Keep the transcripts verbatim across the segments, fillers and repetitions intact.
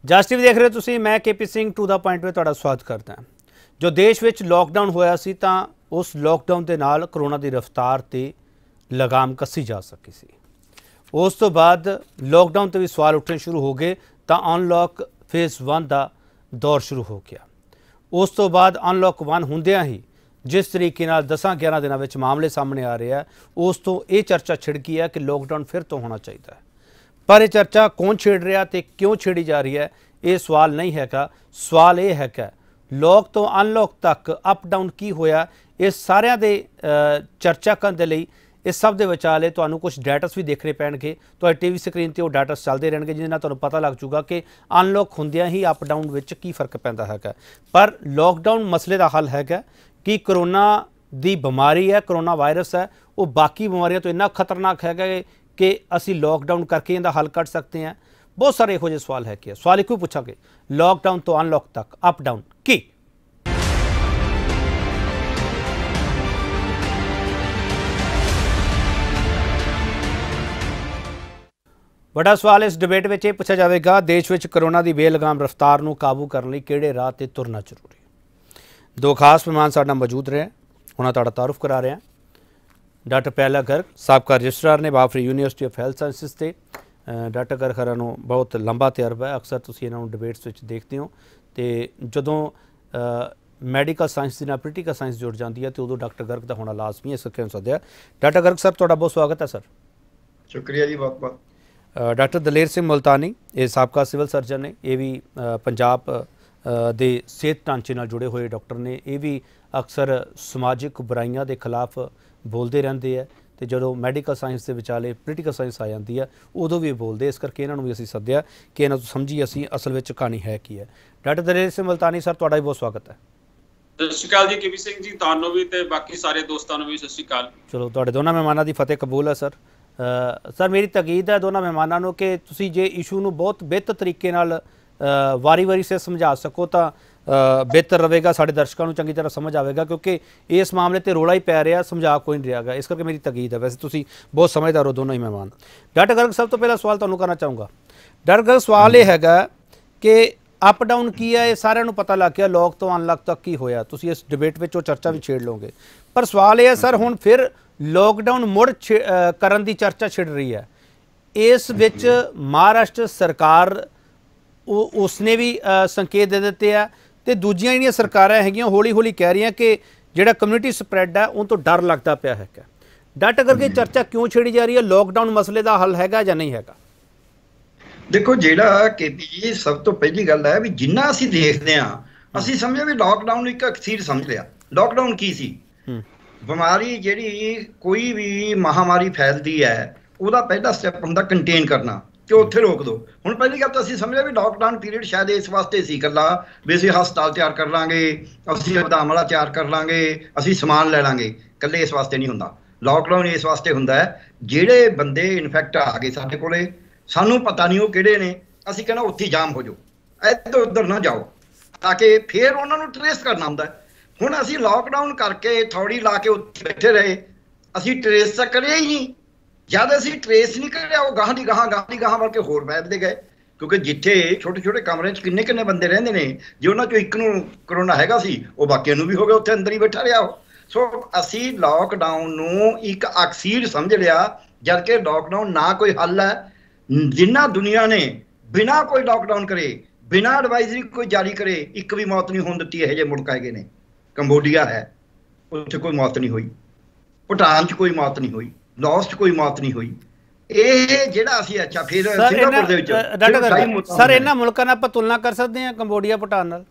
ਜਸ TV ਦੇਖ ਰਹੇ ਹੋ ਤੁਸੀਂ। मैं K P Singh to the point में तुहाडा स्वागत करता ਹਾਂ। जो देश ਵਿੱਚ लॉकडाउन ਹੋਇਆ ਸੀ ਤਾਂ ਉਸ लॉकडाउन ਦੇ ਨਾਲ ਕਰੋਨਾ ਦੀ ਰਫ਼ਤਾਰ ਤੇ ਲਗਾਮ ਕੱਸੀ ਜਾ ਸਕੀ ਸੀ। ਉਸ ਤੋਂ ਬਾਅਦ लॉकडाउन ਤੇ ਵੀ ਸਵਾਲ ਉੱਠਣੇ ਸ਼ੁਰੂ ਹੋ ਗਏ ਤਾਂ ਅਨਲੌਕ ਫੇਜ਼ वन ਦਾ ਦੌਰ ਸ਼ੁਰੂ ਹੋ ਗਿਆ। ਉਸ ਤੋਂ ਬਾਅਦ ਅਨਲੌਕ वन ਹੁੰਦਿਆਂ ਹੀ जिस तरीके नाल दसां ग्यारह दिनों में मामले सामने आ रहे हैं उस तो ये चर्चा छिड़ गई है कि लॉकडाउन फिर तो होना चाहिए। पर यह चर्चा कौन छेड़ रहा तो क्यों छेड़ी जा रही है ये सवाल नहीं हैगा। सवाल ये है कि लॉक तो अनलॉक तक अप डाउन की होया इस सारिਆਂ ਦੇ चर्चा करने ਦੇ ਲਈ इस सब ਦੇ ਵਿਚਾਲੇ ਤੁਹਾਨੂੰ कुछ ਡਾਟਾਸ भी देखने ਪੈਣਗੇ। ਤੁਹਾਡੀ टीवी ਸਕਰੀਨ ਤੇ ਉਹ ਡਾਟਾਸ ਚੱਲਦੇ ਰਹਿਣਗੇ ਜਿਹਦੇ ਨਾਲ ਤੁਹਾਨੂੰ ਪਤਾ ਲੱਗ ਜੂਗਾ ਕਿ ਅਨਲੌਕ ਹੁੰਦਿਆਂ ਹੀ ਅਪ ਡਾਊਨ ਵਿੱਚ ਕੀ ਫਰਕ ਪੈਂਦਾ ਹੈਗਾ। पर लॉकडाउन मसले का हल हैगा कि करोना दी बीमारी है, करोना वायरस है, वो बाकी बीमारियों तो इन्ना खतरनाक है कि असी लॉकडाउन करके इनका हल कर सकते हैं। बहुत सारे यहो जिहे सवाल है कि सवाल एक भी पूछांगे लॉकडाउन तो अनलॉक तक अप डाउन की बड़ा सवाल इस डिबेट में यह पूछा जाएगा देश में करोना की बेलगाम रफ्तार को काबू करने लिए किहड़े राह ते तुरना जरूरी। दो खास मेहमान साडे नाल मौजूद रहे, उन्होंने तुहाडा तारुफ करा रहे हैं। डॉक्टर पहला गर्ग साबका रजिस्ट्रार ने बाफरी यूनीवर्सिटी ऑफ हैल्थ साइंसिस से। डॉक्टर गर्ग खरा नूं बहुत लंबा तजर्बा है, अक्सर तुसीं इन्हां नूं डिबेट्स विच देखते हो तो जदों मैडिकल साइंस नाल पोलिटिकल साइंस जुड़ जाती है तो उदों डॉक्टर गर्ग का होना लाजमी है। इस करके सद्या डॉक्टर गर्ग सर तुहाडा बहुत स्वागत है सर। शुक्रिया जी बहुत बहुत। डॉक्टर दलेर सिंह मुल्तानी ये साबका सिविल सर्जन ने, ये भी पंजाब ਦੇ ਸਿਹਤ ਢਾਂਚੇ ਨਾਲ जुड़े हुए डॉक्टर ने, ये भी अक्सर समाजिक बुराइयां के खिलाफ बोलते रहते हैं तो जो मैडिकल साइंस के विचाले पोलिटिकल साइंस आ जाती है उदों भी बोलते। इस करके इन्हों भी असीं सद्या कि इन्हों समझी असीं असल में कहानी है की है। डॉक्टर दलेर सिंह मुल्तानी सर तुहाडा भी बहुत स्वागत है। सत श्री अकाल जी के पी सिंह जी, तुहानूं भी ते बाकी सारे दोस्तों भी सत श्री अकाल। चलो तुहाडे दोनों मेहमानों की फतेह कबूल है सर। सर मेरी तकीद है दोनों मेहमानों को कि तुसीं जे इशू नूं बहुत बेहतर तरीके नाल वारी वारी से समझा सको तो बेहतर रहेगा, साढ़े दर्शकों को चंगी तरह समझ आएगा क्योंकि इस मामले पर रौला ही पै रहा, समझा कोई नहीं रहा। इस करके मेरी तकीद है। वैसे तुसी बहुत समझदार हो दोनों ही मेहमान। डॉक्टर गर्ग सब तो पहला सवाल तुहानूं करना चाहूँगा। डॉक्टर गर्ग सवाल ये हैगा कि अप डाउन की है, ये सारिਆਂ ਨੂੰ पता लग गया लॉक तो अनलॉक तक की होया, तुसी इस डिबेट में वो चर्चा भी छेड़ लोगे। पर सवाल ये है सर हुण फिर लॉकडाउन मुड़ करन दी चर्चा छिड़ रही है। इस विच महाराष्ट्र सरकार उसने भी संकेत दे दिते हैं तो दूजियां जिहड़ियां सरकारां हैगियां हौली हौली कह रही हैं कि जिहड़ा कम्यूनिटी स्प्रैड है उन तो डर लगता पिया है। डट करके चर्चा क्यों छेड़ी जा रही है? लॉकडाउन मसले का हल हैगा या नहीं हैगा? देखो जिहड़ा के पी जी सब तो पहली गल है भी जिन्ना असीं देखदे हां असीं समझे भी लॉकडाउन एक अखसीर समझ लिया। लॉकडाउन की सी? बीमारी जिहड़ी कोई भी महामारी फैलदी है ਉਹਦਾ ਪਹਿਲਾ ਸਟੈਪ ਹੁੰਦਾ ਕੰਟੇਨ ਕਰਨਾ ਕਿ ਉੱਥੇ ਰੋਕ ਦੋ। ਹੁਣ ਪਹਿਲੀ ਗੱਲ ਤਾਂ ਅਸੀਂ ਸਮਝਿਆ ਵੀ ਲਾਕਡਾਊਨ ਪੀਰੀਅਡ ਸ਼ਾਇਦ ਇਸ ਵਾਸਤੇ ਸੀ ਇਕੱਲਾ ਵੀ ਅਸੀਂ ਹਸਪਤਾਲ ਤਿਆਰ ਕਰ ਲਾਂਗੇ, ਅਸੀਂ ਬਦਾਮ ਵਾਲਾ ਤਿਆਰ ਕਰ ਲਾਂਗੇ, ਅਸੀਂ ਸਮਾਨ ਲੈ ਲਾਂਗੇ, ਇਕੱਲੇ ਇਸ ਵਾਸਤੇ ਨਹੀਂ ਹੁੰਦਾ। ਲਾਕਡਾਊਨ ਇਸ ਵਾਸਤੇ ਹੁੰਦਾ ਹੈ ਜਿਹੜੇ ਬੰਦੇ ਇਨਫੈਕਟ ਆ ਗਏ ਸਾਡੇ ਕੋਲੇ, ਸਾਨੂੰ ਪਤਾ ਨਹੀਂ ਉਹ ਕਿਹੜੇ ਨੇ, ਅਸੀਂ ਕਹਿੰਦਾ ਉੱਥੇ ਜਾਮ ਹੋ ਜਾਓ, ਇੱਧਰ ਉੱਧਰ ਨਾ ਜਾਓ, ਤਾਂ ਕਿ ਫਿਰ ਉਹਨਾਂ ਨੂੰ ਟਰੇਸ ਕਰਨਾ ਹੁੰਦਾ। ਹੁਣ ਅਸੀਂ ਲਾਕਡਾਊਨ ਕਰਕੇ ਥੋੜੀ ਲਾ ਕੇ ਉੱਥੇ ਬੈਠੇ ਰਹੇ, ਅਸੀਂ ਟਰੇਸ ਤਾਂ ਕਰਿਆ ਹੀ ਨਹੀਂ। जब असी ट्रेस नहीं कर वो गाह की गाह गाह की गाह बल्कि होर फैलते गए क्योंकि जिथे छोटे छोटे कमरे किन्ने किन्ने बंदे रहिंदे ने जे उन्हां चों एक नूं करोना हैगा सी वो बाकियां नूं भी हो गया, उत्थे अंदर ही बैठा रहा। सो असी लॉकडाउन नूं एक अक्सीर समझ लिया जबकि लॉकडाउन ना कोई हल है। जिन्ना दुनिया ने बिना कोई लॉकडाउन करे बिना एडवाइजरी कोई जारी करे एक भी मौत नहीं होने दित्ती। इहो जिहे मुल्क हैगे ने, कंबोडिया है उत्थे कोई मौत नहीं हुई, भूटान च कोई मौत नहीं हुई, लॉस च कोई मौत नहीं हुई। ਇਹ ਜਿਹੜਾ ਅਸੀਂ ਅੱਛਾ ਫਿਰ ਸਿੰਗਾਪੁਰ ਦੇ ਵਿੱਚ ਸਰ ਇਹਨਾਂ ਮੁਲਕਾਂ ਨਾਲ ਆਪਾਂ ਤੁਲਨਾ ਕਰ ਸਕਦੇ ਹਾਂ ਕੰਬੋਡੀਆ ਭੂਟਾਨ ਨਾਲ?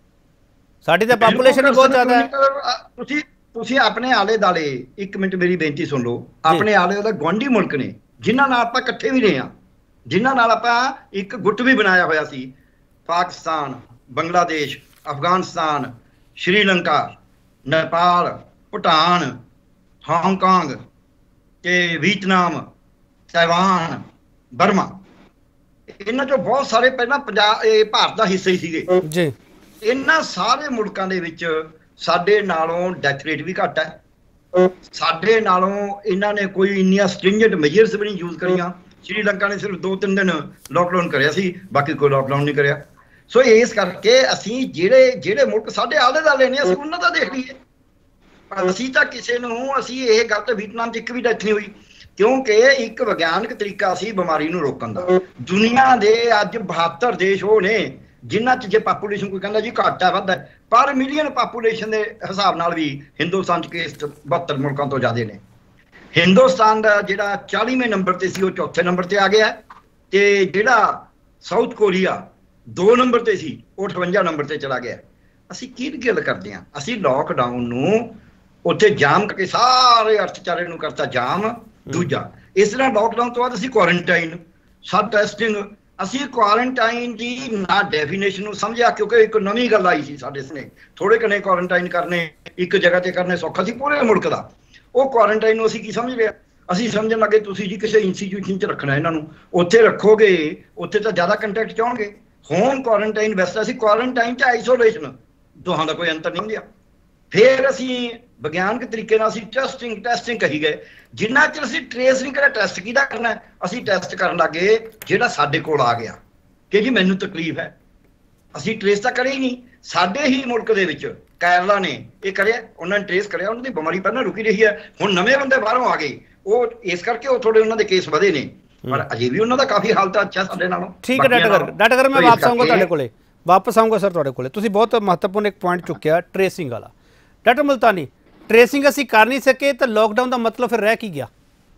ਸਾਡੀ ਤਾਂ ਪਾਪੂਲੇਸ਼ਨ ਹੀ ਬਹੁਤ ਜ਼ਿਆਦਾ ਹੈ। ਤੁਸੀਂ ਤੁਸੀਂ ਆਪਣੇ ਆਲੇ ਦਾਲੇ ਇੱਕ ਮਿੰਟ ਮੇਰੀ ਬੇਨਤੀ ਸੁਣ ਲਓ। ਆਪਣੇ ਆਲੇ ਦਾ ਗੁਆਂਢੀ ਮੁਲਕ ਨੇ ਜਿਨ੍ਹਾਂ ਨਾਲ ਆਪਾਂ ਇਕੱਠੇ ਵੀ ਰਹੇ ਹਾਂ, ਜਿਨ੍ਹਾਂ ਨਾਲ ਆਪਾਂ ਇੱਕ ਗੁੱਟ ਵੀ ਬਣਾਇਆ ਹੋਇਆ ਸੀ, ਪਾਕਿਸਤਾਨ, ਬੰਗਲਾਦੇਸ਼, ਅਫਗਾਨਿਸਤਾਨ, ਸ਼੍ਰੀਲੰਕਾ, ਨੇਪਾਲ, ਭੂਟਾਨ, ਹਾਂਗਕਾਂਗ ਤੇ ਵੀਅਤਨਾਮ, ਤਾਇਵਾਨ, ਬਰਮਾ, ਇਹਨਾਂ ਚੋਂ ਬਹੁਤ ਸਾਰੇ ਪਹਿਲਾਂ ਪੰਜਾਬ ਇਹ ਭਾਰਤ ਦਾ ਹਿੱਸਾ ਹੀ ਸੀਗੇ ਜੀ। ਇਹਨਾਂ ਸਾਰੇ ਮੁਲਕਾਂ ਦੇ ਵਿੱਚ ਸਾਡੇ ਨਾਲੋਂ ਡੈਥ ਰੇਟ ਵੀ ਘੱਟ ਹੈ, ਸਾਡੇ ਨਾਲੋਂ ਇਹਨਾਂ ਨੇ ਕੋਈ ਇੰਨੀਆਂ ਸਟ੍ਰਿੰਜੈਂਟ ਮੈਜਰਸ ਵੀ ਨਹੀਂ ਯੂਜ਼ ਕਰੀਆਂ, श्रीलंका ने सिर्फ दो तीन दिन लॉकडाउन करिया सी, बाकी कोई लॉकडाउन नहीं करिया। सो इस करके ਅਸੀਂ ਜਿਹੜੇ ਜਿਹੜੇ ਮੁਲਕ ਸਾਡੇ ਆਲੇ ਦੁਆਲੇ ਨੇ ਅਸੀਂ ਉਹਨਾਂ ਦਾ ਦੇਖ ਲਈਏ। ਅਸੀਂ ਤਾਂ ਕਿਸੇ ਨੂੰ ਅਸੀਂ ਇਹ ਗੱਲ ਤੇ ਵੀਅਤਨਾਮ 'ਚ ਇੱਕ ਵੀ ਡੈਥ ਨਹੀਂ ਹੋਈ, ਕਿਉਂਕਿ ਇੱਕ ਵਿਗਿਆਨਕ ਤਰੀਕਾ ਸੀ ਬਿਮਾਰੀ ਨੂੰ ਰੋਕਣ ਦਾ। ਦੁਨੀਆ ਦੇ ਅੱਜ ਬਹੱਤਰ ਦੇਸ਼ ਉਹ ਨੇ ਜਿਨ੍ਹਾਂ 'ਚ ਜੇ ਪਾਪੂਲੇਸ਼ਨ ਕੋਈ ਕਹਿੰਦਾ ਜੀ ਘੱਟ ਹੈ ਵੱਧ ਹੈ, ਪਰ ਮਿਲੀਅਨ ਪਾਪੂਲੇਸ਼ਨ ਦੇ ਹਿਸਾਬ ਨਾਲ ਵੀ ਹਿੰਦੁਸਤਾਨ 'ਚ ਕੇਸ ਬਹੱਤਰ ਮੁਲਕਾਂ ਤੋਂ ਜ਼ਿਆਦਾ ਨੇ। ਹਿੰਦੁਸਤਾਨ ਦਾ ਜਿਹੜਾ ਚਾਲੀਵੇਂ ਨੰਬਰ ਤੇ ਸੀ ਉਹ ਚੌਥੇ ਨੰਬਰ ਤੇ ਆ ਗਿਆ, ਤੇ ਜਿਹੜਾ ਸਾਊਥ ਕੋਰੀਆ ਦੋ ਨੰਬਰ ਤੇ ਸੀ ਉਹ ਅਠਵੰਜਾ ਨੰਬਰ ਤੇ ਚਲਾ ਗਿਆ। ਅਸੀਂ ਕੀ ਗੱਲ ਕਰਦੇ ਹਾਂ? ਅਸੀਂ ਲੋਕਡਾਊਨ ਨੂੰ ਉੱਥੇ ਜਾਮ ਕਰਕੇ ਸਾਰੇ ਅਰਥਚਾਰੇ ਨੂੰ ਕਰਤਾ ਜਾਮ। ਦੂਜਾ ਇਸ ਤਰ੍ਹਾਂ ਲੋਕਡਾਊਨ ਤੋਂ ਬਾਅਦ ਅਸੀਂ ਕੁਆਰੰਟਾਈਨ, ਸਬ ਟੈਸਟਿੰਗ, ਅਸੀਂ ਕੁਆਰੰਟਾਈਨ ਦੀ ਨਾ ਡੈਫੀਨੇਸ਼ਨ ਨੂੰ ਸਮਝਿਆ, ਕਿਉਂਕਿ ਇੱਕ ਨਵੀਂ ਗੱਲ ਆਈ ਸੀ ਸਾਡੇ ਸਾਹਮਣੇ। ਥੋੜੇ ਕਨੇ ਕੁਆਰੰਟਾਈਨ ਕਰਨੇ, ਇੱਕ ਜਗ੍ਹਾ ਤੇ ਕਰਨੇ ਸੌਖਾ ਸੀ ਪੂਰੇ ਮੁਲਕ ਦਾ। ਉਹ ਕੁਆਰੰਟਾਈਨ ਨੂੰ ਅਸੀਂ ਕੀ ਸਮਝ ਲਿਆ? ਅਸੀਂ ਸਮਝਣ ਲੱਗੇ ਤੁਸੀਂ ਜੀ ਕਿਸੇ ਇੰਸਟੀਟਿਊਸ਼ਨ 'ਚ ਰੱਖਣਾ ਇਹਨਾਂ ਨੂੰ, ਉੱਥੇ ਰੱਖੋਗੇ ਉੱਥੇ ਤਾਂ ਜ਼ਿਆਦਾ ਕੰਟੈਕਟ ਚਾਹਣਗੇ। ਹੋਮ ਕੁਆਰੰਟਾਈਨ ਵੈਸਾ ਅਸੀਂ ਕੁਆਰੰਟਾਈਨ 'ਚ ਆਈਸੋਲੇਸ਼ਨ, ਦੋਹਾਂ ਦਾ ਕੋਈ ਅੰਤਰ ਨਹੀਂ ਹੁੰਦਿਆ। ਫਿਰ ਅਸੀਂ ਵਿਗਿਆਨਕ ਤਰੀਕੇ ਨਾਲ ਅਸੀਂ ਟੈਸਟਿੰਗ ਟੈਸਟਿੰਗ ਕਹੀ ਗਏ। ਜਿੰਨਾ ਚਿਰ ਅਸੀਂ ਟਰੇਸ ਨਹੀਂ ਕਰਿਆ ਟੈਸਟ ਕਿਹਦਾ ਕਰਨਾ, ਅਸੀਂ ਟੈਸਟ ਕਰਨ ਲੱਗੇ ਜਿਹੜਾ ਸਾਡੇ ਕੋਲ ਆ ਗਿਆ ਕਿ ਜੀ ਮੈਨੂੰ ਤਕਲੀਫ ਹੈ। ਅਸੀਂ ਟਰੇਸ ਤਾਂ ਕਰਿਆ ਹੀ ਨਹੀਂ। ਸਾਡੇ ਹੀ ਮੁਲਕ ਦੇ ਵਿੱਚ ਕੇਰਲਾ ਨੇ ਇਹ ਕਰਿਆ, ਉਹਨਾਂ ਨੇ ਟਰੇਸ ਕਰਿਆ, ਉਹਨਾਂ ਦੀ ਬਿਮਾਰੀ ਪਹਿਲਾਂ ਰੁਕੀ ਰਹੀ ਹੈ। ਹੁਣ ਨਵੇਂ ਬੰਦੇ ਬਾਹਰੋਂ ਆ ਗਏ, ਉਹ ਇਸ ਕਰਕੇ ਉਹ ਥੋੜੇ ਉਹਨਾਂ ਦੇ ਕੇਸ ਵਧੇ ਨੇ, ਪਰ ਅਜੇ ਵੀ ਉਹਨਾਂ ਦਾ ਕਾਫੀ ਹਾਲਤ ਅੱਛਾ ਸਾਡੇ ਨਾਲੋਂ। ਠੀਕ ਹੈ ਡਾਕਟਰ ਡਾਕਟਰ ਮੈਂ ਵਾਪਸ ਆਊਂਗਾ ਤੁਹਾਡੇ ਕੋਲੇ, ਵਾਪਸ ਆਊਂਗਾ ਸਰ ਤੁਹਾਡੇ ਕੋਲੇ। ਤੁਸੀਂ ਬਹੁਤ ਮਹੱਤਵਪੂਰਨ ਇੱਕ ਪੁਆਇੰਟ ਚੁੱਕਿਆ ਟਰੇਸਿੰਗ ਵਾਲਾ। ਡਾਕਟਰ ਮੁਲਤਾਨੀ, ਟਰੇਸਿੰਗ ਅਸੀਂ ਕਰ ਨਹੀਂ ਸਕੇ ਤਾਂ ਲੋਕਡਾਊਨ ਦਾ ਮਤਲਬ ਫਿਰ ਰਹਿ ਕੀ ਗਿਆ?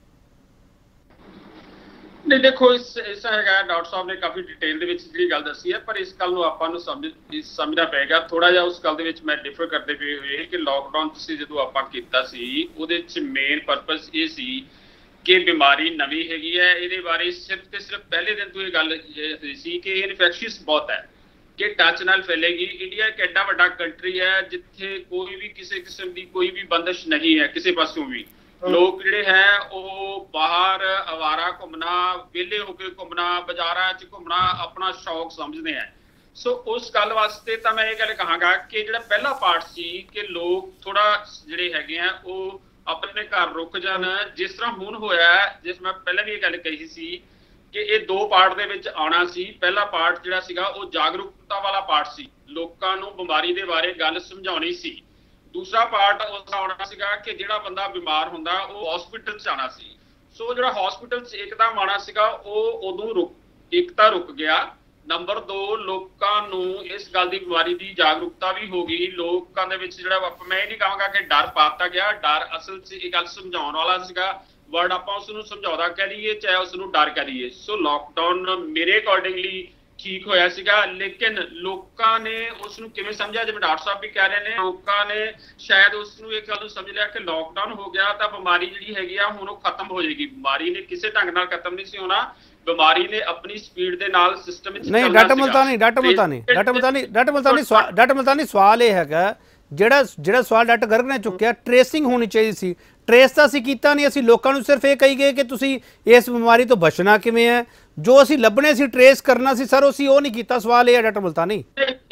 ਨਹੀਂ ਦੇਖੋ, ਇਸ ਇਸ ਹੈਗਾ ਡਾਕਟਰ ਸਾਹਿਬ ਨੇ ਕਾਫੀ ਡਿਟੇਲ ਦੇ ਵਿੱਚ ਜਿਹੜੀ ਗੱਲ ਦੱਸੀ ਹੈ, ਪਰ ਇਸ ਗੱਲ ਨੂੰ ਆਪਾਂ ਨੂੰ ਸਮਝ ਸਮਝਣਾ ਪਏਗਾ ਥੋੜਾ ਜਿਹਾ। ਉਸ ਗੱਲ ਦੇ ਵਿੱਚ ਮੈਂ ਡਿਫਰ ਕਰਦੇ ਪਏ ਹੋਏ ਕਿ ਲੋਕਡਾਊਨ ਤੁਸੀਂ ਜਦੋਂ ਆਪਾਂ ਕੀਤਾ ਸੀ ਉਹਦੇ 'ਚ ਮੇਨ ਪਰਪਸ ਇਹ ਸੀ ਕਿ ਬਿਮਾਰੀ ਨਵੀਂ ਹੈਗੀ ਹੈ, ਇਹਦੇ ਬਾਰੇ ਸਿਰਫ ਤੇ ਸਿਰਫ ਪਹਿਲੇ ਦਿਨ ਤੋਂ ਇਹ ਗੱਲ ਹੋਈ ਸੀ ਕਿ ਇਹ ਇਨਫੈਕਸ਼ੀਅਸ ਬਹੁਤ ਹੈ, ਕਿ ਟੱਚ ਨਾਲ ਫੈਲੇਗੀ। ਇੰਡੀਆ ਇੱਕ ਐਡਾ ਵੱਡਾ ਕੰਟਰੀ ਹੈ ਜਿੱਥੇ ਕੋਈ ਵੀ ਕਿਸੇ ਕਿਸਮ ਦੀ ਕੋਈ ਵੀ ਬੰਦਸ਼ ਨਹੀਂ ਹੈ ਕਿਸੇ ਪਾਸੋਂ ਵੀ। ਲੋਕ ਜਿਹੜੇ ਹੈ ਉਹ ਬਾਹਰ ਅਵਾਰਾ ਘੁੰਮਣਾ, ਵਿਹਲੇ ਹੋ ਕੇ ਘੁੰਮਣਾ, ਬਾਜ਼ਾਰਾਂ 'ਚ ਘੁੰਮਣਾ ਆਪਣਾ ਸ਼ੌਕ ਸਮਝਦੇ ਹੈ। ਸੋ ਉਸ ਗੱਲ ਵਾਸਤੇ ਤਾਂ ਮੈਂ ਇਹ ਗੱਲ ਕਹਾਂਗਾ ਕਿ ਜਿਹੜਾ ਪਹਿਲਾ ਪਾਰਟ ਸੀ ਕਿ ਲੋਕ ਥੋੜਾ ਜਿਹੜੇ ਹੈਗੇ ਆ ਉਹ ਆਪਣੇ ਘਰ ਰੁਕ ਜਾਣ, ਜਿਸ ਤਰ੍ਹਾਂ ਹੁਣ ਹੋਇਆ, ਜਿਸ ਮੈਂ ਪਹਿਲਾਂ ਵੀ ਇਹ ਗੱਲ ਕਹੀ ਸੀ ਕਿ ਇਹ ਦੋ ਪਾਰਟ ਦੇ ਵਿੱਚ ਆਉਣਾ ਸੀ। ਪਹਿਲਾ ਪਾਰਟ ਜਿਹੜਾ ਸੀਗਾ ਉਹ ਜਾਗਰੂਕਤਾ ਵਾਲਾ ਪਾਰਟ ਸੀ, ਲੋਕਾਂ ਨੂੰ ਬਿਮਾਰੀ ਦੇ ਬਾਰੇ ਗੱਲ ਸਮਝਾਉਣੀ ਸੀ। ਦੂਸਰਾ ਪਾਰਟ ਉਸ ਆਉਣਾ ਸੀਗਾ ਕਿ ਜਿਹੜਾ ਬੰਦਾ ਬਿਮਾਰ ਹੁੰਦਾ ਉਹ ਹਸਪੀਟਲ 'ਚ ਆਉਣਾ ਸੀ। ਸੋ ਜਿਹੜਾ ਹਸਪੀਟਲ 'ਚ ਇੱਕਦਮ ਆਉਣਾ ਸੀਗਾ ਉਹ ਉਦੋਂ ਰੁਕ ਇੱਕ ਤਾਂ ਰੁਕ ਗਿਆ। ਨੰਬਰ ਦੋ, ਲੋਕਾਂ ਨੂੰ ਇਸ ਗੱਲ ਦੀ ਬਿਮਾਰੀ ਦੀ ਜਾਗਰੂਕਤਾ ਵੀ ਹੋ ਗਈ। ਲੋਕਾਂ ਦੇ ਵਿੱਚ ਜਿਹੜਾ ਮੈਂ ਇਹ ਨਹੀਂ ਕਹਾਂਗਾ ਕਿ ਡਰ ਪਾਤਾ ਗਿਆ, ਡਰ ਅਸਲ 'ਚ ਇਹ ਗੱਲ ਸਮਝਾਉਣ ਵਾਲਾ ਸੀਗਾ। ਵਰਡ ਆਪਾਂ ਉਸ ਨੂੰ ਸਮਝੌਤਾ ਕਹਿ ਲਈਏ ਚਾਹੇ ਉਸ ਨੂੰ ਡਰ ਕਹਿ ਲਈਏ। ਸੋ ਲੋਕਡਾਊਨ ਮੇਰੇ ਅਕੋਰਡਿੰਗਲੀ ਠੀਕ ਹੋਇਆ ਸੀਗਾ, ਲੇਕਿਨ ਲੋਕਾਂ ਨੇ ਉਸ ਨੂੰ ਕਿਵੇਂ ਸਮਝਿਆ, ਜਿਵੇਂ ਡਾਕਟਰ ਸਾਹਿਬ ਵੀ ਕਹਿ ਰਹੇ ਨੇ, ਲੋਕਾਂ ਨੇ ਸ਼ਾਇਦ ਉਸ ਨੂੰ ਇਹ ਗੱਲ ਨੂੰ ਸਮਝ ਲਿਆ ਕਿ ਲੋਕਡਾਊਨ ਹੋ ਗਿਆ ਤਾਂ ਬਿਮਾਰੀ ਜਿਹੜੀ ਹੈਗੀ ਆ ਹੁਣ ਉਹ ਖਤਮ ਹੋ ਜਾਏਗੀ। ਬਿਮਾਰੀ ਨੇ ਕਿਸੇ ਢੰਗ ਨਾਲ ਖਤਮ ਨਹੀਂ ਸੀ ਹੋਣਾ, ਬਿਮਾਰੀ ਨੇ ਆਪਣੀ ਸਪੀਡ ਦੇ ਨਾਲ ਸਿਸਟਮ ਵਿੱਚ ਨਹੀਂ। Doctor Multani doctor Multani doctor Multani doctor Multani doctor Multani ਸਵਾਲ ਇਹ ਹੈਗਾ, ਜਿਹੜਾ ਜਿਹੜਾ ਸਵਾਲ ਡਾਕਟਰ ਗਰਗ ਨੇ ਚੁੱਕਿਆ, ਟਰੇਸਿੰਗ ਹੋਣੀ ਚਾਹੀਦੀ ਸੀ। ਟਰੇਸ ਤਾਂ ਅਸੀਂ ਕੀਤਾ ਨਹੀਂ, ਅਸੀਂ ਲੋਕਾਂ ਨੂੰ ਸਿਰਫ ਇਹ ਕਹੀ ਗਏ ਕਿ ਤੁਸੀਂ ਇਸ ਬਿਮਾਰੀ ਤੋਂ ਬਚਣਾ ਕਿਵੇਂ ਹੈ, ਜੋ ਅਸੀਂ ਲੱਭਣੇ ਸੀ ਟਰੇਸ ਕਰਨਾ ਸੀ ਸਰ ਅਸੀਂ ਉਹ ਨਹੀਂ ਕੀਤਾ। ਸਵਾਲ ਇਹ ਹੈ ਡਾਕਟਰ ਮੁਲਤਾਨੀ।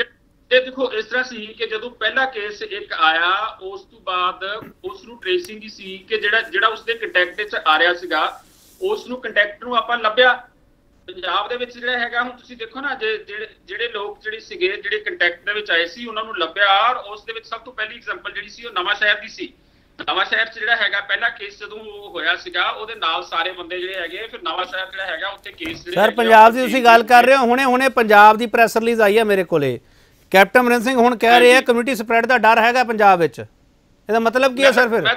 ਇਹ ਦੇਖੋ ਇਸ ਤਰ੍ਹਾਂ ਸੀ ਕਿ ਜਦੋਂ ਪਹਿਲਾ ਕੇਸ ਇੱਕ ਆਇਆ ਉਸ ਤੋਂ ਬਾਅਦ ਉਸ ਨੂੰ ਟਰੇਸਿੰਗ ਹੀ ਸੀ ਕਿ ਜਿਹੜਾ ਜਿਹੜਾ ਉਸਦੇ ਕੰਟੈਕਟ 'ਚ ਆ ਰਿਹਾ ਸੀਗਾ ਉਸ ਨੂੰ ਕੰਟੈਕਟ ਨੂੰ ਆਪਾਂ ਲੱਭਿਆ। ਪੰਜਾਬ ਦੇ ਵਿੱਚ ਜਿਹੜਾ ਹੈਗਾ ਹੁਣ ਤੁਸੀਂ ਦੇਖੋ ਨਾ, ਜੇ ਜਿਹੜੇ ਜਿਹੜੇ ਲੋਕ ਜਿਹੜੇ ਸੀਗੇ ਜਿਹੜੇ ਕੰਟੈਕਟ ਦੇ ਵਿੱਚ ਆਏ ਸੀ ਉਹਨਾਂ ਨੂੰ ਲੱਭਿਆ, ਔਰ ਉਸ ਦੇ ਵਿੱਚ ਸਭ ਤੋਂ ਪਹਿਲੀ ਐਗਜ਼ਾਮਪਲ ਜਿਹੜੀ ਸੀ ਉਹ ਨਵਾਂ ਸ਼ਹਿਰ ਦੀ ਸੀ। ਨਵਾਂ ਸ਼ਹਿਰ 'ਚ ਜਿਹੜਾ ਹੈਗਾ ਪਹਿਲਾ ਕੇਸ ਜਦੋਂ ਹੋਇਆ ਸੀਗਾ ਉਹਦੇ ਨਾਲ ਸਾਰੇ ਬੰਦੇ ਜਿਹੜੇ ਹੈਗੇ, ਫਿਰ ਨਵਾਂ ਸ਼ਹਿਰ ਜਿਹੜਾ ਹੈਗਾ ਉੱਥੇ ਕੇਸ ਜਿਹੜੇ ਸਰ ਪੰਜਾਬ ਦੀ ਤੁਸੀਂ ਗੱਲ ਕਰ ਰਹੇ ਹੋ, ਹੁਣੇ ਹੁਣੇ ਪੰਜਾਬ ਦੀ ਪ੍ਰੈਸ ਰਿਲੀਜ਼ ਆਈ ਹੈ ਮੇਰੇ ਕੋਲੇ, ਕੈਪਟਨ ਅਮਰਿੰਦਰ ਸਿੰਘ ਹੁਣ ਕਹਿ ਰਹੇ ਆ ਕਮਿਊਨਿਟੀ ਸਪਰੈਡ ਦਾ ਡਰ ਹੈਗਾ ਪੰਜਾਬ ਵਿੱਚ। ਇਹਦਾ ਮਤਲਬ ਕੀ ਹੈ ਸਰ? ਫਿਰ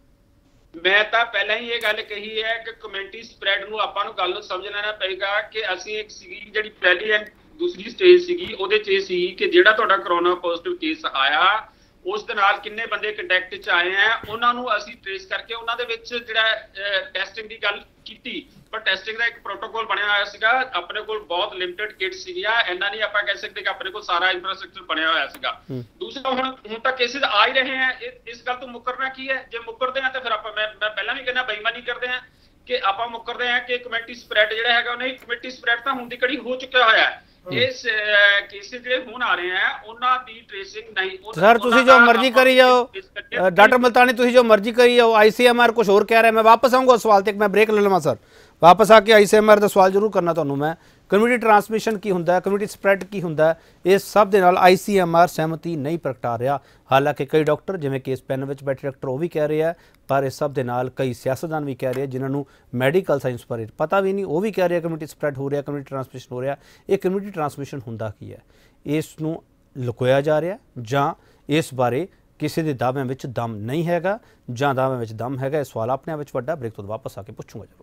ਮੈਂ ਤਾਂ ਪਹਿਲਾਂ ਹੀ ਇਹ ਗੱਲ ਕਹੀ ਹੈ ਕਿ ਕਮਿਊਨਿਟੀ ਸਪਰੈਡ ਨੂੰ ਆਪਾਂ ਨੂੰ ਗੱਲ ਨੂੰ ਸਮਝ ਲੈਣਾ ਪਏਗਾ ਕਿ ਅਸੀਂ ਇੱਕ ਸੀਗੀ ਜਿਹੜੀ ਪਹਿਲੀ ਐਂਡ ਦੂਸਰੀ ਸਟੇਜ ਸੀਗੀ ਉਹਦੇ 'ਚ ਇਹ ਸੀ ਕਿ ਜਿਹੜਾ ਤੁਹਾਡਾ ਕਰੋਨਾ ਪੋਜ਼ਿਟਿਵ ਕੇਸ ਆਇਆ ਉਸ ਦੇ ਨਾਲ ਕਿੰਨੇ ਬੰਦੇ ਕੰਟੈਕਟ 'ਚ ਆਏ ਆ ਉਹਨਾਂ ਨੂੰ ਅਸੀਂ ਟ੍ਰੇਸ ਕਰਕੇ ਉਹਨਾਂ ਦੇ ਵਿੱਚ ਜਿਹੜਾ ਟੈਸਟਿੰਗ ਦੀ ਗੱਲ ਕੀਤੀ, ਪਰ ਟੈਸਟਿੰਗ ਦਾ ਇੱਕ ਪ੍ਰੋਟੋਕੋਲ ਬਣਿਆ ਹੋਇਆ ਸੀਗਾ। ਆਪਣੇ ਕੋਲ ਬਹੁਤ ਲਿਮਟਿਡ ਕਿਟਸ ਸੀਗੀਆਂ, ਇੰਨਾ ਨਹੀਂ ਆਪਾਂ ਕਹਿ ਸਕਦੇ ਕਿ ਆਪਣੇ ਕੋਲ ਸਾਰਾ ਇਨਫਰਾਸਟ੍ਰਕਚਰ ਬਣਿਆ ਹੋਇਆ ਸੀਗਾ। ਦੂਸਰਾ ਹੁਣ ਹੁਣ ਤਾਂ ਕੇਸਿਸ ਆ ਹੀ ਰਹੇ ਆ, ਇਸ ਗੱਲ ਤੋਂ ਮੁੱਕਰਨਾ ਕੀ ਹੈ? ਜੇ ਮੁੱਕਰਦੇ ਆ ਤਾਂ ਫਿਰ ਆਪਾਂ ਮੈਂ ਮੈਂ ਪਹਿਲਾਂ ਵੀ ਕਹਿੰਦਾ ਬੇਈਮਾਨੀ ਕਰਦੇ ਆ ਕਿ ਆਪਾਂ ਮੁੱਕਰਦੇ ਆ ਕਿ ਕਮਿਊਨਿਟੀ ਸਪਰੈਡ ਜਿਹੜਾ ਹੈਗਾ ਨਹੀਂ, ਕਮਿਊਨਿਟੀ ਸਪਰੈਡ ਤਾਂ ਹੁਣ ਦੀ ਘੜੀ ਹੋ ਚੁੱਕਿਆ ਹੋਇਆ ਹੈ। ਇਸ ਕੇਸਿਸ ਜਿਹੜੇ ਹੁਣ ਆ ਰਹੇ ਆ ਉਹਨਾਂ ਦੀ ਟ੍ਰੇਸਿੰਗ ਨਹੀਂ। ਸਰ ਤੁਸੀਂ ਜੋ ਮਰਜ਼ੀ ਕਰੀ ਜਾਓ ਡਾਕਟਰ ਮੁਲਤਾਨੀ, ਤੁਸੀਂ ਜੋ ਮਰਜ਼ੀ ਕਰੀ ਜਾਓ, ਆਈਸੀਐਮਆਰ ਕੁਝ ਹੋਰ ਕਹਿ ਰਿਹਾ। ਮੈਂ ਵਾਪਸ ਆऊंगा उस सवाल तक, मैं ब्रेक ले लूँगा सर, वापस आके आईसीएमआर का सवाल जरूर करना तुहानू मैं, कम्यूनिटी ट्रांसमिशन की हुंदा है, कम्यूनिटी स्प्रैड की हुंदा है, इस सब दे नाल आईसीएमआर सहमति नहीं प्रगटा रहा। हालांकि कई डॉक्टर जिवें कि इस पैनल में बैठे डॉक्टर वो भी कह रहे हैं, पर इस सब दे नाल कई सियासतदान भी कह रहे हैं जिन्होंने मैडिकल साइंस पर पता भी नहीं, वो भी कह रहे हैं कम्यूनिटी स्प्रैड हो रहा, कम्यूनिटी ट्रांसमिशन हो रहा। ये कम्यूनिटी ट्रांसमिशन हुंदा की है, इसनूं लुकोया जा रहा जां इस बारे किसी के दाव्यां विच दम नहीं हैगा जां दाव्यां विच दम हैगा? इस सवाल अपने आप विच वड्डा। ब्रेक तो वापस आके पुछूंगा जरूर।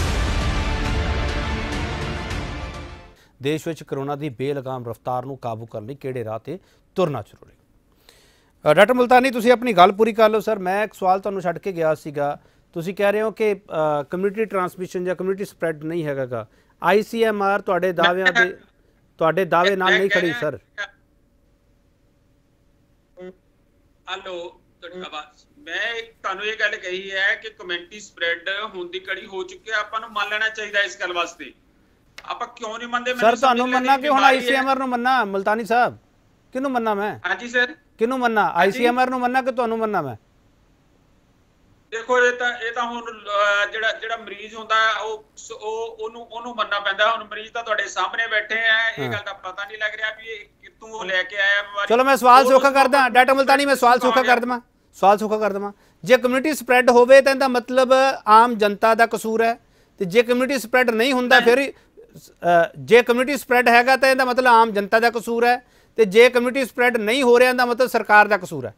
देश विच कोरोना की बेलगाम रफ्तार नूं काबू करने किहड़े राह ते तुरना जरूरी। डॉक्टर मुल्तानी तुसीं अपनी गल पूरी कर लो सर। मैं एक सवाल तुहानूं छड्ड के गया सीगा, तुसीं कह रहे हो कि कम्यूनिटी ट्रांसमिशन या कम्यूनिटी स्प्रैड नहीं हैगा। आईसीएमआर तुहाडे दाव्यां दे तुहाडे दावे नाल नहीं खड़ी सर। हेलो मैं ਤੁਹਾਨੂੰ ਇਹ ਗੱਲ ਕਹੀ ਹੈ ਕਿ ਕਮਿਊਨਿਟੀ ਸਪਰੈਡ ਹੋਣ ਦੀ ਕੜੀ ਹੋ ਚੁੱਕੀ ਹੈ, ਆਪਾਂ ਨੂੰ ਮੰਨ ਲੈਣਾ ਚਾਹੀਦਾ ਇਸ ਗੱਲ ਵਾਸਤੇ। ਆਪਾਂ ਕਿਉਂ ਨਹੀਂ ਮੰਨਦੇ? ਸਰ ਤੁਹਾਨੂੰ ਮੰਨਣਾ ਕਿ ਹੁਣ ਆਈਸੀਐਮਆਰ ਨੂੰ ਮੰਨਣਾ? ਮੁਲਤਾਨੀ ਸਾਹਿਬ ਕਿਹਨੂੰ ਮੰਨਣਾ ਮੈਂ? ਹਾਂਜੀ ਸਰ ਕਿਹਨੂੰ ਮੰਨਣਾ? ਆਈਸੀਐਮਆਰ ਨੂੰ ਮੰਨਣਾ ਕਿ ਤੁਹਾਨੂੰ ਮੰਨਣਾ ਮੈਂ? ਦੇਖੋ ਇਹ ਤਾਂ ਇਹ ਤਾਂ ਹੁਣ ਜਿਹੜਾ ਜਿਹੜਾ ਮਰੀਜ਼ ਹੁੰਦਾ ਉਹ ਉਹ ਉਹਨੂੰ ਉਹਨੂੰ ਮੰਨਣਾ ਪੈਂਦਾ। ਹੁਣ ਮਰੀਜ਼ ਤਾਂ ਤੁਹਾਡੇ ਸਾਹਮਣੇ ਬੈਠੇ ਆ, ਇਹ ਗੱਲ ਦਾ ਪਤਾ ਨਹੀਂ ਲੱਗ ਰਿਹਾ ਵੀ ਇਹ ਕਿੱਥੋਂ ਲੈ ਕੇ ਆਇਆ ਬਿਮਾਰੀ। ਚਲੋ ਮੈਂ ਸਵਾਲ ਸੌਖਾ ਕਰਦਾ ਡਾਕਟਰ ਮੁਲਤਾਨੀ, ਮੈਂ ਸਵਾਲ ਸੌਖਾ ਕਰ ਦਵਾਂ ਸਵਾਲ ਸੌਖਾ ਕਰ ਦਵਾਂ ਜੇ ਕਮਿਊਨਿਟੀ ਸਪਰੈਡ ਹੋਵੇ ਤਾਂ ਇਹਦਾ ਮਤਲਬ ਆਮ ਜਨਤਾ ਦਾ ਕਸੂਰ ਹੈ, ਤੇ ਜੇ ਕਮਿਊਨਿਟੀ ਸਪਰੈਡ ਨਹੀਂ ਹੁੰਦਾ ਫਿਰ ਜੇ ਕਮਿਊਨਿਟੀ ਸਪਰੈਡ ਹੈਗਾ ਤਾਂ ਇਹਦਾ ਮਤਲਬ ਆਮ ਜਨਤਾ ਦਾ ਕਸੂਰ ਹੈ, ਤੇ ਜੇ ਕਮਿਊਨਿਟੀ ਸਪਰੈਡ ਨਹੀਂ ਹੋ ਰਿਹਾ ਇਹਦਾ ਮਤਲਬ ਸਰਕਾਰ ਦਾ ਕਸੂਰ ਹੈ।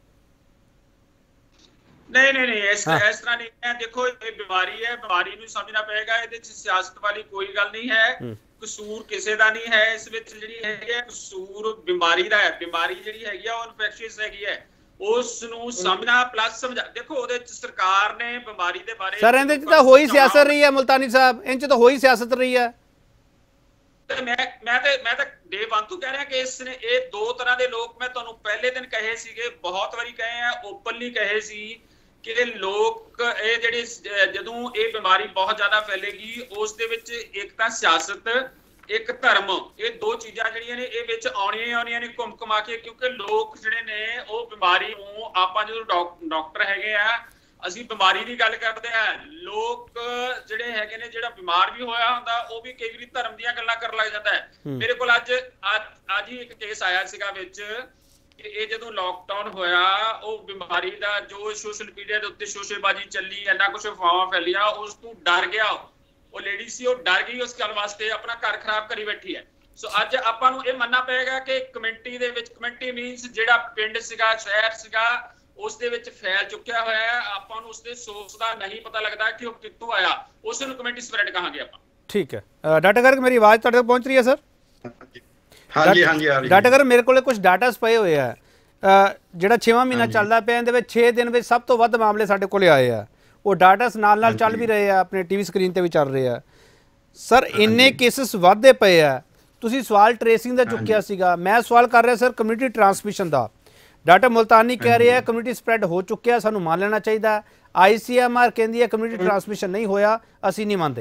नहीं नहीं नहीं इस हाँ। इस तरह नहीं है। देखो ये बीमारी है, बीमारी ਨੂੰ ਸਮਝਣਾ ਪਏਗਾ। ਇਹਦੇ ਚ ਸਿਆਸਤ ਵਾਲੀ ਕੋਈ ਗੱਲ ਨਹੀਂ ਹੈ, ਕਸੂਰ ਕਿਸੇ ਦਾ ਨਹੀਂ ਹੈ। ਇਸ ਵਿੱਚ ਜਿਹੜੀ ਹੈਗੀ ਹੈ ਕਸੂਰ ਬਿਮਾਰੀ ਦਾ ਹੈ। ਬਿਮਾਰੀ ਜਿਹੜੀ ਹੈਗੀ ਆ ਉਹ ਇਨਫੈਕਸ਼ੀਅਸ ਹੈਗੀ ਹੈ, ਉਸ ਨੂੰ ਸਮਝਣਾ ਪਲੱਸ ਸਮਝਾ। ਦੇਖੋ ਉਹਦੇ ਚ ਸਰਕਾਰ ਨੇ ਬਿਮਾਰੀ ਦੇ ਬਾਰੇ ਸਰ ਇਹਦੇ ਚ ਤਾਂ ਹੋਈ ਸਿਆਸਤ ਰਹੀ ਹੈ ਮੁਲਤਾਨੀ ਸਾਹਿਬ, ਇਹਨਾਂ ਚ ਤਾਂ ਹੋਈ ਸਿਆਸਤ ਰਹੀ ਹੈ। ਮੈਂ ਮੈਂ ਤੇ ਮੈਂ ਤਾਂ ਡੇ ਵਨ ਤੋਂ ਕਹਿ ਰਿਹਾ ਕਿ ਇਸ ਨੇ ਇਹ ਦੋ ਤਰ੍ਹਾਂ ਦੇ ਲੋਕ ਮੈਂ ਤੁਹਾਨੂੰ ਪਹਿਲੇ ਦਿਨ ਕਹੇ ਸੀਗੇ, ਬਹੁਤ ਵਾਰੀ ਕਹੇ ਆ, ਓਪਨਲੀ ਕਹੇ ਸੀ ਕਿ ਲੋਕ ਇਹ ਜਿਹੜੀ ਜਦੋਂ ਇਹ ਬਿਮਾਰੀ ਬਹੁਤ ਜ਼ਿਆਦਾ ਫੈਲੇਗੀ ਉਸ ਦੇ ਵਿੱਚ ਇੱਕ ਤਾਂ ਸਿਆਸਤ ਇੱਕ ਧਰਮ, ਇਹ ਦੋ ਚੀਜ਼ਾਂ ਜਿਹੜੀਆਂ ਨੇ ਇਹ ਵਿੱਚ ਆਉਣੀਆਂ ਹੀ ਆਉਣੀਆਂ ਨੇ ਘੁੰਮ ਘੁਮਾ ਕੇ। ਕਿਉਂਕਿ ਲੋਕ ਜਿਹੜੇ ਨੇ ਉਹ ਬਿਮਾਰੀ ਨੂੰ ਆਪਾਂ ਜਦੋਂ ਡਾਕਟਰ ਹੈਗੇ ਆ ਅਸੀਂ ਬਿਮਾਰੀ ਦੀ ਗੱਲ ਕਰਦੇ ਆ, ਲੋਕ ਜਿਹੜੇ ਹੈਗੇ ਨੇ ਜਿਹੜਾ ਬਿਮਾਰ ਵੀ ਹੋਇਆ ਹੁੰਦਾ ਉਹ ਵੀ ਕਈ ਵਾਰੀ ਧਰਮ ਦੀਆਂ ਗੱਲਾਂ ਕਰਨ ਲੱਗ ਜਾਂਦਾ ਹੈ। ਮੇਰੇ ਕੋਲ ਅੱਜ ਅੱਜ ਹੀ ਇੱਕ ਕੇਸ ਆਇਆ ਸੀਗਾ ਵਿੱਚ ਕਿ ਇਹ ਜਦੋਂ ਲੋਕਡਾਊਨ ਹੋਇਆ ਉਹ ਬਿਮਾਰੀ ਦਾ ਜੋ ਸੋਸ਼ਲ ਮੀਡੀਆ ਦੇ ਉੱਤੇ ਸ਼ੋਸ਼ੇਬਾਜ਼ੀ ਚੱਲੀ, ਇੰਨਾ ਕੁਛ ਅਫਵਾਹਾਂ ਫੈਲੀਆਂ, ਉਸ ਤੋਂ ਡਰ ਗਿਆ ਉਹ ਲੇਡੀ ਸੀ, ਉਹ ਡਰ ਗਈ ਉਸ ਗੱਲ ਵਾਸਤੇ, ਆਪਣਾ ਘਰ ਖਰਾਬ ਕਰੀ ਬੈਠੀ ਹੈ। ਸੋ ਅੱਜ ਆਪਾਂ ਨੂੰ ਇਹ ਮੰਨਣਾ ਪਏਗਾ ਕਿ ਕਮਿਊਨਿਟੀ ਦੇ ਵਿੱਚ, ਕਮਿਊਨਿਟੀ ਮੀਨਸ ਜਿਹੜਾ ਪਿੰਡ ਸੀਗਾ, ਸ਼ਹਿਰ ਸੀਗਾ, ਉਸ ਦੇ ਵਿੱਚ ਫੈਲ ਚੁੱਕਿਆ ਹੋਇਆ ਹੈ। ਆਪਾਂ ਨੂੰ ਉਸਦੇ ਸੋਰਸ ਦਾ ਨਹੀਂ ਪਤਾ ਲੱਗਦਾ ਕਿ ਉਹ ਕਿੱਥੋਂ ਆਇਆ, ਉਸ ਨੂੰ ਕਮਿਊਨਿਟੀ ਸਪਰੈਡ ਕਹਾਂਗੇ ਆਪਾਂ। ਠੀਕ ਹੈ ਡਾਕਟਰ ਗਰਗ, ਮੇਰੀ ਆਵਾਜ਼ ਤੁਹਾਡੇ ਤੱਕ ਪਹੁੰਚ ਰਹੀ ਹੈ ਸਰ? ਹਾਂਜੀ ਹਾਂਜੀ ਆ ਰਹੀ। ਡਾਕਟਰ ਗਰਗ ਮੇਰੇ ਕੋਲ ਕੁਝ ਡਾਟਾਸ ਪਏ ਹੋਏ ਆ ਜਿਹੜਾ ਛੇਵਾਂ ਮਹੀਨਾ ਚੱਲਦਾ ਪਿਆ, ਇਹਦੇ ਵਿੱਚ ਛੇ ਦਿਨ ਵਿੱਚ ਸਭ ਤੋਂ ਵੱਧ ਮਾਮਲੇ ਸਾਡੇ ਕੋਲ ਆਏ ਆ। ਉਹ ਡਾਟਾਸ ਨਾਲ ਨਾਲ ਚੱਲ ਵੀ ਰਹੇ ਆ, ਆਪਣੇ ਟੀਵੀ ਸਕਰੀਨ ਤੇ ਵੀ ਚੱਲ ਰਹੇ ਆ ਸਰ। ਇੰਨੇ ਕੇਸਿਸ ਵੱਧਦੇ ਪਏ ਆ। ਤੁਸੀਂ ਸਵਾਲ ਟ੍ਰੇਸਿੰਗ ਦਾ ਚੁੱਕਿਆ ਸੀਗਾ, ਮੈਂ ਸਵਾਲ ਕਰ ਰਿਹਾ ਸਰ ਕਮਿਊਨਿਟੀ ਟਰਾਂਸਮਿਸ਼ਨ ਦਾ। ਡਾਕਟਰ ਮੁਲਤਾਨੀ ਕਹਿ ਰਿਹਾ ਕਮਿਊਨਿਟੀ ਸਪਰੈਡ ਹੋ ਚੁੱਕਿਆ, ਸਾਨੂੰ ਮੰਨ ਲੈਣਾ ਚਾਹੀਦਾ। ਆਈਸੀਐਮਆਰ ਕਹਿੰਦੀ ਹੈ ਕਮਿਊਨਿਟੀ ਟਰਾਂਸਮਿਸ਼ਨ ਨਹੀਂ ਹੋਇਆ, ਅਸੀਂ ਨਹੀਂ ਮੰਨਦੇ।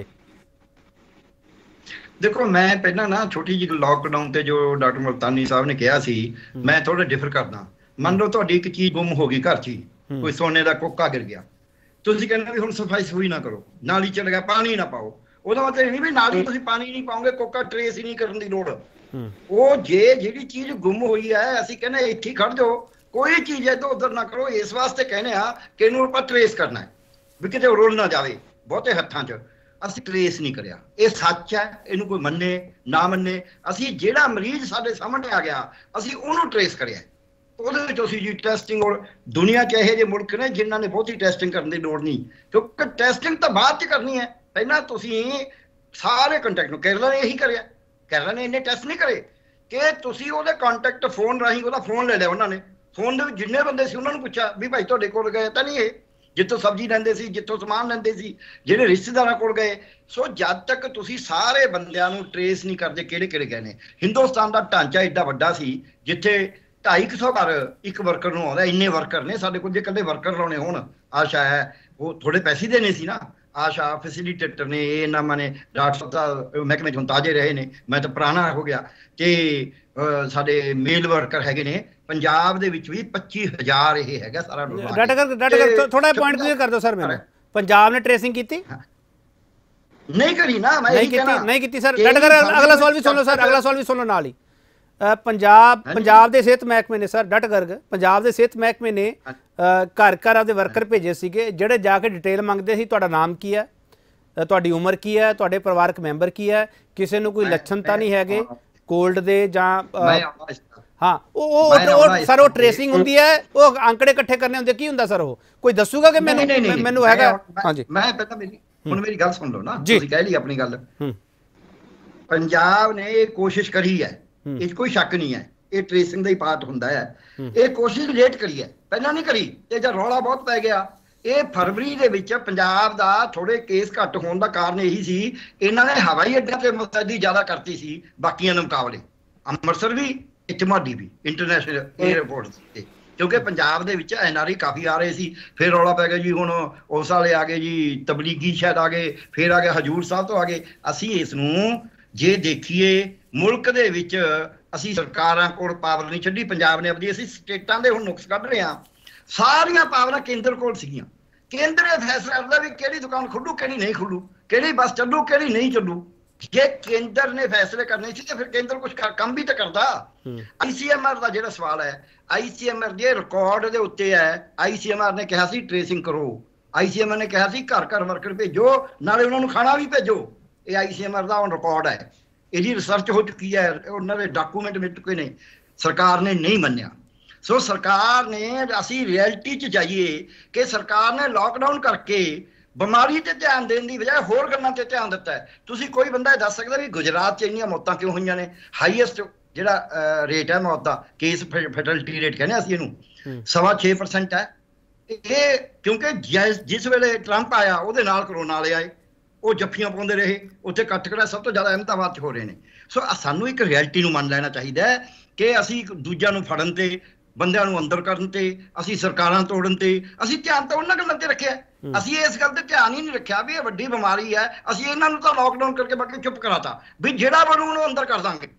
ਦੇਖੋ ਮੈਂ ਪਹਿਲਾਂ ਨਾ ਛੋਟੀ ਜਿਹੀ ਲੋਕਡਾਊਨ ਤੇ ਜੋ ਡਾਕਟਰ ਮੁਲਤਾਨੀ ਸਾਹਿਬ ਨੇ ਕਿਹਾ ਸੀ, ਮੈਂ ਥੋੜਾ ਡਿਫਰ ਕਰਦਾ। ਮੰਨ ਲਓ ਤੁਹਾਡੀ ਇੱਕ ਚੀਜ਼ ਗੁੰਮ ਹੋ ਗਈ ਘਰ 'ਚ ਹੀ, ਕੋਈ ਸੋਨੇ ਦਾ ਕੋਕਾ ਗਿਰ ਗਿਆ, ਤੁਸੀਂ ਕਹਿੰਦੇ ਵੀ ਹੁਣ ਸਫਾਈ ਸਫੂਈ ਨਾ ਕਰੋ, ਨਾਲੀ ਚ ਲਗਾ ਪਾਣੀ ਨਾ ਪਾਓ। ਉਹਦਾ ਮਤਲਬ ਨਹੀਂ ਵੀ ਨਾਲੀ ਤੁਸੀਂ ਪਾਣੀ ਨਹੀਂ ਪਾਓਗੇ, ਕੋਕਾ ਟਰੇਸ ਹੀ ਨਹੀਂ ਕਰਨ ਦੀ ਲੋੜ। ਉਹ ਜੇ ਜਿਹੜੀ ਚੀਜ਼ ਗੁੰਮ ਹੋਈ ਹੈ ਅਸੀਂ ਕਹਿੰਦੇ ਇੱਥੇ ਖੜ ਜਾਓ, ਕੋਈ ਚੀਜ਼ ਇੱਧਰ ਉੱਧਰ ਨਾ ਕਰੋ। ਇਸ ਵਾਸਤੇ ਕਹਿੰਦੇ ਆ ਕਿ ਇਹਨੂੰ ਆਪਾਂ ਟਰੇਸ ਕਰਨਾ ਹੈ ਵੀ ਕਿਤੇ ਰੋਲ ਨਾ ਜਾਵੇ ਬਹੁਤੇ ਹੱਥਾਂ 'ਚ। ਅਸੀਂ ਟਰੇਸ ਨਹੀਂ ਕਰਿਆ, ਇਹ ਸੱਚ ਹੈ, ਇਹਨੂੰ ਕੋਈ ਮੰਨੇ ਨਾ ਮੰਨੇ। ਅਸੀਂ ਜਿਹੜਾ ਮਰੀਜ਼ ਸਾਡੇ ਸਾਹਮਣੇ ਆ ਗਿਆ ਅਸੀਂ ਉਹਨੂੰ ਟਰੇਸ ਕਰਿਆ। ਉਹਦੇ ਵਿੱਚ ਅਸੀਂ ਜੀ ਟੈਸਟਿੰਗ, ਔਰ ਦੁਨੀਆ 'ਚ ਇਹੋ ਜਿਹੇ ਮੁਲਕ ਨੇ ਜਿਨ੍ਹਾਂ ਨੇ ਬਹੁਤੀ ਟੈਸਟਿੰਗ ਕਰਨ ਦੀ ਲੋੜ ਨਹੀਂ, ਕਿਉਂਕਿ ਟੈਸਟਿੰਗ ਤਾਂ ਬਾਅਦ 'ਚ ਕਰਨੀ ਹੈ। ਪਹਿਲਾਂ ਤੁਸੀਂ ਸਾਰੇ ਕੰਟੈਕਟ ਨੂੰ, ਕੇਰਲਾ ਨੇ ਇਹੀ ਕਰਿਆ, ਕੇਰਲਾ ਨੇ ਇੰਨੇ ਟੈਸਟ ਨਹੀਂ ਕਰੇ ਕਿ ਤੁਸੀਂ ਉਹਦੇ ਕੰਟੈਕਟ ਫੋਨ ਰਾਹੀਂ ਉਹਦਾ ਫੋਨ ਲੈ ਲਿਆ ਉਹਨਾਂ ਨੇ। ਫੋਨ ਦੇ ਵਿੱਚ ਜਿੰਨੇ ਬੰਦੇ ਸੀ ਉਹਨਾਂ ਨੂੰ ਪੁੱਛਿਆ ਵੀ ਭਾਈ ਤੁਹਾਡੇ ਕੋਲ ਗਏ ਤਾਂ ਨਹੀਂ, ਇਹ ਜਿੱਥੋਂ ਸਬਜ਼ੀ ਲੈਂਦੇ ਸੀ, ਜਿੱਥੋਂ ਸਮਾਨ ਲੈਂਦੇ ਸੀ, ਜਿਹੜੇ ਰਿਸ਼ਤੇਦਾਰਾਂ ਕੋਲ ਗਏ। ਸੋ ਜਦ ਤੱਕ ਤੁਸੀਂ ਸਾਰੇ ਬੰਦਿਆਂ ਨੂੰ ਟਰੇਸ ਨਹੀਂ ਕਰਦੇ ਕਿਹੜੇ ਕਿਹੜੇ ਗਏ ਨੇ। ਹਿੰਦੁਸਤਾਨ ਦਾ ਢਾਂਚਾ ਏਡਾ ਵੱਡਾ ਸੀ ਜਿੱਥੇ ਢਾਈ ਕੁ ਸੌ ਘਰ ਇੱਕ ਵਰਕਰ ਨੂੰ ਆਉਂਦਾ, ਇੰਨੇ ਵਰਕਰ ਨੇ ਸਾਡੇ ਕੋਲ। ਜੇ ਇਕੱਲੇ ਵਰਕਰ ਲਾਉਣੇ ਹੋਣ, ਆਸ਼ਾ ਹੈ ਉਹ ਥੋੜੇ ਪੈਸੇ ਦੇਣੇ ਸੀ ਨਾ, ਆਸ਼ਾ ਫੈਸਿਲੀਟੇਟਰ ਨੇ, ਇਹ ਇਹਨਾਂ ਨੇ ਡਾਕਟਰ ਸਾਹਿਬ ਤਾਂ ਮਹਿਕਮੇ 'ਚ ਹੁਣ ਤਾਜ਼ੇ ਰਹੇ ਨੇ, ਮੈਂ ਤਾਂ ਪੁਰਾਣਾ ਹੋ ਗਿਆ। ਤੇ ਸਾਡੇ ਮੇਲ ਵਰਕਰ ਹੈਗੇ ਨੇ ਪੰਜਾਬ ਦੇ ਵਿੱਚ ਵੀ ਪੱਚੀ ਹਜ਼ਾਰ ਇਹ ਹੈਗਾ ਸਾਰਾ। ਡਾਟਾ ਕਰ ਡਾਟਾ ਕਰ ਥੋੜਾ ਪੁਆਇੰਟ ਕਲੀਅਰ ਕਰ ਦਿਓ ਸਰ ਮੈਨੂੰ। ਪੰਜਾਬ ਨੇ ਟ੍ਰੇਸਿੰਗ ਕੀਤੀ? नहीं करी ना, मैं नहीं की नहीं की सर। डट कर अगला सवाल भी सुन लो सर, अगला सवाल भी सुन लो नाल ही। पंजाब पंजाब ਦੇ ਸਿਹਤ ਮਹਿਕਮੇ ਨੇ ਸਰ, ਡਟ ਗਰਗ ਪੰਜਾਬ ਦੇ ਸਿਹਤ ਮਹਿਕਮੇ ਨੇ ਘਰ ਘਰ ਆਪਦੇ ਵਰਕਰ ਭੇਜੇ ਸੀਗੇ ਜਿਹੜੇ ਜਾ ਕੇ ਡਿਟੇਲ ਮੰਗਦੇ ਸੀ, ਤੁਹਾਡਾ ਨਾਮ ਕੀ ਹੈ, ਤੁਹਾਡੀ ਉਮਰ ਕੀ ਹੈ, ਤੁਹਾਡੇ ਪਰਿਵਾਰਕ ਮੈਂਬਰ ਕੀ ਹੈ, ਕਿਸੇ ਨੂੰ ਕੋਈ ਲੱਛਣ ਤਾਂ ਨਹੀਂ ਹੈਗੇ ਕੋਲਡ ਦੇ ਜਾਂ ਹਾਂ ਉਹ ਸਰ ਉਹ ਟ੍ਰੇਸਿੰਗ ਹੁੰਦੀ ਹੈ, ਉਹ ਅੰਕੜੇ ਇਕੱਠੇ ਕਰਨੇ ਹੁੰਦੇ, ਕੀ ਹੁੰਦਾ ਸਰ ਉਹ ਕੋਈ ਦੱਸੂਗਾ ਕਿ ਮੈਨੂੰ ਮੈਨੂੰ ਹੈਗਾ? ਹਾਂਜੀ ਮੈਂ ਪਹਿਲਾਂ ਮੇਰੀ ਹੁਣ ਮੇਰੀ ਗੱਲ ਸੁਣ ਲਓ ਨਾ, ਤੁਸੀਂ ਕਹਿ ਲਈ ਆਪਣੀ ਗੱਲ। ਪੰਜਾਬ ਨੇ ਇਹ ਕੋਸ਼ਿਸ਼ ਕਰੀ ਹੈ, ਇਹ ਕੋਈ ਸ਼ੱਕ ਨਹੀਂ ਹੈ, ਇਹ ਟ੍ਰੇਸਿੰਗ ਦਾ ਹੀ ਪਾਰਟ ਹੁੰਦਾ ਹੈ। ਇਹ ਕੋਸ਼ਿਸ਼ ਲੇਟ ਕਰੀ ਹੈ, ਪਹਿਲਾਂ ਨਹੀਂ ਕਰੀ, ਤੇ ਜਦ ਰੌਲਾ ਬਹੁਤ ਪੈ ਗਿਆ ਇਹ ਫਰਵਰੀ ਦੇ ਵਿੱਚ ਪੰਜਾਬ ਦਾ ਥੋੜੇ ਕੇਸ ਘੱਟ ਹੋਣ ਦਾ ਕਾਰਨ ਇਹੀ ਸੀ, ਇਹਨਾਂ ਨੇ ਹਵਾਈ ਅੱਡਿਆਂ ਤੇ ਮੁਸਤੈਦੀ ਜ਼ਿਆਦਾ ਕਰਤੀ ਸੀ ਬਾਕੀਆਂ ਦੇ ਮੁਕਾਬਲੇ, ਅੰਮ੍ਰਿਤਸਰ ਵੀ ਝਮਾਡੀ ਵੀ ਇੰਟਰਨੈਸ਼ਨਲ ਏਅਰਪੋਰਟ ਤੇ, ਕਿਉਂਕਿ ਪੰਜਾਬ ਦੇ ਵਿੱਚ ਐਨ ਆਰ ਆਈ ਕਾਫੀ ਆ ਰਹੇ ਸੀ। ਫਿਰ ਰੌਲਾ ਪੈ ਗਿਆ ਜੀ, ਹੁਣ ਉਸ ਵਾਲੇ ਆ ਗਏ ਜੀ ਤਬਲੀਗੀ ਸ਼ਾਇਦ ਆ ਗਏ, ਫਿਰ ਆ ਗਏ ਹਜੂਰ ਸਾਹਿਬ ਤੋਂ ਆ ਗਏ। ਅਸੀਂ ਇਸ ਨੂੰ ਜੇ ਦੇਖੀਏ ਮੁਲਕ ਦੇ ਵਿੱਚ ਅਸੀਂ ਸਰਕਾਰਾਂ ਕੋਲ ਪਾਵਰ ਨਹੀਂ ਛੱਡੀ, ਪੰਜਾਬ ਨੇ ਆਪਣੀ, ਅਸੀਂ ਸਟੇਟਾਂ ਦੇ ਹੁਣ ਨੁਕਸ ਕੱਢ ਰਹੇ ਹਾਂ, ਸਾਰੀਆਂ ਪਾਵਰਾਂ ਕੇਂਦਰ ਕੋਲ ਸੀਗੀਆਂ। ਕੇਂਦਰ ਇਹ ਫੈਸਲਾ ਕਰਦਾ ਵੀ ਕਿਹੜੀ ਦੁਕਾਨ ਖੁੱਲੂ ਕਿਹੜੀ ਨਹੀਂ ਖੁੱਲੂ, ਕਿਹੜੀ ਬੱਸ ਚੱਲੂ ਕਿਹੜੀ ਨਹੀਂ ਚੱਲੂ। ਜੇ ਕੇਂਦਰ ਨੇ ਫੈਸਲੇ ਕਰਨੇ ਸੀ ਤੇ ਫਿਰ ਕੇਂਦਰ ਕੁਝ ਕੰਮ ਵੀ ਤਾਂ ਕਰਦਾ। ਆਈਸੀਐਮਆਰ ਦਾ ਜਿਹੜਾ ਸਵਾਲ ਹੈ, ਆਈਸੀਐਮਆਰ ਦੇ ਰਿਕਾਰਡ ਦੇ ਉੱਤੇ ਹੈ, ਆਈਸੀਐਮਆਰ ਨੇ ਕਿਹਾ ਸੀ ਟ੍ਰੇਸਿੰਗ ਕਰੋ, ਆਈਸੀਐਮਆਰ ਨੇ ਕਿਹਾ ਸੀ ਘਰ ਘਰ ਵਰਕਰ ਭੇਜੋ, ਨਾਲੇ ਉਹਨਾਂ ਨੂੰ ਖਾਣਾ ਵੀ ਭੇਜੋ। ਇਹ ਆਈਸੀਐਮਆਰ ਦਾ ਹੁਣ ਰਿਕਾਰਡ ਹੈ, ਇਹਦੀ ਰਿਸਰਚ ਹੋ ਚੁੱਕੀ ਹੈ, ਉਹਨਾਂ ਦੇ ਡਾਕੂਮੈਂਟ ਮਿਲ ਚੁੱਕੇ ਨੇ, ਸਰਕਾਰ ਨੇ ਨਹੀਂ ਮੰਨਿਆ। ਸੋ ਸਰਕਾਰ ਨੇ, ਅਸੀਂ ਰਿਐਲਿਟੀ 'ਚ ਜਾਈਏ ਕਿ ਸਰਕਾਰ ਨੇ ਲੋਕਡਾਊਨ ਕਰਕੇ ਬਿਮਾਰੀ ਤੇ ਧਿਆਨ ਦੇਣ ਦੀ ਬਜਾਏ ਹੋਰ ਗੱਲਾਂ ਤੇ ਧਿਆਨ ਦਿੱਤਾ ਹੈ। ਤੁਸੀਂ ਕੋਈ ਬੰਦਾ ਇਹ ਦੱਸ ਸਕਦਾ ਵੀ ਗੁਜਰਾਤ 'ਚ ਇੰਨੀਆਂ ਮੌਤਾਂ ਕਿਉਂ ਹੋਈਆਂ ਨੇ? ਹਾਈਐਸਟ ਜਿਹੜਾ ਰੇਟ ਹੈ ਮੌਤ ਦਾ, ਕੇਸ ਫੈਟਲਿਟੀ ਰੇਟ ਕਹਿੰਦੇ ਅਸੀਂ ਇਹਨੂੰ, ਸਵਾ ਛੇ ਪਰਸੈਂਟ ਹੈ ਇਹ। ਕਿਉਂਕਿ ਜਿਸ ਵੇਲੇ ਟਰੰਪ ਆਇਆ ਉਹਦੇ ਨਾਲ ਕਰੋਨਾ ਵਾਲੇ ਆਏ, ਉਹ ਜੱਫੀਆਂ ਪਾਉਂਦੇ ਰਹੇ, ਉੱਥੇ ਕੱਟ ਕੜਾ ਸਭ ਤੋਂ ਜ਼ਿਆਦਾ ਅਹਿਮਦਾਬਾਦ 'ਚ ਹੋ ਰਹੇ ਨੇ। ਸੋ ਸਾਨੂੰ ਇੱਕ ਰਿਐਲਿਟੀ ਨੂੰ ਮੰਨ ਲੈਣਾ ਚਾਹੀਦਾ ਹੈ ਕਿ ਅਸੀਂ ਦੂਜਿਆਂ ਨੂੰ ਫੜਨ ਤੇ, ਬੰਦਿਆਂ ਨੂੰ ਅੰਦਰ ਕਰਨ ਤੇ, ਅਸੀਂ ਸਰਕਾਰਾਂ ਤੋੜਨ ਤੇ, ਅਸੀਂ ਧਿਆਨ ਤਾਂ ਉਹਨਾਂ ਗੱਲਾਂ ਤੇ ਰੱਖਿਆ। ਅਸੀਂ ਇਸ ਗੱਲ ਤੇ ਧਿਆਨ ਹੀ ਨਹੀਂ ਰੱਖਿਆ ਵੀ ਇਹ ਵੱਡੀ ਬਿਮਾਰੀ ਹੈ, ਅਸੀਂ ਇਹਨਾਂ ਨੂੰ ਤਾਂ ਲੋਕਡਾਊਨ ਕਰਕੇ ਬਾਕੀ ਚੁੱਪ ਕਰਾਤਾ ਵੀ ਜਿਹੜਾ ਬਣੂ ਉਹਨੂੰ ਅੰਦਰ ਕਰ ਦਾਂਗੇ।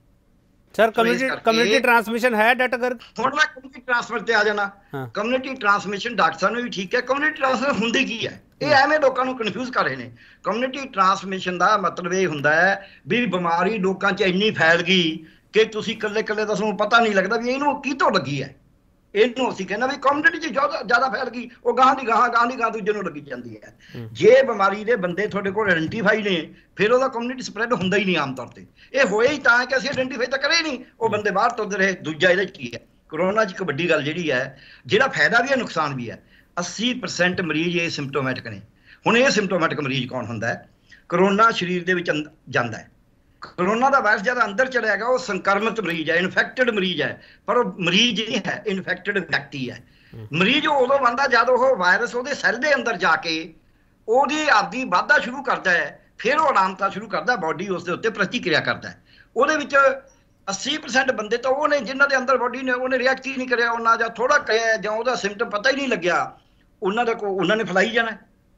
ਸਰ ਕਮਿਊਨਿਟੀ ਕਮਿਊਨਿਟੀ ਟ੍ਰਾਂਸਮਿਸ਼ਨ ਹੈ ਡਟ ਕਰ ਹੁਣ ਮੈਂ ਕਮਿਊਨਿਟੀ ਟ੍ਰਾਂਸਫਰ ਤੇ ਆ ਜਾਣਾ। ਕਮਿਊਨਿਟੀ ਟ੍ਰਾਂਸਮਿਸ਼ਨ ਡਾਕਟਰ ਸਾਹਿਬ ਨੂੰ ਵੀ ਠੀਕ ਹੈ, ਕਮਿਊਨਿਟੀ ਟ੍ਰਾਂਸਫਰ ਹੁੰਦੀ ਕੀ ਹੈ? ਇਹ ਐਵੇਂ ਲੋਕਾਂ ਨੂੰ ਕਨਫਿਊਜ਼ ਕਰ ਰਹੇ ਨੇ। ਕਮਿਊਨਿਟੀ ਟ੍ਰਾਂਸਮਿਸ਼ਨ ਦਾ ਮਤਲਬ ਇਹ ਹੁੰਦਾ ਹੈ ਵੀ ਬਿਮਾਰੀ ਲੋਕਾਂ 'ਚ ਇੰਨੀ ਫੈਲ ਗਈ ਕਿ ਤੁਸੀਂ ਇਕੱਲੇ ਇਕੱਲੇ ਤਾਂ ਤੁਹਾਨੂੰ ਪਤਾ ਨਹੀਂ ਲੱਗਦਾ ਵੀ ਇਹਨੂੰ ਕੀ ਤੋਂ ਲੱਗੀ ਹੈ। ਇਹਨੂੰ ਅਸੀਂ ਕਹਿੰਦਾ ਵੀ ਕਮਿਊਨਿਟੀ 'ਚ ਜ਼ਿਆਦਾ ਜ਼ਿਆਦਾ ਫੈਲ ਗਈ, ਉਹ ਗਾਹਾਂ ਦੀ ਗਾਹਾਂ ਗਾਹਾਂ ਦੀ ਗਾਹਾਂ ਦੂਜੇ ਨੂੰ ਲੱਗੀ ਜਾਂਦੀ ਹੈ। ਜੇ ਬਿਮਾਰੀ ਦੇ ਬੰਦੇ ਤੁਹਾਡੇ ਕੋਲ ਆਇਡੈਂਟੀਫਾਈ ਨੇ ਫਿਰ ਉਹਦਾ ਕਮਿਊਨਿਟੀ ਸਪਰੈਡ ਹੁੰਦਾ ਹੀ ਨਹੀਂ ਆਮ ਤੌਰ ਤੇ। ਇਹ ਹੋਇਆ ਹੀ ਤਾਂ ਕਿ ਅਸੀਂ ਆਇਡੈਂਟੀਫਾਈ ਤਾਂ ਕਰੇ ਨਹੀਂ, ਉਹ ਬੰਦੇ ਬਾਹਰ ਤੁਰਦੇ ਰਹੇ। ਦੂਜਾ ਇਹਦੇ 'ਚ ਕੀ ਹੈ, ਕਰੋਨਾ 'ਚ ਇੱਕ ਵੱਡੀ ਗੱਲ ਜਿਹੜੀ ਹੈ, ਜਿਹੜਾ ਫਾਇਦਾ ਵੀ ਹੈ ਨੁਕਸਾਨ ਵੀ ਹੈ, ਅੱਸੀ ਪਰਸੈਂਟ ਮਰੀਜ਼ ਇਹ ਸਿੰਪਟੋਮੈਟਿਕ ਨੇ। ਹੁਣ ਇਹ ਸਿੰਪਟੋਮੈਟਿਕ ਮਰੀਜ਼ ਕੌਣ ਹੁੰਦਾ ਹੈ? ਕਰੋਨਾ ਸਰੀਰ ਦੇ ਵਿੱਚ ਜਾਂਦਾ ਹੈ, ਕਰੋਨਾ ਦਾ ਵਾਇਰਸ ਜਦ ਅੰਦਰ ਚਲਿਆ ਗਿਆ ਉਹ ਸੰਕਰਮਿਤ ਮਰੀਜ਼ ਹੈ, ਇਨਫੈਕਟਡ ਮਰੀਜ਼ ਹੈ, ਪਰ ਉਹ ਮਰੀਜ਼ ਨਹੀਂ ਹੈ, ਇਨਫੈਕਟਡ ਵਿਅਕਤੀ ਹੈ। ਮਰੀਜ਼ ਉਦੋਂ ਬਣਦਾ ਜਦ ਉਹ ਵਾਇਰਸ ਉਹਦੇ ਸੈੱਲ ਦੇ ਅੰਦਰ ਜਾ ਕੇ ਉਹਦੀ ਆਪਦੀ ਵਾਧਾ ਸ਼ੁਰੂ ਕਰਦਾ ਹੈ, ਫਿਰ ਉਹ ਅਲਾਮਤਾਂ ਸ਼ੁਰੂ ਕਰਦਾ, ਬਾਡੀ ਉਸ ਦੇ ਉੱਤੇ ਪ੍ਰਤੀਕਿਰਿਆ ਕਰਦਾ ਹੈ। ਉਹਦੇ ਵਿੱਚ ਅੱਸੀ ਪਰਸੈਂਟ ਬੰਦੇ ਤਾਂ ਉਹ ਨੇ ਜਿਨ੍ਹਾਂ ਦੇ ਅੰਦਰ ਬਾਡੀ ਨੇ ਉਹਨੇ ਰਿਐਕਟ ਹੀ ਨਹੀਂ ਕਰਿਆ, ਉਹਨਾਂ ਜਾਂ ਥੋੜਾ ਕਰਿਆ ਜਾਂ ਉਹਦਾ ਸਿੰਪਟਮ ਪਤਾ ਹੀ ਨਹੀਂ ਲੱਗਿਆ, ਉਹਨਾਂ ਦਾ ਉਹਨਾਂ ਨੇ ਫੈਲਾਈ ਜਾਣਾ।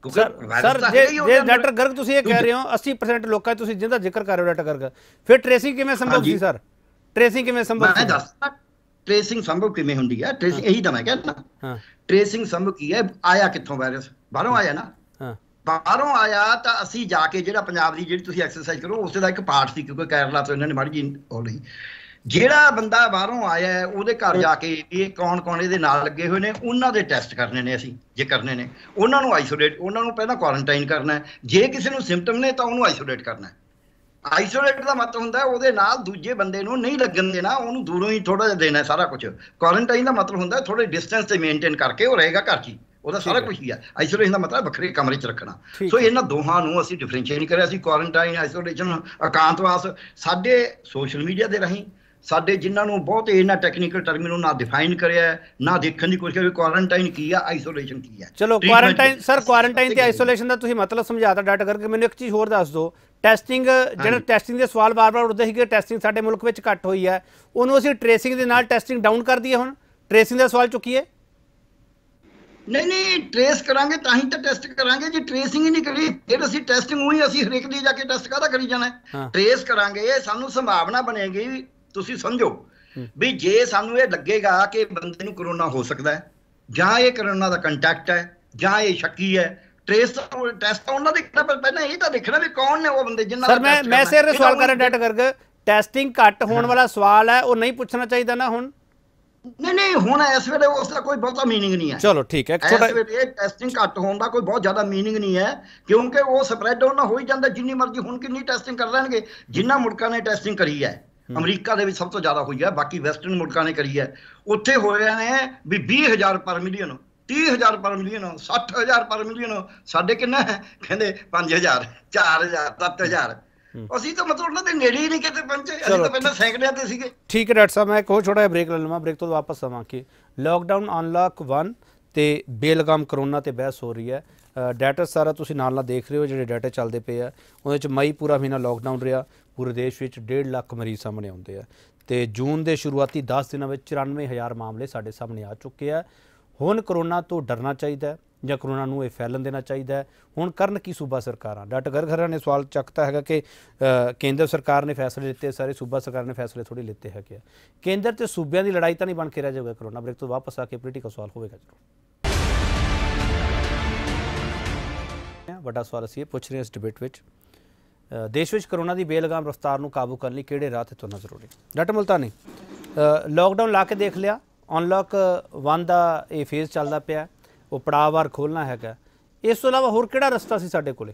ਸਰ ਜੇ ਜੇ ਡਾਕਟਰ ਗਰਗ ਤੁਸੀਂ ਇਹ ਕਹਿ ਰਹੇ ਹੋ ਅੱਸੀ ਪਰਸੈਂਟ ਲੋਕਾਂ ਤੁਸੀਂ ਜਿਹਦਾ ਜ਼ਿਕਰ ਕਰ ਰਹੇ ਹੋ ਡਾਕਟਰ ਗਰਗ, ਫਿਰ ਟ੍ਰੇਸਿੰਗ ਕਿਵੇਂ ਸੰਭਵ ਸੀ ਸਰ? ਟ੍ਰੇਸਿੰਗ ਕਿਵੇਂ ਸੰਭਵ ਸੀ? ਮੈਂ ਦੱਸਦਾ ਟ੍ਰੇਸਿੰਗ ਸੰਭਵ ਕਿਵੇਂ ਹੁੰਦੀ ਹੈ। ਟ੍ਰੇਸਿੰਗ ਇਹੀ ਤਾਂ ਮੈਂ ਕਹਿੰਦਾ। ਹਾਂ, ਟ੍ਰੇਸਿੰਗ ਸੰਭਵ ਕੀ ਹੈ? ਆਇਆ ਕਿੱਥੋਂ ਵਾਇਰਸ? ਬਾਹਰੋਂ ਆਇਆ ਨਾ। ਹਾਂ, ਬਾਹਰੋਂ ਆਇਆ ਤਾਂ ਅਸੀਂ ਜਾ ਕੇ ਜਿਹੜਾ ਪੰਜਾਬ ਦੀ ਜਿਹੜੀ ਤੁਸੀਂ ਐਕਸਰਸਾਈਜ਼ ਕਰੋ ਉਸੇ ਦਾ ਇੱਕ ਪਾਰਟ ਸੀ, ਕਿਉਂਕਿ ਕੇਰਲਾ ਤੋਂ ਇਹਨਾਂ ਨੇ ਮਾੜੀ ਜੀ ਹੋ ਲਈ। ਜਿਹੜਾ ਬੰਦਾ ਬਾਹਰੋਂ ਆਇਆ ਉਹਦੇ ਘਰ ਜਾ ਕੇ ਇਹ ਕੌਣ ਕੌਣ ਇਹਦੇ ਨਾਲ ਲੱਗੇ ਹੋਏ ਨੇ ਉਹਨਾਂ ਦੇ ਟੈਸਟ ਕਰਨੇ ਨੇ ਅਸੀਂ, ਜੇ ਕਰਨੇ ਨੇ ਉਹਨਾਂ ਨੂੰ ਆਈਸੋਲੇਟ, ਉਹਨਾਂ ਨੂੰ ਪਹਿਲਾਂ ਕੁਆਰੰਟਾਈਨ ਕਰਨਾ ਹੈ। ਜੇ ਕਿਸੇ ਨੂੰ ਸਿੰਪਟਮ ਨੇ ਤਾਂ ਉਹਨੂੰ ਆਈਸੋਲੇਟ ਕਰਨਾ ਹੈ। ਆਈਸੋਲੇਟ ਦਾ ਮਤਲਬ ਹੁੰਦਾ ਉਹਦੇ ਨਾਲ ਦੂਜੇ ਬੰਦੇ ਨੂੰ ਨਹੀਂ ਲੱਗਣ ਦੇਣਾ, ਉਹਨੂੰ ਦੂਰੋਂ ਹੀ ਥੋੜਾ ਜਿਹਾ ਦੇਣਾ ਸਾਰਾ ਕੁਝ। ਕੁਆਰੰਟਾਈਨ ਦਾ ਮਤਲਬ ਹੁੰਦਾ ਥੋੜੇ ਡਿਸਟੈਂਸ ਤੇ ਮੇਨਟੇਨ ਕਰਕੇ ਉਹ ਰਹੇਗਾ ਘਰ 'ਚ ਹੀ, ਉਹਦਾ ਸਾਰਾ ਕੁਝ ਹੀ ਹੈ। ਆਈਸੋਲੇਸ਼ਨ ਦਾ ਮਤਲਬ ਵੱਖਰੇ ਕਮਰੇ 'ਚ ਰੱਖਣਾ। ਸੋ ਇਹਨਾਂ ਦੋਹਾਂ ਨੂੰ ਅਸੀਂ ਡਿਫਰੈਂਸ਼ੀਏਟ ਨਹੀਂ ਕਰਿਆ। ਅਸੀਂ ਕੁਆਰੰਟਾਈਨ, ਆਈਸੋਲੇਸ਼ਨ, ਇਕਾਂਤਵਾਸ ਸਾਡੇ ਸੋਸ਼ਲ ਮੀਡੀਆ ਦੇ ਰਾਹੀਂ ਸਾਡੇ ਜਿਨ੍ਹਾਂ ਨੂੰ ਬਹੁਤ ਇਹਨਾਂ ਟੈਕਨੀਕਲ ਟਰਮ ਨੂੰ ਨਾ ਡਿਫਾਈਨ ਕਰਿਆ, ਨਾ ਦੇਖਣ ਦੀ ਕੋਸ਼ਿਸ਼ ਕਰੀ ਕੁਆਰੰਟਾਈਨ ਕੀ ਆ, ਆਈਸੋਲੇਸ਼ਨ ਕੀ ਆ। ਚਲੋ ਕੁਆਰੰਟਾਈਨ ਸਰ, ਕੁਆਰੰਟਾਈਨ ਤੇ ਆਈਸੋਲੇਸ਼ਨ ਦਾ ਤੁਸੀਂ ਮਤਲਬ ਸਮਝਾਤਾ ਡਾਕਟਰ ਕਰਕੇ। ਮੈਨੂੰ ਇੱਕ ਚੀਜ਼ ਹੋਰ ਦੱਸ ਦਿਓ, ਟੈਸਟਿੰਗ ਜਿਹੜਾ ਟੈਸਟਿੰਗ ਦੇ ਸਵਾਲ ਬਾਰ-ਬਾਰ ਉੱਠਦੇ ਸੀ ਕਿ ਟੈਸਟਿੰਗ ਸਾਡੇ ਮੁਲਕ ਵਿੱਚ ਘੱਟ ਹੋਈ ਹੈ, ਉਹਨੂੰ ਅਸੀਂ ਟ੍ਰੇਸਿੰਗ ਦੇ ਨਾਲ ਟੈਸਟਿੰਗ ਡਾਊਨ ਕਰ ਦਈਏ, ਹੁਣ ਟ੍ਰੇਸਿੰਗ ਦਾ ਸਵਾਲ ਚੁੱਕੀਏ? ਨਹੀਂ ਨਹੀਂ, ਟ੍ਰੇਸ ਕਰਾਂਗੇ ਤਾਂ ਹੀ ਤਾਂ ਟੈਸਟ ਕਰਾਂਗੇ। ਜੇ ਟ੍ਰੇਸਿੰਗ ਹੀ ਨਹੀਂ ਕਰੀ ਫਿਰ ਅਸੀਂ ਟੈਸਟਿੰਗ ਉਹੀ ਅਸੀਂ ਹਰੇਕ ਦੀ ਜਾ ਕੇ ਟੈਸਟ ਕਾਹਦਾ ਕਰੀ ਜਾਣਾ? ਟ੍ਰੇਸ ਕਰਾਂਗੇ, ਸਾਨੂੰ ਸੰਭਾਵਨਾ ਬਣੇਗੀ। ਤੁਸੀਂ ਸਮਝੋ ਵੀ ਜੇ ਸਾਨੂੰ ਇਹ ਲੱਗੇਗਾ ਕਿ ਬੰਦੇ ਨੂੰ ਕਰੋਨਾ ਹੋ ਸਕਦਾ ਹੈ, ਜਾਂ ਇਹ ਕਰੋਨਾ ਦਾ ਕੰਟੈਕਟ ਹੈ, ਜਾਂ ਇਹ ਸ਼ੱਕੀ ਹੈ, ट्रेस टेस्ट तो उन्होंने देखना, पर पहले ये तो देखना भी कौन ने वो बंदे जिन्होंने सर मैं मैं सिर सवाल कर रहा डाटा करके टेस्टिंग घट होने वाला सवाल है वो नहीं पूछना चाहिए ना हुण नहीं नहीं हुण इस वेले उसका कोई बहुता मीनिंग नहीं है। चलो ठीक है, इस वेले टेस्टिंग घट होने का कोई बहुत ज्यादा मीनिंग नहीं है क्योंकि वो स्प्रैड होना हो ही जाता जिन्नी मर्जी हुण किन्नी टेस्टिंग कर लैणगे जिन्ना मुल्कां ने टेस्टिंग करी है। अमरीका दे विच सब तो ज्यादा हुई है, बाकी वैसटर्न मुल्कां ने करी है, उत्थे होए ने भी बीस हजार पर मिलियन तीस हजार पर मिलियन सठ हजार पर मिलियन, साडे किन्ना है कहंदे पांच हजार चार हजार सत्त हजार ਅਸੀਂ ਤਾਂ ਮਤਲਬ ਉਹਨਾਂ ਦੇ ਨੇੜੇ ਹੀ ਨਹੀਂ ਕਿਤੇ ਪਹੁੰਚੇ, ਅਸੀਂ ਤਾਂ ਪਹਿਲਾਂ ਸੈਂਕੜਿਆਂ ਤੇ ਸੀਗੇ। ਠੀਕ ਹੈ ਡਾਕਟਰ ਸਾਹਿਬ ਮੈਂ ਇੱਕ ਹੋਰ ਛੋਟਾ ਜਿਹਾ ਬ੍ਰੇਕ ਲੈ ਲਵਾਂ, ਬ੍ਰੇਕ ਤੋਂ ਵਾਪਸ ਆਵਾਂ ਕਿ ਲਾਕਡਾਊਨ ਅਨਲੌਕ वन ਤੇ ਬੇਲਗਾਮ ਕਰੋਨਾ ਤੇ ਬਹਿਸ ਹੋ ਰਹੀ ਹੈ। ਡਾਟਾ ਸਾਰਾ ਤੁਸੀਂ ਨਾਲ ਨਾਲ ਦੇਖ ਰਹੇ ਹੋ, ਜਿਹੜੇ ਡਾਟਾ ਚੱਲਦੇ ਪਏ ਆ ਉਹਦੇ ਚ ਮਈ ਪੂਰਾ ਮਹੀਨਾ ਲਾਕਡਾਊਨ ਰਿਹਾ, ਪੂਰੇ ਦੇਸ਼ ਵਿੱਚ ਡੇਢ ਲੱਖ ਮਰੀਜ਼ ਸਾਹਮਣੇ ਆਉਂਦੇ ਆ ਤੇ ਜੂਨ ਦੇ ਸ਼ੁਰੂਆਤੀ ਦਸ ਦਿਨਾਂ ਵਿੱਚ ਚੁਰਾਨਵੇਂ ਹਜ਼ਾਰ ਮਾਮਲੇ ਸਾਡੇ ਸਾਹਮਣੇ ਆ ਚੁੱਕੇ ਆ। ਹੁਣ ਕਰੋਨਾ ਤੋਂ ਡਰਨਾ ਚਾਹੀਦਾ ਜਾਂ ਕਰੋਨਾ ਨੂੰ ਇਹ ਫੈਲਣ ਦੇਣਾ ਚਾਹੀਦਾ ਹੈ, ਹੁਣ ਕਰਨ ਕੀ ਸੂਬਾ ਸਰਕਾਰਾਂ? ਡਾਕਟਰ ਗਰਗਰਾ ਨੇ ਸਵਾਲ ਚੱਕਤਾ ਹੈਗਾ ਕਿ ਕੇਂਦਰ ਸਰਕਾਰ ਨੇ ਫੈਸਲੇ ਲਿੱਤੇ, ਸਾਰੇ ਸੂਬਾ ਸਰਕਾਰ ਨੇ ਫੈਸਲੇ ਥੋੜ੍ਹੇ ਲਿੱਤੇ ਹੈਗੇ ਆ। ਕੇਂਦਰ ਤੇ ਸੂਬਿਆਂ ਦੀ ਲੜਾਈ ਤਾਂ ਨਹੀਂ ਬਣ ਕੇ ਰਹਿ ਜਾਊਗਾ ਕਰੋਨਾ? ਬ੍ਰੇਕ ਤੋਂ ਵਾਪਸ ਆ ਕੇ ਪੋਲੀਟੀਕਲ ਸਵਾਲ ਹੋਵੇਗਾ ਜ਼ਰੂਰ। ਵੱਡਾ ਸਵਾਲ ਅਸੀਂ ਇਹ ਪੁੱਛ ਰਹੇ ਹਾਂ ਇਸ ਡਿਬੇਟ ਵਿੱਚ, ਦੇਸ਼ ਵਿੱਚ ਕਰੋਨਾ ਦੀ ਬੇਲਗਾਮ ਰਫਤਾਰ ਨੂੰ ਕਾਬੂ ਕਰਨ ਲਈ ਕਿਹੜੇ ਰਾਹ 'ਤੇ ਤੁਰਨਾ ਜ਼ਰੂਰੀ? ਡਾਕਟਰ ਮੁਲਤਾਨੀ, ਲਾਕਡਾਊਨ ਲਾ ਕੇ ਦੇਖ ਲਿਆ, ਅਨਲੌਕ वन ਦਾ ਇਹ ਫੇਜ਼ ਚੱਲਦਾ ਪਿਆ, ਉਹ ਪੜਾਅਵਾਰ ਖੋਲ੍ਹਣਾ ਹੈਗਾ, ਇਸ ਤੋਂ ਇਲਾਵਾ ਹੋਰ ਕਿਹੜਾ ਰਸਤਾ ਸੀ ਸਾਡੇ ਕੋਲੇ?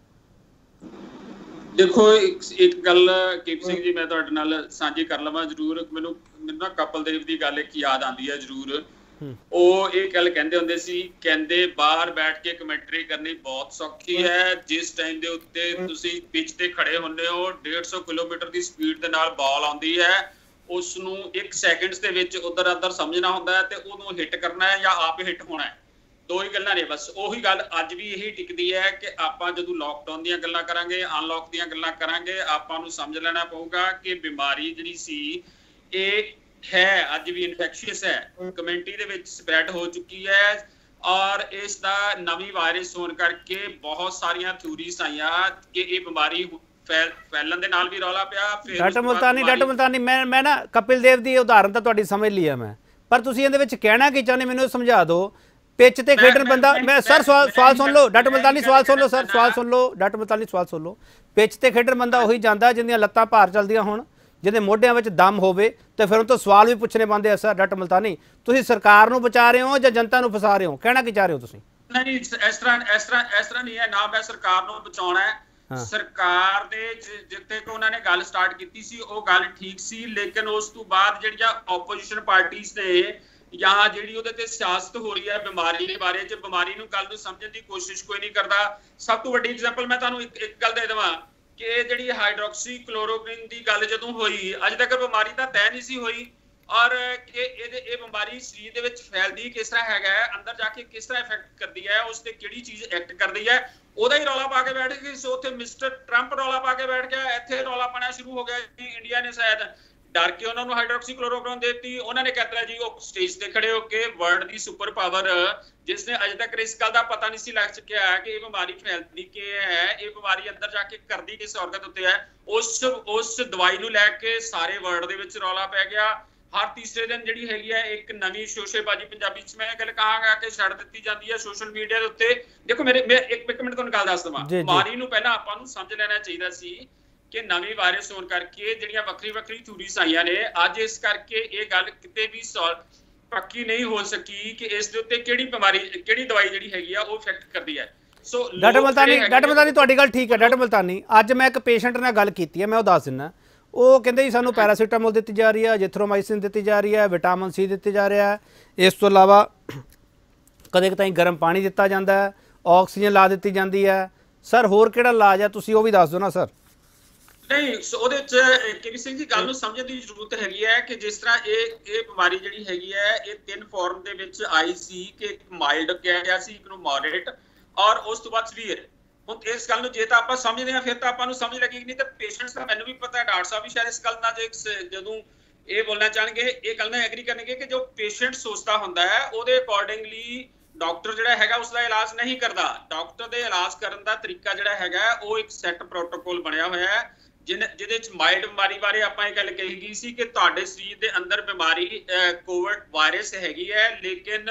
ਦੇਖੋ ਇੱਕ ਗੱਲ ਕੀਪ ਸਿੰਘ ਜੀ ਮੈਂ ਤੁਹਾਡੇ ਨਾਲ ਸਾਂਝੀ ਕਰ ਲਵਾਂ ਜ਼ਰੂਰ, ਮੈਨੂੰ ਮੈਨੂੰ ਨਾ ਕਪਿਲ ਦੇਵ ਦੀ ਗੱਲ ਇੱਕ ਯਾਦ ਆਉਂਦੀ ਹੈ ਜ਼ਰੂਰ। ਉਹ ਇਹ ਗੱਲ ਕਹਿੰਦੇ ਹੁੰਦੇ ਸੀ, ਕਹਿੰਦੇ ਬਾਹਰ ਬੈਠ ਕੇ ਕਮੈਂਟਰੀ ਕਰਨੀ ਬਹੁਤ ਸੌਖੀ ਹੈ, ਜਿਸ ਟਾਈਮ ਦੇ ਉੱਤੇ ਤੁਸੀਂ ਪਿੱਚ ਤੇ ਖੜੇ ਹੁੰਦੇ ਹੋ ਡੇਢ ਸੌ ਕਿਲੋਮੀਟਰ ਦੀ ਸਪੀਡ ਦੇ ਨਾਲ ਬਾਲ ਆਉਂਦੀ ਹੈ, ਉਸ ਨੂੰ ਇੱਕ ਸੈਕਿੰਡਸ ਦੇ ਵਿੱਚ ਉਧਰ ਅੰਦਰ ਸਮਝਣਾ ਹੁੰਦਾ ਹੈ ਤੇ ਉਹਨੂੰ ਹਿੱਟ ਕਰਨਾ ਹੈ ਜਾਂ ਆਪ ਹਿੱਟ ਹੋਣਾ ਹੈ। ਦੋ ਹੀ ਗੱਲਾਂ ਨੇ ਬਸ। ਉਹੀ ਗੱਲ ਅੱਜ ਵੀ ਇਹੀ ਟਿਕਦੀ ਹੈ ਕਿ ਆਪਾਂ ਜਦੋਂ ਲਾਕਡਾਊਨ ਦੀਆਂ ਗੱਲਾਂ ਕਰਾਂਗੇ, ਅਨਲੌਕ ਦੀਆਂ ਗੱਲਾਂ ਕਰਾਂਗੇ, ਆਪਾਂ ਨੂੰ ਸਮਝ ਲੈਣਾ ਪਊਗਾ ਕਿ ਬਿਮਾਰੀ ਜਿਹੜੀ ਸੀ ਇਹ ਹੈ ਅੱਜ ਵੀ ਇਨਫੈਕਸ਼ੀਅਸ ਹੈ, ਕਮਿਊਨਿਟੀ ਦੇ ਵਿੱਚ ਸਪਰੈਡ ਹੋ ਚੁੱਕੀ ਹੈ ਔਰ ਇਸ ਦਾ ਨਵੀਂ ਵਾਇਰਸ ਹੋਣ ਕਰਕੇ ਬਹੁਤ ਸਾਰੀਆਂ ਥਿਊਰੀਜ਼ ਆਈਆਂ ਕਿ ਇਹ ਬਿਮਾਰੀ ਫੈਲਣ ਦੇ ਨਾਲ ਵੀ ਰੌਲਾ ਪਿਆ। ਫਿਰ ਡਾਕਟਰ ਮੁਲਤਾਨੀ ਡਾਕਟਰ ਮੁਲਤਾਨੀ ਮੈਂ ਮੈਂ ਨਾ ਕਪਿਲ ਦੇਵ ਦੀ ਉਦਾਹਰਨ ਤਾਂ ਤੁਹਾਡੀ ਸਮਝ ਲਈ ਆ ਮੈਂ, ਪਰ ਤੁਸੀਂ ਇਹਦੇ ਵਿੱਚ ਕਹਿਣਾ ਕੀ ਚਾਹੁੰਦੇ ਮੈਨੂੰ ਸਮਝਾ ਦਿਓ। पिच ते खेडन बंदा मैं सर सवाल सवाल सुन लो डॉक्टर मुल्तानी सवाल सुन लो सर सवाल सुन लो डॉक्टर मुल्तानी सवाल सुन लो। पिच ते खेडन बंदा ਉਹੀ ਜਾਂਦਾ ਜਿੰਦੀਆਂ ਲੱਤਾਂ ਭਾਰ ਚੱਲਦੀਆਂ ਹੋਣ, ਜਿਹਦੇ ਮੋਢਿਆਂ ਵਿੱਚ ਦਮ ਹੋਵੇ ਤੇ ਫਿਰ ਉਹ ਤੋਂ ਸਵਾਲ ਵੀ ਪੁੱਛਣੇ ਪੈਂਦੇ ਆ। ਸਰ ਡਾਕਟਰ ਮੁਲਤਾਨੀ ਤੁਸੀਂ ਸਰਕਾਰ ਨੂੰ ਬਚਾ ਰਹੇ ਹੋ ਜਾਂ ਜਨਤਾ ਨੂੰ ਫਸਾ ਰਹੇ ਹੋ, ਕਹਿਣਾ ਕੀ ਚਾਹ ਰਹੇ ਹੋ ਤੁਸੀਂ? ਨਹੀਂ ਇਸ ਤਰ੍ਹਾਂ ਇਸ ਤਰ੍ਹਾਂ ਇਸ ਤਰ੍ਹਾਂ ਨਹੀਂ ਹੈ, ਨਾ ਮੈਂ ਸਰਕਾਰ ਨੂੰ ਬਚਾਉਣਾ ਹੈ। ਸਰਕਾਰ ਦੇ ਜਿੱਥੇ ਕਿ ਉਹਨਾਂ ਨੇ ਗੱਲ ਸਟਾਰਟ ਕੀਤੀ ਸੀ ਉਹ ਗੱਲ ਠੀਕ ਸੀ, ਲੇਕਿਨ ਉਸ ਤੋਂ ਬਾਅਦ ਜਿਹੜੀਆਂ ਆਪੋਜੀਸ਼ਨ ਪਾਰਟੀਆਂ ਨੇ ਜਾਂ ਜਿਹੜੀ ਉਹਦੇ ਤੇ ਸਿਆਸਤ ਹੋ ਰਹੀ ਹੈ ਬਿਮਾਰੀ ਦੇ ਬਾਰੇ ਚ, ਬਿਮਾਰੀ ਨੂੰ ਕੱਲ ਨੂੰ ਸਮਝਣ ਦੀ ਕੋਸ਼ਿਸ਼ ਕੋਈ ਨਹੀਂ ਕਰਦਾ। ਸਭ ਤੋਂ ਵੱਡੀ ਐਗਜ਼ਾਮਪਲ ਮੈਂ ਤੁਹਾਨੂੰ ਇੱਕ ਇੱਕ ਗੱਲ ਦੇ ਦੇਵਾਂ ਕਿ ਜਿਹੜੀ ਹਾਈਡਰੋਕਸੀ ਕਲੋਰੋਕੁਇਨ ਦੀ ਗੱਲ ਜਦੋਂ ਹੋਈ, ਅੱਜ ਤੱਕ ਬਿਮਾਰੀ ਤਾਂ ਤੈਅ ਨਹੀਂ ਸੀ ਹੋਈ ਔਰ ਕਿ ਇਹਦੇ ਇਹ ਬਿਮਾਰੀ ਸਰੀਰ ਦੇ ਵਿੱਚ ਫੈਲਦੀ ਕਿਸ ਤਰ੍ਹਾਂ ਹੈਗਾ, ਅੰਦਰ ਜਾ ਕੇ ਕਿਸ ਤਰ੍ਹਾਂ ਇਫੈਕਟ ਕਰਦੀ ਹੈ, ਉਸ ਤੇ ਕਿਹੜੀ ਚੀਜ਼ ਐਕਟ ਕਰਦੀ ਹੈ, ਉਹਦਾ ਹੀ ਰੌਲਾ ਪਾ ਕੇ ਬੈਠ ਗਏ। ਸੋ ਉੱਥੇ ਮਿਸਟਰ ਟਰੰਪ ਰੌਲਾ ਪਾ ਕੇ ਬੈਠ ਗਿਆ, ਇੱਥੇ ਰੌਲਾ ਪਾਣਾ ਸ਼ੁਰੂ ਹੋ ਗਿਆ ਜੀ ਇੰਡੀਆ ਨੇ ਸ਼ਾਇਦ ਡਰ ਕੇ ਉਹਨਾਂ ਨੂੰ ਹਾਈਡਰੋਕਸੀ ਕਲੋਰੋਕੁਇਨ ਦੇ ਦਿੱਤੀ। ਉਹਨਾਂ ਨੇ ਕਹਿਤਾ ਜੀ ਉਹ ਸਟੇਜ ਤੇ ਖੜੇ ਹੋ ਕੇ ਵਰਲਡ ਦੀ ਸੁਪਰ ਪਾਵਰ ਜਿਸ ਨੇ ਅਜੇ ਤੱਕ ਇਸ ਗੱਲ ਦਾ ਪਤਾ ਨਹੀਂ ਸੀ ਲੱਗ ਚੁੱਕਿਆ ਕਿ ਇਹ ਬਿਮਾਰੀ ਫੈਲਦੀ ਕੀ ਹੈ, ਇਹ ਬਿਮਾਰੀ ਅੰਦਰ ਜਾ ਕੇ ਕਰਦੀ ਕਿਸ ਔਰਗਨ ਉੱਤੇ ਹੈ, ਉਸ ਉਸ ਦਵਾਈ ਨੂੰ ਲੈ ਕੇ ਸਾਰੇ ਵਰਲਡ ਦੇ ਵਿੱਚ ਰੌਲਾ ਪੈ ਗਿਆ। ਹਰ ਤੀਸਰੇ ਦਿਨ ਜਿਹੜੀ ਹੈਗੀ ਹੈ ਇੱਕ ਨਵੀਂ ਸ਼ੋਸ਼ੇਬਾਜ਼ੀ ਪੰਜਾਬੀ ਚ ਮੈਂ ਗੱਲ ਕਹਾਂਗਾ ਕਿ ਛੱਡ ਦਿੱਤੀ ਜਾਂਦੀ ਹੈ ਸੋਸ਼ਲ ਮੀਡੀਆ ਦੇ ਉੱਤੇ। ਦੇਖੋ ਮੇਰੇ ਮੈਂ ਇੱਕ ਇੱਕ ਮਿੰਟ ਤੁਹਾਨੂੰ ਗੱਲ ਦੱਸ ਦਵਾਂ, ਬਿਮਾਰੀ ਨੂੰ ਪਹਿਲਾਂ ਆਪਾਂ ਨੂੰ ਸਮਝ ਲੈਣਾ ਚਾਹੀਦਾ ਸੀ ਕਿ ਨਵੀਂ ਵਾਇਰਸ ਹੋਣ ਕਰਕੇ ਜਿਹੜੀਆਂ ਵੱਖਰੀ ਵੱਖਰੀ ਥਿਊਰੀਜ਼ ਆਈਆਂ ਨੇ, ਅੱਜ ਇਸ ਕਰਕੇ ਇਹ ਗੱਲ ਕਿਤੇ ਵੀ ਪੱਕੀ ਨਹੀਂ ਹੋ ਸਕੀ ਕਿ ਇਸ ਦੇ ਉੱਤੇ ਕਿਹੜੀ ਬਿਮਾਰੀ ਕਿਹੜੀ ਦਵਾਈ ਜਿਹੜੀ ਹੈਗੀ ਆ ਉਹ ਇਫੈਕਟ ਕਰਦੀ ਹੈ। So doctor Multani doctor Multani ਤੁਹਾਡੀ ਗੱਲ ਠੀਕ ਹੈ। ਡਾਕਟਰ ਮੁਲਤਾਨੀ ਅੱਜ ਮੈਂ ਇੱਕ ਪੇਸ਼ੈਂਟ ਨਾਲ ਗੱਲ ਕੀਤੀ ਹੈ, ਮੈਂ ਉਹ ਦੱਸ ਦਿੰਦਾ। ਉਹ ਕਹਿੰਦੇ ਜੀ ਸਾਨੂੰ ਪੈਰਾਸੀਟਾਮੋਲ ਦਿੱਤੀ ਜਾ ਰਹੀ ਹੈ, ਜਿਥਰੋਮਾਈਸਿਨ ਦਿੱਤੀ ਜਾ ਰਹੀ ਹੈ, ਵਿਟਾਮਿਨ ਸੀ ਦਿੱਤੀ ਜਾ ਰਿਹਾ ਹੈ, ਇਸ ਤੋਂ ਇਲਾਵਾ ਕਦੇ ਕਦਾਈ ਗਰਮ ਪਾਣੀ ਦਿੱਤਾ ਜਾਂਦਾ ਹੈ, ਆਕਸੀਜਨ ਲਾ ਦਿੱਤੀ ਜਾਂਦੀ ਹੈ। ਸਰ ਹੋਰ ਕਿਹੜਾ ਇਲਾਜ ਹੈ ਤੁਸੀਂ ਉਹ ਵੀ ਦੱਸ ਦਿਓ ਨਾ ਸਰ। ਨਹੀਂ ਉਹਦੇ ਚ ਕੇ ਵੀ ਸਿੰਘ ਜੀ ਗੱਲ ਨੂੰ ਸਮਝਣ ਦੀ ਜ਼ਰੂਰਤ ਹੈਗੀ ਹੈ ਕਿ ਜਿਸ ਤਰ੍ਹਾਂ ਇਹ ਇਹ ਬਿਮਾਰੀ ਜਿਹੜੀ ਹੈਗੀ ਹੈ ਇਹ ਤਿੰਨ ਫਾਰਮ ਦੇ ਵਿੱਚ ਆਈ ਸੀ ਕਿ ਇੱਕ ਮਾਈਲਡ ਕਿਹਾ ਗਿਆ ਸੀ, ਇੱਕ ਨੂੰ ਮੋਡਰੇਟ ਔਰ ਉਸ ਤੋਂ ਬਾਅਦ ਸੀਵੀਅਰ। ਹੁਣ ਇਸ ਗੱਲ ਨੂੰ ਜੇ ਤਾਂ ਆਪਾਂ ਸਮਝਦੇ ਹਾਂ ਫਿਰ ਤਾਂ ਆਪਾਂ ਨੂੰ ਸਮਝ ਲੱਗੇਗੀ, ਨਹੀਂ ਤਾਂ ਪੇਸ਼ੈਂਟਸ ਦਾ ਮੈਨੂੰ ਵੀ ਪਤਾ ਹੈ, ਡਾਕਟਰ ਸਾਹਿਬ ਵੀ ਸ਼ਾਇਦ ਇਸ ਗੱਲ ਨਾਲ ਜੇ ਜਦੋਂ ਇਹ ਬੋਲਣਾ ਚਾਹਣਗੇ ਇਹ ਗੱਲ ਨਾਲ ਐਗਰੀ ਕਰਨਗੇ ਕਿ ਜੋ ਪੇਸ਼ੈਂਟ ਸੋਚਦਾ ਹੁੰਦਾ ਹੈ ਉਹਦੇ ਅਕੋਰਡਿੰਗਲੀ ਡਾਕਟਰ ਜਿਹੜਾ ਹੈਗਾ ਉਸ ਦਾ ਇਲਾਜ ਨਹੀਂ ਕਰਦਾ। ਡਾਕਟਰ ਦੇ ਇਲਾਜ ਕਰਨ ਦਾ ਤਰੀਕਾ ਜਿਹੜਾ ਹੈਗਾ ਉਹ ਇੱਕ ਸੈੱਟ ਪ੍ਰੋਟੋਕੋਲ ਬਣਿਆ ਹੋਇਆ ਹੈ ਜਿਹਦੇ ਚ ਮਾਈਲਡ ਬਿਮਾਰੀ ਬਾਰੇ ਆਪਾਂ ਇਹ ਗੱਲ ਕਹੀ ਗਈ ਸੀ ਕਿ ਤੁਹਾਡੇ ਸਰੀਰ ਦੇ ਅੰਦਰ ਬਿਮਾਰੀ ਕੋਵਿਡ ਵਾਇਰਸ ਹੈਗੀ ਹੈ, ਲੇਕਿਨ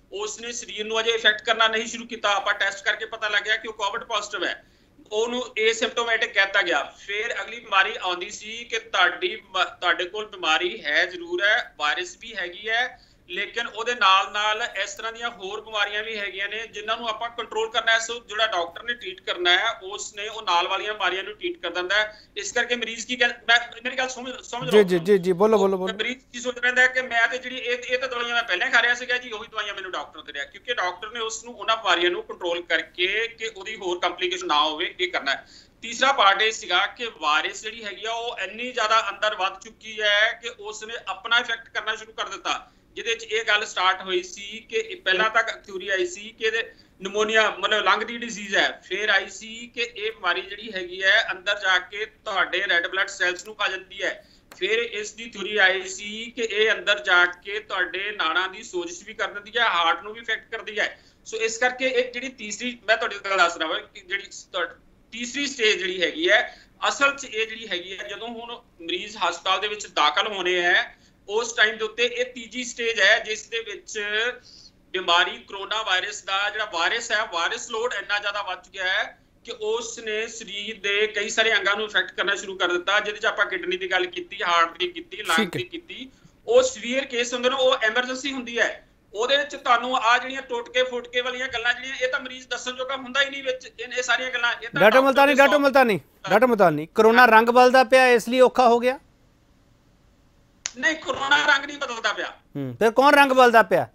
ਉਸਨੇ ਸਰੀਰ ਨੂੰ ਅਜੇ ਇਫੈਕਟ ਕਰਨਾ ਨਹੀਂ ਸ਼ੁਰੂ ਕੀਤਾ, ਆਪਾਂ ਟੈਸਟ ਕਰਕੇ ਪਤਾ ਲੱਗਿਆ ਕਿ ਉਹ ਕੋਵਿਡ ਪੋਜ਼ਿਟਿਵ ਹੈ, ਉਹਨੂੰ ਏਸਿਮਟੋਮੈਟਿਕ ਕਹਿਤਾ ਗਿਆ। ਫਿਰ ਅਗਲੀ ਬਿਮਾਰੀ ਆਉਂਦੀ ਸੀ ਕਿ ਤੁਹਾਡੀ ਤੁਹਾਡੇ ਕੋਲ ਬਿਮਾਰੀ ਹੈ ਜ਼ਰੂਰ ਹੈ, ਵਾਇਰਸ ਵੀ ਹੈਗੀ ਹੈ, ਲੇਕਿਨ ਉਹਦੇ ਨਾਲ ਨਾਲ ਇਸ ਤਰ੍ਹਾਂ ਦੀਆਂ ਹੋਰ ਬਿਮਾਰੀਆਂ ਵੀ ਹੈਗੀਆਂ ਨੇ ਜਿਨ੍ਹਾਂ ਨੂੰ ਆਪਾਂ ਕੰਟਰੋਲ ਕਰਨਾ ਹੈ। ਸੋ ਜਿਹੜਾ ਡਾਕਟਰ ਨੇ ਟ੍ਰੀਟ ਕਰਨਾ ਹੈ ਉਸ ਨੇ ਉਹ ਨਾਲ ਵਾਲੀਆਂ ਬਿਮਾਰੀਆਂ ਨੂੰ ਟ੍ਰੀਟ ਕਰ ਦਿੰਦਾ ਹੈ। ਇਸ ਕਰਕੇ ਮਰੀਜ਼ ਕੀ ਕਹਿੰਦਾ, ਮੈਂ ਮੇਰੀ ਗੱਲ ਸਮਝ ਸਮਝ ਜੀ ਜੀ ਜੀ ਜੀ ਬੋਲੋ ਬੋਲੋ ਬੋਲੋ। ਮਰੀਜ਼ ਕੀ ਸੋਚ ਰਹਿੰਦਾ ਹੈ ਕਿ ਮੈਂ ਤੇ ਜਿਹੜੀ ਇਹ ਇਹ ਤਾਂ ਦਵਾਈਆਂ ਮੈਂ ਪਹਿਲਾਂ ਖਾ ਰਿਹਾ ਸੀਗਾ ਜੀ, ਉਹੀ ਦਵਾਈਆਂ ਮੈਨੂੰ ਡਾਕਟਰ ਦੇ ਰਿਹਾ, ਕਿਉਂਕਿ ਡਾਕਟਰ ਨੇ ਉਸ ਨੂੰ ਉਹਨਾਂ ਬਿਮਾਰੀਆਂ ਨੂੰ ਕੰਟਰੋਲ ਕਰਕੇ ਕਿ ਉਹਦੀ ਹੋਰ ਕੰਪਲਿਕੇਸ਼ਨ ਨਾ ਹੋਵੇ ਇਹ ਕਰਨਾ ਹੈ। ਤੀਸਰਾ ਪਾਰਟ ਇਹ ਸੀਗਾ ਕਿ ਵਾਇਰਸ ਜਿਹੜੀ ਹੈਗੀ ਆ ਉਹ ਇੰਨੀ ਜ਼ਿਆਦਾ ਅੰਦਰ ਵੱਧ ਚੁੱਕੀ ਹੈ ਕਿ ਉਸ ਨੇ ਆਪਣਾ ਇਫੈਕਟ ਕਰਨਾ ਸ਼ੁਰੂ ਕਰ ਦਿੱਤਾ, ਜਿਹਦੇ ਚ ਇਹ ਗੱਲ ਸਟਾਰਟ ਹੋਈ ਸੀ ਕਿ ਪਹਿਲਾਂ ਤੱਕ ਥਿਊਰੀ ਆਈ ਸੀ ਕਿ ਇਹਦੇ ਨਿਮੋਨੀਆ ਮਤਲਬ ਲੰਗ ਦੀ ਡਿਜ਼ੀਜ਼ ਹੈ, ਫਿਰ ਆਈ ਸੀ ਕਿ ਇਹ ਬਿਮਾਰੀ ਜਿਹੜੀ ਹੈਗੀ ਹੈ ਅੰਦਰ ਜਾ ਕੇ ਤੁਹਾਡੇ ਰੈੱਡ ਬਲੱਡ ਸੈਲਸ ਨੂੰ ਖਾ ਜਾਂਦੀ ਹੈ, ਫਿਰ ਇਸ ਦੀ ਥਿਊਰੀ ਆਈ ਸੀ ਕਿ ਇਹ ਅੰਦਰ ਜਾ ਕੇ ਤੁਹਾਡੇ ਨਾੜਾਂ ਦੀ ਸੋਜਸ਼ ਵੀ ਕਰ ਦਿੰਦੀ ਹੈ, ਹਾਰਟ ਨੂੰ ਵੀ ਇਫੈਕਟ ਕਰਦੀ ਹੈ। ਸੋ ਇਸ ਕਰਕੇ ਇਹ ਜਿਹੜੀ ਤੀਸਰੀ ਮੈਂ ਤੁਹਾਡੀ ਗੱਲ ਦੱਸ ਰਿਹਾ ਕਿ ਜਿਹੜੀ ਤੀਸਰੀ ਸਟੇਜ ਜਿਹੜੀ ਹੈਗੀ ਹੈ ਅਸਲ 'ਚ ਇਹ ਜਿਹੜੀ ਹੈਗੀ ਹੈ ਜਦੋਂ ਹੁਣ ਮਰੀਜ਼ ਹਸਪਤਾਲ ਦੇ ਵਿੱਚ ਦਾਖਲ ਹੋਣੇ ਹੈ ਉਸ ਟਾਈਮ ਦੇ ਉੱਤੇ ਇਹ ਤੀਜੀ ਸਟੇਜ ਹੈ ਜਿਸ ਦੇ ਵਿੱਚ ਬਿਮਾਰੀ ਕਰੋਨਾ ਵਾਇਰਸ ਦਾ ਜਿਹੜਾ ਵਾਇਰਸ ਹੈ ਵਾਇਰਸ ਲੋਡ ਇੰਨਾ ਜ਼ਿਆਦਾ ਵੱਧ ਚੁੱਕਿਆ ਹੈ ਕਿ ਉਸ ਨੇ ਸਰੀਰ ਦੇ ਕਈ ਸਾਰੇ ਅੰਗਾਂ ਨੂੰ ਇਫੈਕਟ ਕਰਨਾ ਸ਼ੁਰੂ ਕਰ ਦਿੱਤਾ, ਜਿਹਦੇ 'ਚ ਆਪਾਂ ਕਿਡਨੀ ਦੀ ਗੱਲ ਕੀਤੀ, ਹਾਰਟ ਦੀ ਕੀਤੀ, ਲੰਗ ਦੀ ਕੀਤੀ। ਉਹ ਸੀਵੀਅਰ ਕੇਸ ਹੁੰਦੇ ਨੇ, ਉਹ ਐਮਰਜੈਂਸੀ ਹੁੰਦੀ ਹੈ, ਉਹਦੇ ਵਿੱਚ ਤੁਹਾਨੂੰ ਆ ਜਿਹੜੀਆਂ ਟੁੱਟਕੇ ਫੁੱਟਕੇ ਵਾਲੀਆਂ ਗੱਲਾਂ ਜਿਹੜੀਆਂ ਇਹ ਤਾਂ ਮਰੀਜ਼ ਦੱਸਣ ਜੋਗਾ ਹੁੰਦਾ ਹੀ ਨਹੀਂ ਵਿੱਚ ਇਹ ਸਾਰੀਆਂ ਗੱਲਾਂ। ਇਹ ਤਾਂ doctor Multani doctor Multani doctor Multani corona ਰੰਗ ਬਦਲਦਾ ਪਿਆ ਇਸ ਲਈ ਔਖਾ ਹੋ ਗਿਆ? ਨਹੀਂ, ਕਰੋਨਾ ਰੰਗ ਨਹੀਂ ਬਦਲਦਾ ਪਿਆ। ਹੂੰ, ਫਿਰ ਕੌਣ ਰੰਗ ਬਦਲਦਾ ਪਿਆ?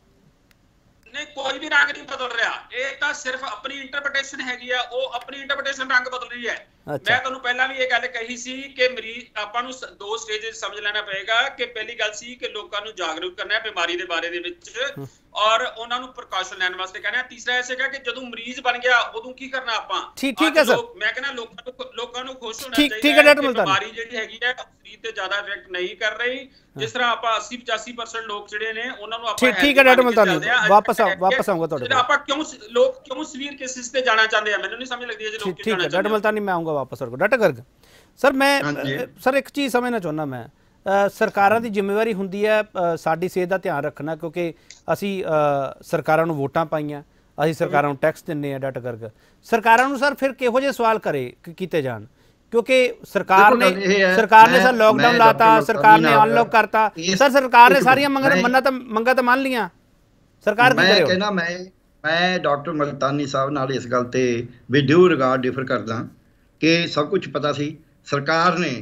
ਨਹੀਂ, ਕੋਈ ਵੀ ਰੰਗ ਨਹੀਂ ਬਦਲ ਰਿਹਾ, ਇਹ ਤਾਂ ਸਿਰਫ ਆਪਣੀ ਇੰਟਰਪ੍ਰੀਟੇਸ਼ਨ ਹੈਗੀ ਆ, ਉਹ ਆਪਣੀ ਇੰਟਰਪ੍ਰੀਟੇਸ਼ਨ ਰੰਗ ਬਦਲ ਰਹੀ ਹੈ। ਮੈਂ ਤੁਹਾਨੂੰ ਪਹਿਲਾਂ ਵੀ ਇਹ ਗੱਲ ਕਹੀ ਸੀ ਕਿ ਮਰੀਜ਼ ਆਪਾਂ ਨੂੰ ਦੋ ਸਟੇਜਸ ਸਮਝ ਲੈਣਾ ਪਏਗਾ ਕਿ ਪਹਿਲੀ ਗੱਲ ਸੀ ਕਿ ਲੋਕਾਂ ਨੂੰ ਜਾਗਰੂਕ ਕਰਨਾ ਹੈ ਬਿਮਾਰੀ ਦੇ ਬਾਰੇ ਦੇ ਵਿੱਚ ਔਰ ਉਹਨਾਂ ਨੂੰ ਪ੍ਰੀਕਾਸ਼ਨ ਲੈਣ ਵਾਸਤੇ ਕਹਿਣਾ। ਤੀਸਰਾ ਇਹ ਸੀਗਾ ਕਿ ਜਦੋਂ ਮਰੀਜ਼ ਬਣ ਗਿਆ ਉਦੋਂ ਕੀ ਕਰਨਾ ਆਪਾਂ। ਠੀਕ ਠੀਕ ਹੈ ਸਰ, ਮੈਂ ਕਹਿੰਦਾ ਲੋਕਾਂ ਨੂੰ ਲੋਕਾਂ ਨੂੰ ਖੁਸ਼ ਹੋਣਾ ਚਾਹੀਦਾ ਠੀਕ ਹੈ ਡਾਕਟਰ ਮਲਤਾਨੀ, ਬਿਮਾਰੀ ਜਿਹੜੀ ਹੈਗੀ ਹੈ ਸਰੀਰ ਤੇ ਜ਼ਿਆਦਾ ਇਫੈਕਟ ਨਹੀਂ ਕਰ ਰਹੀ, ਜਿਸ ਤਰ੍ਹਾਂ ਆਪਾਂ अस्सी पचासी परसेंट ਲੋਕ ਜਿਹੜੇ ਨੇ ਉਹਨਾਂ ਨੂੰ ਆਪਾਂ ਠੀਕ ਹੈ ਡਾਕਟਰ ਮਲਤਾਨੀ ਵਾਪਸ ਆਓ ਵਾਪਸ ਆਉਂਗਾ ਤੁਹਾਡੇ ਕੋਲ। ਆਪਾਂ ਕਿਉਂ ਲੋਕ ਕਿਉਂ ਸਰੀਰ ਕੇਸਿਸ ਤੇ ਜਾਣਾ ਚਾਹੁੰਦੇ ਆ ਮੈਨੂੰ ਨਹੀਂ ਸਮਝ ਲੱਗਦੀ ਹੈ ਜੇ ਲੋਕ ਠੀਕ ਹੈ ਡਾਕਟਰ ਮਲਤਾਨੀ ਮੈਂ ਆਉਂਗਾ ਵਾਪਸ ਤੁਹਾਡੇ ਕੋਲ। ਡਾਕਟਰ ਗਰਗ ਸਰ ਮੈਂ ਸਰ ਇੱਕ ਚੀਜ਼ ਸਮਝਣਾ ਚਾਹੁੰਦਾ ਮੈਂ, ਸਰਕਾਰਾਂ ਦੀ ਜ਼ਿੰਮੇਵਾਰੀ ਹੁੰਦੀ ਹੈ ਸਾਡੀ ਸਿਹਤ ਦਾ ਧਿਆਨ ਰੱਖਣਾ ਕਿਉਂਕਿ ਅਸੀਂ ਸਰਕਾਰਾਂ ਨੂੰ ਵੋਟਾਂ ਪਾਈਆਂ, ਅਸੀਂ ਸਰਕਾਰਾਂ ਨੂੰ ਟੈਕਸ ਦਿੰਦੇ ਹਾਂ। ਡਾਕਟਰ ਗਰਗ ਸਰਕਾਰਾਂ ਨੂੰ ਸਰ ਫਿਰ ਕਿਹੋ ਜਿਹੇ ਸਵਾਲ ਕਰੇ ਕੀਤੇ ਜਾਣ ਕਿਉਂਕਿ ਸਰਕਾਰ ਨੇ ਸਰਕਾਰ ਨੇ ਸਰ ਲੋਕਡਾਊਨ ਲਾਤਾ, ਸਰਕਾਰ ਨੇ ਅਨਲੌਕ ਕਰਤਾ, ਸਰ ਸਰਕਾਰ ਨੇ ਸਾਰੀਆਂ ਮੰਗਾਂ ਮੰਨਾਂ ਤਾਂ ਮੰਗਾਂ ਤਾਂ ਮੰਨ ਲੀਆਂ, ਸਰਕਾਰ ਕੀ ਕਰੇ? ਮੈਂ ਕਹਿੰਦਾ ਮੈਂ ਮੈਂ ਡਾਕਟਰ ਮਲਤਾਨੀ ਸਾਹਿਬ ਨਾਲ ਇਸ ਗੱਲ ਤੇ ਵੀ ਡਿਊ ਰਿਗਾਰਡ ਡਿਫਰ ਕਰਦਾ ਕਿ ਸਭ ਕੁਝ ਪਤਾ ਸੀ। ਸਰਕਾਰ ਨੇ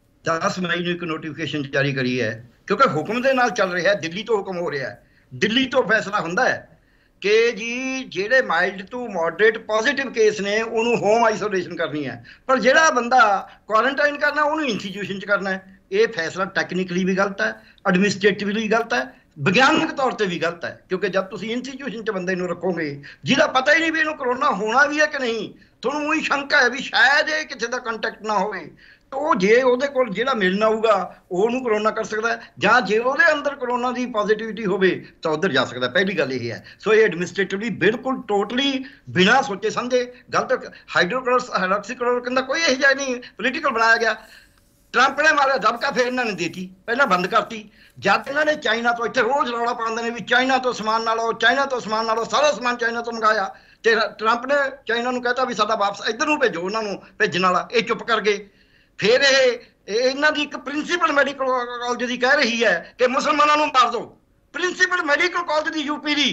ਦਸ ਮਈ ਨੂੰ ਇੱਕ ਨੋਟੀਫਿਕੇਸ਼ਨ ਜਾਰੀ ਕਰੀ ਹੈ ਕਿਉਂਕਿ ਹੁਕਮ ਦੇ ਨਾਲ ਚੱਲ ਰਿਹਾ, ਦਿੱਲੀ ਤੋਂ ਹੁਕਮ ਹੋ ਰਿਹਾ ਹੈ, ਦਿੱਲੀ ਤੋਂ ਫੈਸਲਾ ਹੁੰਦਾ ਹੈ ਕਿ ਜੀ ਜਿਹੜੇ mild to moderate positive case ਨੇ ਉਹਨੂੰ ਹੋਮ ਆਈਸੋਲੇਸ਼ਨ ਕਰਨੀ ਹੈ, ਪਰ ਜਿਹੜਾ ਬੰਦਾ ਕੁਆਰੰਟਾਈਨ ਕਰਨਾ ਉਹਨੂੰ ਇੰਸਟੀਟਿਊਸ਼ਨ 'ਚ ਕਰਨਾ ਹੈ। ਇਹ ਫੈਸਲਾ ਟੈਕਨੀਕਲੀ ਵੀ ਗਲਤ ਹੈ, ਐਡਮਿਨਿਸਟ੍ਰੇਟਿਵਲੀ ਵੀ ਗਲਤ ਹੈ, ਵਿਗਿਆਨਕ ਤੌਰ ਤੇ ਵੀ ਗਲਤ ਹੈ ਕਿਉਂਕਿ ਜਦ ਤੁਸੀਂ ਇੰਸਟੀਟਿਊਸ਼ਨ 'ਚ ਬੰਦੇ ਨੂੰ ਰੱਖੋਗੇ ਜਿਹਦਾ ਪਤਾ ਹੀ ਨਹੀਂ ਵੀ ਇਹਨੂੰ ਕਰੋਨਾ ਹੋਣਾ ਵੀ ਹੈ ਕਿ ਨਹੀਂ, ਤੁਹਾਨੂੰ ਉਹੀ ਸ਼ੰਕਾ ਹੈ ਵੀ ਸ਼ਾਇਦ ਇਹ ਕਿਸੇ ਦਾ ਕੰਟੈਕਟ ਨਾ ਹੋਵੇ, ਉਹ ਜੇ ਉਹਦੇ ਕੋਲ ਜਿਹੜਾ ਮਿਲਣਾ ਆਊਗਾ ਉਹਨੂੰ ਕਰੋਨਾ ਕਰ ਸਕਦਾ ਹੈ, ਜਾਂ ਜੇ ਉਹਦੇ ਅੰਦਰ ਕਰੋਨਾ ਦੀ ਪੋਜ਼ਿਟਿਵਿਟੀ ਹੋਵੇ ਤਾਂ ਉੱਧਰ ਜਾ ਸਕਦਾ। ਪਹਿਲੀ ਗੱਲ ਇਹ ਹੈ। ਸੋ ਇਹ ਐਡਮਿਨਿਸਟ੍ਰੇਟਿਵਲੀ ਬਿਲਕੁਲ ਟੋਟਲੀ ਬਿਨਾਂ ਸੋਚੇ ਸਮਝੇ ਗਲਤ। ਹਾਈਡਰੋਕਲੋਰਸ ਹਾਈਡਰੋਕਸੀਕਲੋਰੋਕਿਨ ਦਾ ਕੋਈ ਇਹੋ ਜਿਹਾ ਨਹੀਂ ਪੋਲੀਟੀਕਲ ਬਣਾਇਆ ਗਿਆ। ਟਰੰਪ ਨੇ ਮਾਰਿਆ ਦਬਕਾ, ਫਿਰ ਇਹਨਾਂ ਨੇ ਦੇਤੀ, ਪਹਿਲਾਂ ਬੰਦ ਕਰਤੀ। ਜਦ ਇਹਨਾਂ ਨੇ ਚਾਈਨਾ ਤੋਂ ਇੱਥੇ ਰੋਜ਼ ਰੌਲਾ ਪਾਉਂਦੇ ਨੇ ਵੀ ਚਾਈਨਾ ਤੋਂ ਸਮਾਨ ਨਾ ਲਓ, ਚਾਈਨਾ ਤੋਂ ਸਮਾਨ ਨਾ ਲਓ, ਸਾਰਾ ਸਮਾਨ ਚਾਈਨਾ ਤੋਂ ਮੰਗਾਇਆ ਤੇ ਟਰੰਪ ਨੇ ਚਾਈਨਾ ਨੂੰ ਕਹਿਤਾ ਵੀ ਸਾਡਾ ਵਾਪਸ ਇੱਧਰ ਨੂੰ ਭੇਜੋ, ਉਹਨਾਂ ਨੂੰ ਭੇਜਣ ਵਾਲਾ ਇਹ ਚੁੱਪ ਕਰ ਗਏ। ਫਿਰ ਇਹ ਇਹਨਾਂ ਦੀ ਇੱਕ ਪ੍ਰਿੰਸੀਪਲ ਮੈਡੀਕਲ ਕਾਲਜ ਦੀ ਕਹਿ ਰਹੀ ਹੈ ਕਿ ਮੁਸਲਮਾਨਾਂ ਨੂੰ ਮਾਰ ਦਿਓ। ਪ੍ਰਿੰਸੀਪਲ ਮੈਡੀਕਲ ਕਾਲਜ ਦੀ ਯੂਪੀ ਦੀ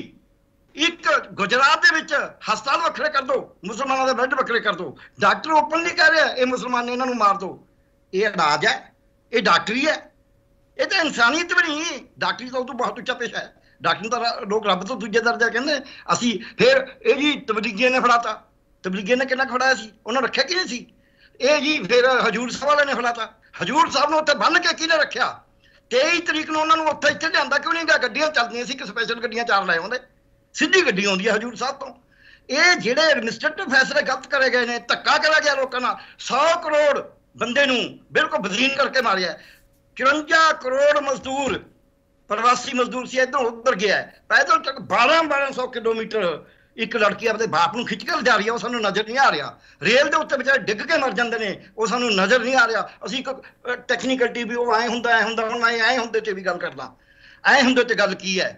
ਇੱਕ ਗੁਜਰਾਤ ਦੇ ਵਿੱਚ ਹਸਪਤਾਲ ਵੱਖਰੇ ਕਰ ਦਿਓ, ਮੁਸਲਮਾਨਾਂ ਦੇ ਬੈੱਡ ਵੱਖਰੇ ਕਰ ਦਿਓ। ਡਾਕਟਰ ਓਪਨਲੀ ਕਹਿ ਰਿਹਾ ਇਹ ਮੁਸਲਮਾਨ ਨੇ ਇਹਨਾਂ ਨੂੰ ਮਾਰ ਦਿਓ। ਇਹ ਇਲਾਜ ਹੈ, ਇਹ ਡਾਕਟਰੀ ਹੈ, ਇਹ ਤਾਂ ਇਨਸਾਨੀਅਤ ਵੀ ਨਹੀਂ। ਡਾਕਟਰੀ ਤਾਂ ਉਹ ਤੋਂ ਬਹੁਤ ਉੱਚਾ ਪੇਸ਼ਾ ਹੈ। ਡਾਕਟਰ ਤਾਂ ਲੋਕ ਰੱਬ ਤੋਂ ਦੂਜੇ ਦਰਜਾ ਕਹਿੰਦੇ ਅਸੀਂ। ਫਿਰ ਇਹ ਜੀ ਤਬਲੀਗੀਆਂ ਨੇ ਫੜਾਤਾ। ਤਬਲੀਗੀਆਂ ਨੇ ਕਿੰਨਾ ਫੜਾਇਆ ਸੀ, ਉਹਨਾਂ ਰੱਖਿਆ ਕਿ ਨਹੀਂ ਸੀ? ਇਹ ਜੀ ਫਿਰ ਹਜੂਰ ਸਾਹਿਬ ਵਾਲੇ ਨੇ ਫੜਾਤਾ। ਹਜੂਰ ਸਾਹਿਬ ਨੂੰ ਉੱਥੇ ਬੰਨ੍ਹ ਕੇ ਕਿਹਨੇ ਰੱਖਿਆ? ਤੇਈ ਤਰੀਕ ਨੂੰ ਉਹਨਾਂ ਨੂੰ ਉੱਥੇ ਇੱਥੇ ਲਿਆਂਦਾ ਕਿਉਂ ਨਹੀਂ ਗਿਆ? ਗੱਡੀਆਂ ਚੱਲਦੀਆਂ ਸੀ ਕਿ ਸਪੈਸ਼ਲ ਗੱਡੀਆਂ ਚਾਰ ਲੈ ਆਉਂਦੇ, ਸਿੱਧੀ ਗੱਡੀ ਆਉਂਦੀ ਹੈ ਹਜੂਰ ਸਾਹਿਬ ਤੋਂ। ਇਹ ਜਿਹੜੇ ਐਡਮਿਨਿਸਟ੍ਰੇਟਿਵ ਫੈਸਲੇ ਗਲਤ ਕਰੇ ਗਏ ਨੇ, ਧੱਕਾ ਕਰਿਆ ਗਿਆ ਲੋਕਾਂ ਨਾਲ। ਸੌ ਕਰੋੜ ਬੰਦੇ ਨੂੰ ਬਿਲਕੁਲ ਬਜ਼ੀਨ ਕਰਕੇ ਮਾਰਿਆ। ਚੁਰੰਜਾ ਕਰੋੜ ਮਜ਼ਦੂਰ ਪ੍ਰਵਾਸੀ ਮਜ਼ਦੂਰ ਸੀ, ਇੱਧਰ ਉੱਧਰ ਗਿਆ। ਪੈਦਲ ਤੱਕ ਬਾਰਾਂ ਬਾਰਾਂ ਸੌ ਕਿਲੋਮੀਟਰ ਇੱਕ ਲੜਕੀ ਆਪਣੇ ਬਾਪ ਨੂੰ ਖਿੱਚ ਕੇ ਲਿਜਾ ਰਹੀ ਆ, ਉਹ ਸਾਨੂੰ ਨਜ਼ਰ ਨਹੀਂ ਆ ਰਿਹਾ। ਰੇਲ ਦੇ ਉੱਤੇ ਵਿਚਾਰੇ ਡਿੱਗ ਕੇ ਮਰ ਜਾਂਦੇ ਨੇ, ਉਹ ਸਾਨੂੰ ਨਜ਼ਰ ਨਹੀਂ ਆ ਰਿਹਾ। ਅਸੀਂ ਇੱਕ ਟੈਕਨੀਕਲ ਟੀ ਵੀ ਉਹ ਐਂ ਹੁੰਦਾ ਐਂ ਹੁੰਦਾ ਹੁਣ ਮੈਂ ਐਂ ਹੁੰਦੇ ਤੇ ਵੀ ਗੱਲ ਕਰਦਾ। ਐਂ ਹੁੰਦੇ ਤੇ ਗੱਲ ਕੀ ਹੈ?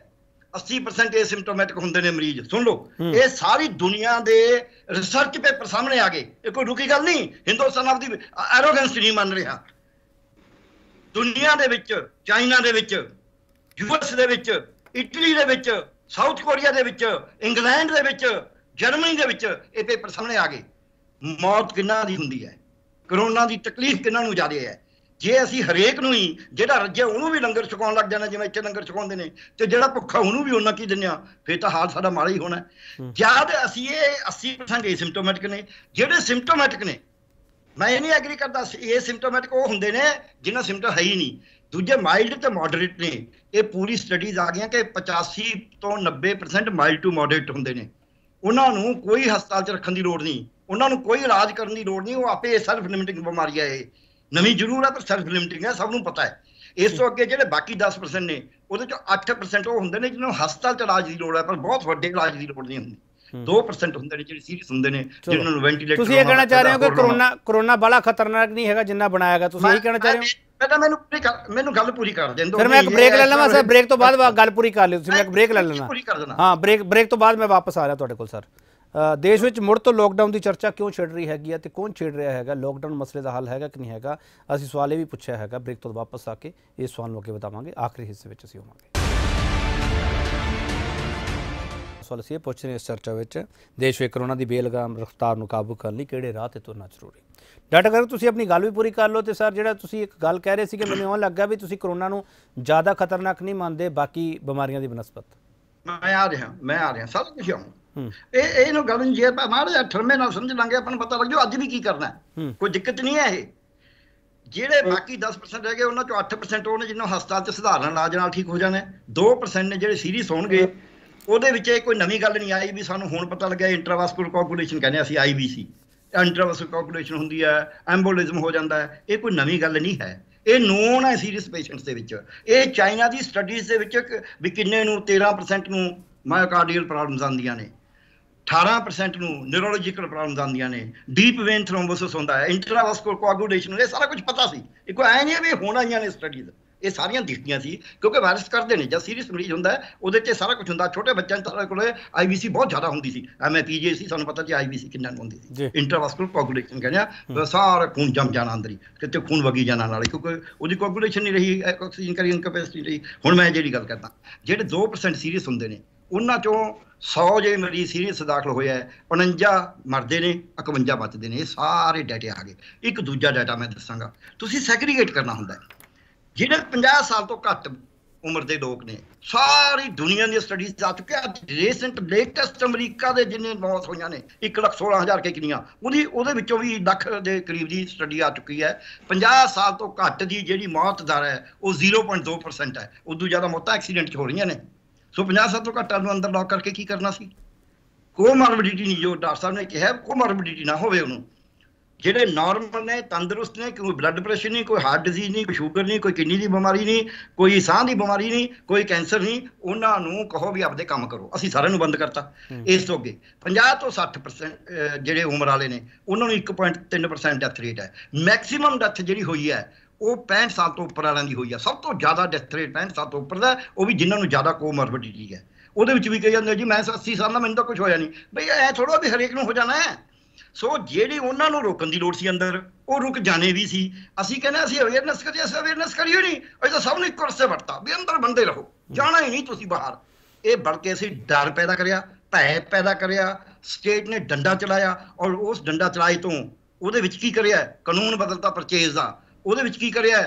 अस्सी परसेंट एसिम्टोमैटिक होंगे ने मरीज। सुन लो, ये सारी दुनिया के रिसर्च पेपर सामने आ गए। ये कोई रुकी गल नहीं, हिंदुस्तान आपकी एरोगेंस नहीं मान रहा। दुनिया दे विच, चाइना दे विच, यूएस दे विच, इटली दे विच, साउथ कोरिया दे विच, इंग्लैंड दे विच, जर्मनी दे विच ये पेपर सामने आ गए। मौत किन्ना दी हुंदी है, करोना की तकलीफ किन्ना नूं ज़्यादा है। जे असी हरेक नूं ही जिहड़ा रज्जिया उहनूं भी लंगर छकाउण लग जाना, जिवें इत्थे लंगर छकाउंदे ने, ते जिहड़ा भुक्खा उहनूं भी उन्ना की दिंदे आ, फिर तां हाल साडा माड़ा ही होना है। जद असी ये अस्सी परसेंट एसिम्टोमैटिक ने, जिहड़े सिम्टोमैटिक ने, मैं ये नहीं एग्री करता। ये सिम्टोमैटिक वो होंदे ने जिन्हां सिम्टम है ही नहीं। दूजे माइल्ड ते मॉडरेट ने। ये पूरी स्टडीज़ आ गई कि पचासी तो नब्बे परसेंट माइल्ड टू मॉडरेट होंदे ने। उन्हां नूं कोई हस्पताल च रखण दी लोड़ नहीं, उन्हां नूं कोई इलाज करन दी लोड़ नहीं। वो आपे सैल्फ लिमिटिंग बीमारी है। नवीं जरूर है पर सैल्फ लिमिटिंग है, सब नूं पता है। इस तो अगे जिहड़े बाकी दस परसेंट ने, उहदे चों अठ परसेंट वो होंदे ने जिन्हां नूं हस्पताल च इलाज दी लोड़ है, पर बहुत वड्डे इलाज दी लोड़ नहीं हुंदी। दो परसेंट होंदे ने जिहड़े सीरीयस होंदे ने, जिन्हां नूं वेंटीलेटर। तुसीं ये कहना चाह रहे हो कि कोरोना कोरोना बड़ा खतरनाक नहीं हैगा जिन्ना बनाया गया? तुसीं यही कहना चाह रहे हो? बेटा मैनूं पूरी कर, मैनूं गल पूरी कर दें दो। फिर मैं एक ब्रेक ले लवां सर, ब्रेक तो बाद गल पूरी कर लिਓ ਤੁਸੀਂ। मैं एक ब्रेक ले लेना। पूरी कर देना। हाँ, ब्रेक ब्रेक तो बाद मैं वापस आ रहा ਤੁਹਾਡੇ ਕੋਲ। सर देश ਵਿੱਚ ਮੁੜ ਤੋਂ ਲੋਕਡਾਊਨ ਦੀ ਚਰਚਾ ਕਿਉਂ ਛਿੜ ਰਹੀ ਹੈਗੀ ਹੈ ਤੇ ਕੌਣ ਛਿੜ ਰਿਹਾ ਹੈਗਾ? ਲੋਕਡਾਊਨ ਮਸਲੇ ਦਾ ਹੱਲ ਹੈਗਾ ਕਿ ਨਹੀਂ ਹੈਗਾ? ਅਸੀਂ ਸਵਾਲ ਇਹ ਵੀ ਪੁੱਛਿਆ ਹੈਗਾ। ਬ੍ਰੇਕ ਤੋਂ ਵਾਪਸ ਆ ਕੇ ਇਹ ਸਵਾਲ ਨੂੰ ਅੱਗੇ ਵਧਾਵਾਂਗੇ। ਆਖਰੀ ਹਿੱਸੇ ਵਿੱਚ ਅਸੀਂ ਹੋਵਾਂਗੇ। ਸਵਾਲ ਅਸੀਂ ਇਹ ਪੁੱਛ ਰਹੇ ਇਸ ਚਰਚਾ ਵਿੱਚ, ਦੇਸ਼ ਵਿੱਚ ਕਰੋਨਾ ਦੀ ਬੇਲਗਾਮ ਰਫ਼ਤਾਰ ਨੂੰ ਕਾਬੂ ਕਰਨ ਲਈ ਕਿਹੜੇ ਰਾਹ ਤੇ ਤੁਰਨਾ ਜ਼ਰੂਰੀ? ਡਾਕਟਰ ਕਰ ਤੁਸੀਂ ਆਪਣੀ ਗੱਲ ਵੀ ਪੂਰੀ ਕਰ ਲਓ। ਤੇ ਸਰ ਜਿਹੜਾ ਤੁਸੀਂ ਇੱਕ ਗੱਲ ਕਹਿ ਰਹੇ ਸੀ ਕਿ ਮੈਨੂੰ ਉਹ ਲੱਗਾ ਵੀ ਤੁਸੀਂ ਕਰੋਨਾ ਨੂੰ ਜ਼ਿਆਦਾ ਖਤਰਨਾਕ ਨਹੀਂ ਮੰਨਦੇ ਬਾਕੀ ਬਿਮਾਰੀਆਂ ਦੀ ਬਨਸਬਤ। ਮੈਂ ਆ ਰਿਹਾ ਮੈਂ ਆ ਰਿਹਾ ਸਾਰਾ ਕੁਝ ਆਉਂ ਇਹ ਇਹਨੂੰ ਗੱਲ ਨੂੰ ਜੇ ਆਪਾਂ ਮਾੜਾ ਜਿਹਾ ਠਰਮੇ ਨਾਲ ਸਮਝ ਲਾਂਗੇ, ਆਪਾਂ ਨੂੰ ਪਤਾ ਲੱਗ ਜਾਊ ਅੱਜ ਵੀ ਕੀ ਕਰਨਾ ਹੈ। ਕੋਈ ਦਿੱਕਤ ਨਹੀਂ ਹੈ। ਇਹ ਜਿਹੜੇ ਬਾਕੀ ਦਸ ਪਰਸੈਂਟ ਰਹਿ ਗਏ ਉਹਨਾਂ ਚੋਂ ਅੱਠ ਪਰਸੈਂਟ ਉਹ ਨੇ ਜਿਹਨਾਂ ਹਸਪਤਾਲ 'ਚ ਸਧਾਰਨ ਇਲਾਜ ਨਾਲ ਠੀਕ ਹੋ ਜਾਣਾ। ਦੋ ਪਰਸੈਂਟ ਨੇ ਜਿਹੜੇ ਸੀਰੀਅਸ ਹੋਣਗੇ। ਉਹਦੇ ਵਿੱਚ ਇਹ ਕੋਈ ਨਵੀਂ ਗੱਲ ਨਹੀਂ ਆਈ ਵੀ ਸਾਨੂੰ ਹੁਣ ਪਤਾ ਲੱਗਿਆ ਇੰਟਰਾਵਾਸਕੂਲਰ ਕੋਆਗੂਲੇਸ਼ਨ ਕਹਿੰਦੇ ਅਸੀਂ ਆਈ ਬੀ ਸੀ, ਇੰਟਰਾਵਾਸਕੂਲਰ ਕੋਆਗੂਲੇਸ਼ਨ ਹੁੰਦੀ ਹੈ, ਐਂਬੋਲਿਜ਼ਮ ਹੋ ਜਾਂਦਾ ਹੈ। ਇਹ ਕੋਈ ਨਵੀਂ ਗੱਲ ਨਹੀਂ ਹੈ। ਇਹ ਨੋਨ ਹੈ ਸੀਰੀਅਸ ਪੇਸ਼ੈਂਟਸ ਦੇ ਵਿੱਚ। ਇਹ ਚਾਈਨਾ ਦੀ ਸਟੱਡੀਜ਼ ਦੇ ਵਿੱਚ ਵੀ ਕਿੰਨੇ ਨੂੰ ਤੇਰਾਂ ਪਰਸੈਂਟ ਨੂੰ ਮਾਇਓਕਾਰਡੀਅਲ ਪ੍ਰੋਬਲਮਸ ਆਉਂਦੀਆਂ ਨੇ, ਅਠਾਰਾਂ ਪਰਸੈਂਟ ਨੂੰ ਨਿਊਰੋਲੋਜੀਕਲ ਪ੍ਰੋਬਲਮਸ ਆਉਂਦੀਆਂ ਨੇ, ਡੀਪ ਵੇਨ ਥ੍ਰੋਮਬੋਸਿਸ ਹੁੰਦਾ ਹੈ, ਇੰਟਰਾਵਾਸਕੂਲਰ ਕੋਆਗੂਲੇਸ਼ਨ। ਇਹ ਸਾਰਾ ਕੁਝ ਪਤਾ ਸੀ। ਇਹ ਕੋਈ ਐ ਨਹੀਂ ਵੀ ਹੁਣ ਆਈਆਂ ਨੇ ਸਟੱਡੀਜ਼। ਇਹ ਸਾਰੀਆਂ ਦਿਖਦੀਆਂ ਸੀ ਕਿਉਂਕਿ ਵਾਇਰਸ ਕਰਦੇ ਨੇ। ਜਦ ਸੀਰੀਅਸ ਮਰੀਜ਼ ਹੁੰਦਾ ਉਹਦੇ 'ਚ ਸਾਰਾ ਕੁਝ ਹੁੰਦਾ। ਛੋਟੇ ਬੱਚਿਆਂ ਦੇ ਕੋਲ ਆਈ ਬੀ ਸੀ ਬਹੁਤ ਜ਼ਿਆਦਾ ਹੁੰਦੀ ਸੀ। ਐਮ ਐ ਪੀ ਜੀ ਸੀ, ਸਾਨੂੰ ਪਤਾ ਜੀ ਆਈ ਬੀ ਸੀ ਕਿੰਨਾ ਹੁੰਦੀ ਸੀ। ਇੰਟਰਾਵਾਸਕੂਲਰ ਕੋਆਗੂਲੇਸ਼ਨ ਕਹਿੰਦੇ ਆ, ਸਾਰਾ ਖੂਨ ਜੰਮ ਜਾਣਾ ਅੰਦਰ ਹੀ, ਕਿਤੇ ਖੂਨ ਵਗੀ ਜਾਣਾ ਨਾਲ, ਕਿਉਂਕਿ ਉਹਦੀ ਕੋਆਗੂਲੇਸ਼ਨ ਨਹੀਂ ਰਹੀ, ਆਕਸੀਜਨ ਕੈਰੀਇੰਗ ਕੈਪੈਸਿਟੀ ਨਹੀਂ ਰਹੀ। ਹੁਣ ਮੈਂ ਜਿਹੜੀ ਗੱਲ ਕਰਦਾ, ਜਿਹੜੇ ਦੋ ਪਰਸੈਂਟ ਸੀਰੀਅਸ ਹੁੰਦੇ ਨੇ ਉਹਨਾਂ 'ਚੋਂ ਸੌ ਜੇ ਮਰੀਜ਼ ਸੀਰੀਅਸ ਦਾਖਲ ਹੋਇਆ, ਉਣੰਜਾ ਮਰਦੇ ਨੇ, ਇਕਵੰਜਾ ਬਚਦੇ ਨੇ। ਇਹ ਸਾਰੇ ਡਾਟੇ ਆ ਗਏ। ਇੱਕ ਦੂਜਾ ਡਾਟਾ ਮੈਂ ਦੱਸਾਂਗਾ। ਤੁਸੀਂ ਸੈਗਰੀਗੇਟ ਕਰਨਾ ਹੁੰਦਾ। ਜਿਹੜੇ ਪੰਜਾਹ ਸਾਲ ਤੋਂ ਘੱਟ ਉਮਰ ਦੇ ਲੋਕ ਨੇ, ਸਾਰੀ ਦੁਨੀਆ ਦੀਆਂ ਸਟੱਡੀਜ਼ ਆ ਚੁੱਕੀਆਂ। ਰੀਸੈਂਟ ਲੇਟੈਸਟ ਅਮਰੀਕਾ ਦੇ ਜਿੰਨੇ ਮੌਤ ਹੋਈਆਂ ਨੇ ਇੱਕ ਲੱਖ ਸੋਲਾਂ ਹਜ਼ਾਰ ਕੇ ਕਿੰਨੀਆਂ, ਉਹਦੀ ਉਹਦੇ ਵਿੱਚੋਂ ਵੀ ਲੱਖ ਦੇ ਕਰੀਬ ਦੀ ਸਟੱਡੀ ਆ ਚੁੱਕੀ ਹੈ। ਪੰਜਾਹ ਸਾਲ ਤੋਂ ਘੱਟ ਦੀ ਜਿਹੜੀ ਮੌਤ ਦਰ ਹੈ ਉਹ ਜ਼ੀਰੋ ਪੁਆਇੰਟ ਦੋ ਪਰਸੈਂਟ ਹੈ। ਉਦੋਂ ਜ਼ਿਆਦਾ ਮੌਤਾਂ ਐਕਸੀਡੈਂਟ 'ਚ ਹੋ ਰਹੀਆਂ ਨੇ। ਸੋ ਪੰਜਾਹ ਸਾਲ ਤੋਂ ਘੱਟਾਂ ਨੂੰ ਅੰਦਰ ਲੌਕ ਕਰਕੇ ਕੀ ਕਰਨਾ ਸੀ? ਕੋਮੋਰਬਿਡਿਟੀ ਨਹੀਂ, ਜੋ ਡਾਕਟਰ ਸਾਹਿਬ ਨੇ ਕਿਹਾ ਕੋਮੋਰਬਿਡਿਟੀ ਨਾ ਹੋਵੇ ਉਹਨੂੰ। ਜਿਹੜੇ ਨਾਰਮਲ ਨੇ, ਤੰਦਰੁਸਤ ਨੇ, ਕੋਈ ਬਲੱਡ ਪ੍ਰੈਸ਼ਰ ਨਹੀਂ, ਕੋਈ ਹਾਰਟ ਡਿਜ਼ੀਜ਼ ਨਹੀਂ, ਕੋਈ ਸ਼ੂਗਰ ਨਹੀਂ, ਕੋਈ ਕਿਡਨੀ ਦੀ ਬਿਮਾਰੀ ਨਹੀਂ, ਕੋਈ ਸਾਹ ਦੀ ਬਿਮਾਰੀ ਨਹੀਂ, ਕੋਈ ਕੈਂਸਰ ਨਹੀਂ, ਉਹਨਾਂ ਨੂੰ ਕਹੋ ਵੀ ਆਪਦੇ ਕੰਮ ਕਰੋ। ਅਸੀਂ ਸਾਰਿਆਂ ਨੂੰ ਬੰਦ ਕਰਤਾ। ਇਸ ਤੋਂ ਅੱਗੇ ਪੰਜਾਹ ਤੋਂ ਸੱਠ ਪਰਸੈਂਟ ਜਿਹੜੇ ਉਮਰ ਵਾਲੇ ਨੇ ਉਹਨਾਂ ਨੂੰ ਇੱਕ ਪੁਆਇੰਟ ਤਿੰਨ ਪਰਸੈਂਟ ਡੈਥ ਰੇਟ ਹੈ। ਮੈਕਸੀਮਮ ਡੈਥ ਜਿਹੜੀ ਹੋਈ ਹੈ ਉਹ ਪੈਂਹਠ ਸਾਲ ਤੋਂ ਉੱਪਰ ਵਾਲਿਆਂ ਦੀ ਹੋਈ ਹੈ। ਸਭ ਤੋਂ ਜ਼ਿਆਦਾ ਡੈਥ ਰੇਟ ਪੈਂਹਠ ਸਾਲ ਤੋਂ ਉੱਪਰ ਦਾ, ਉਹ ਵੀ ਜਿਨ੍ਹਾਂ ਨੂੰ ਜ਼ਿਆਦਾ ਕੋਮੋਰਬਿਡਿਟੀ ਹੈ। ਉਹਦੇ ਵਿੱਚ ਵੀ ਕਹੀ ਜਾਂਦੇ ਜੀ ਮੈਂ ਅੱਸੀ ਸਾਲ ਦਾ, ਮੈਨੂੰ ਤਾਂ ਕੁਝ ਹੋਇਆ ਨਹੀਂ। ਬਈ ਐ ਥੋੜ੍ਹਾ ਵੀ ਹਰੇਕ ਨੂੰ ਹੋ ਜਾਣਾ ਹੈ। ਸੋ ਜਿਹੜੀ ਉਹਨਾਂ ਨੂੰ ਰੋਕਣ ਦੀ ਲੋੜ ਸੀ ਅੰਦਰ, ਉਹ ਰੁਕ ਜਾਣੇ ਵੀ ਸੀ। ਅਸੀਂ ਕਹਿੰਦੇ ਅਸੀਂ ਅਵੇਅਰਨੈਸ ਕਰੀਏ, ਅਸੀਂ ਅਵੇਅਰਨੈਸ ਕਰੀਏ ਨਹੀਂ। ਅਸੀਂ ਤਾਂ ਸਭ ਨੂੰ ਇੱਕ ਰਸਤੇ ਵਰਤਾ ਵੀ ਅੰਦਰ ਬੰਦੇ ਰਹੋ, ਜਾਣਾ ਹੀ ਨਹੀਂ ਤੁਸੀਂ ਬਾਹਰ। ਇਹ ਬਲਕਿ ਅਸੀਂ ਡਰ ਪੈਦਾ ਕਰਿਆ, ਭੈ ਪੈਦਾ ਕਰਿਆ। ਸਟੇਟ ਨੇ ਡੰਡਾ ਚਲਾਇਆ ਔਰ ਉਸ ਡੰਡਾ ਚਲਾਏ ਤੋਂ ਉਹਦੇ ਵਿੱਚ ਕੀ ਕਰਿਆ? ਕਾਨੂੰਨ ਬਦਲਤਾ ਪਰਚੇਜ਼ ਦਾ। ਉਹਦੇ ਵਿੱਚ ਕੀ ਕਰਿਆ?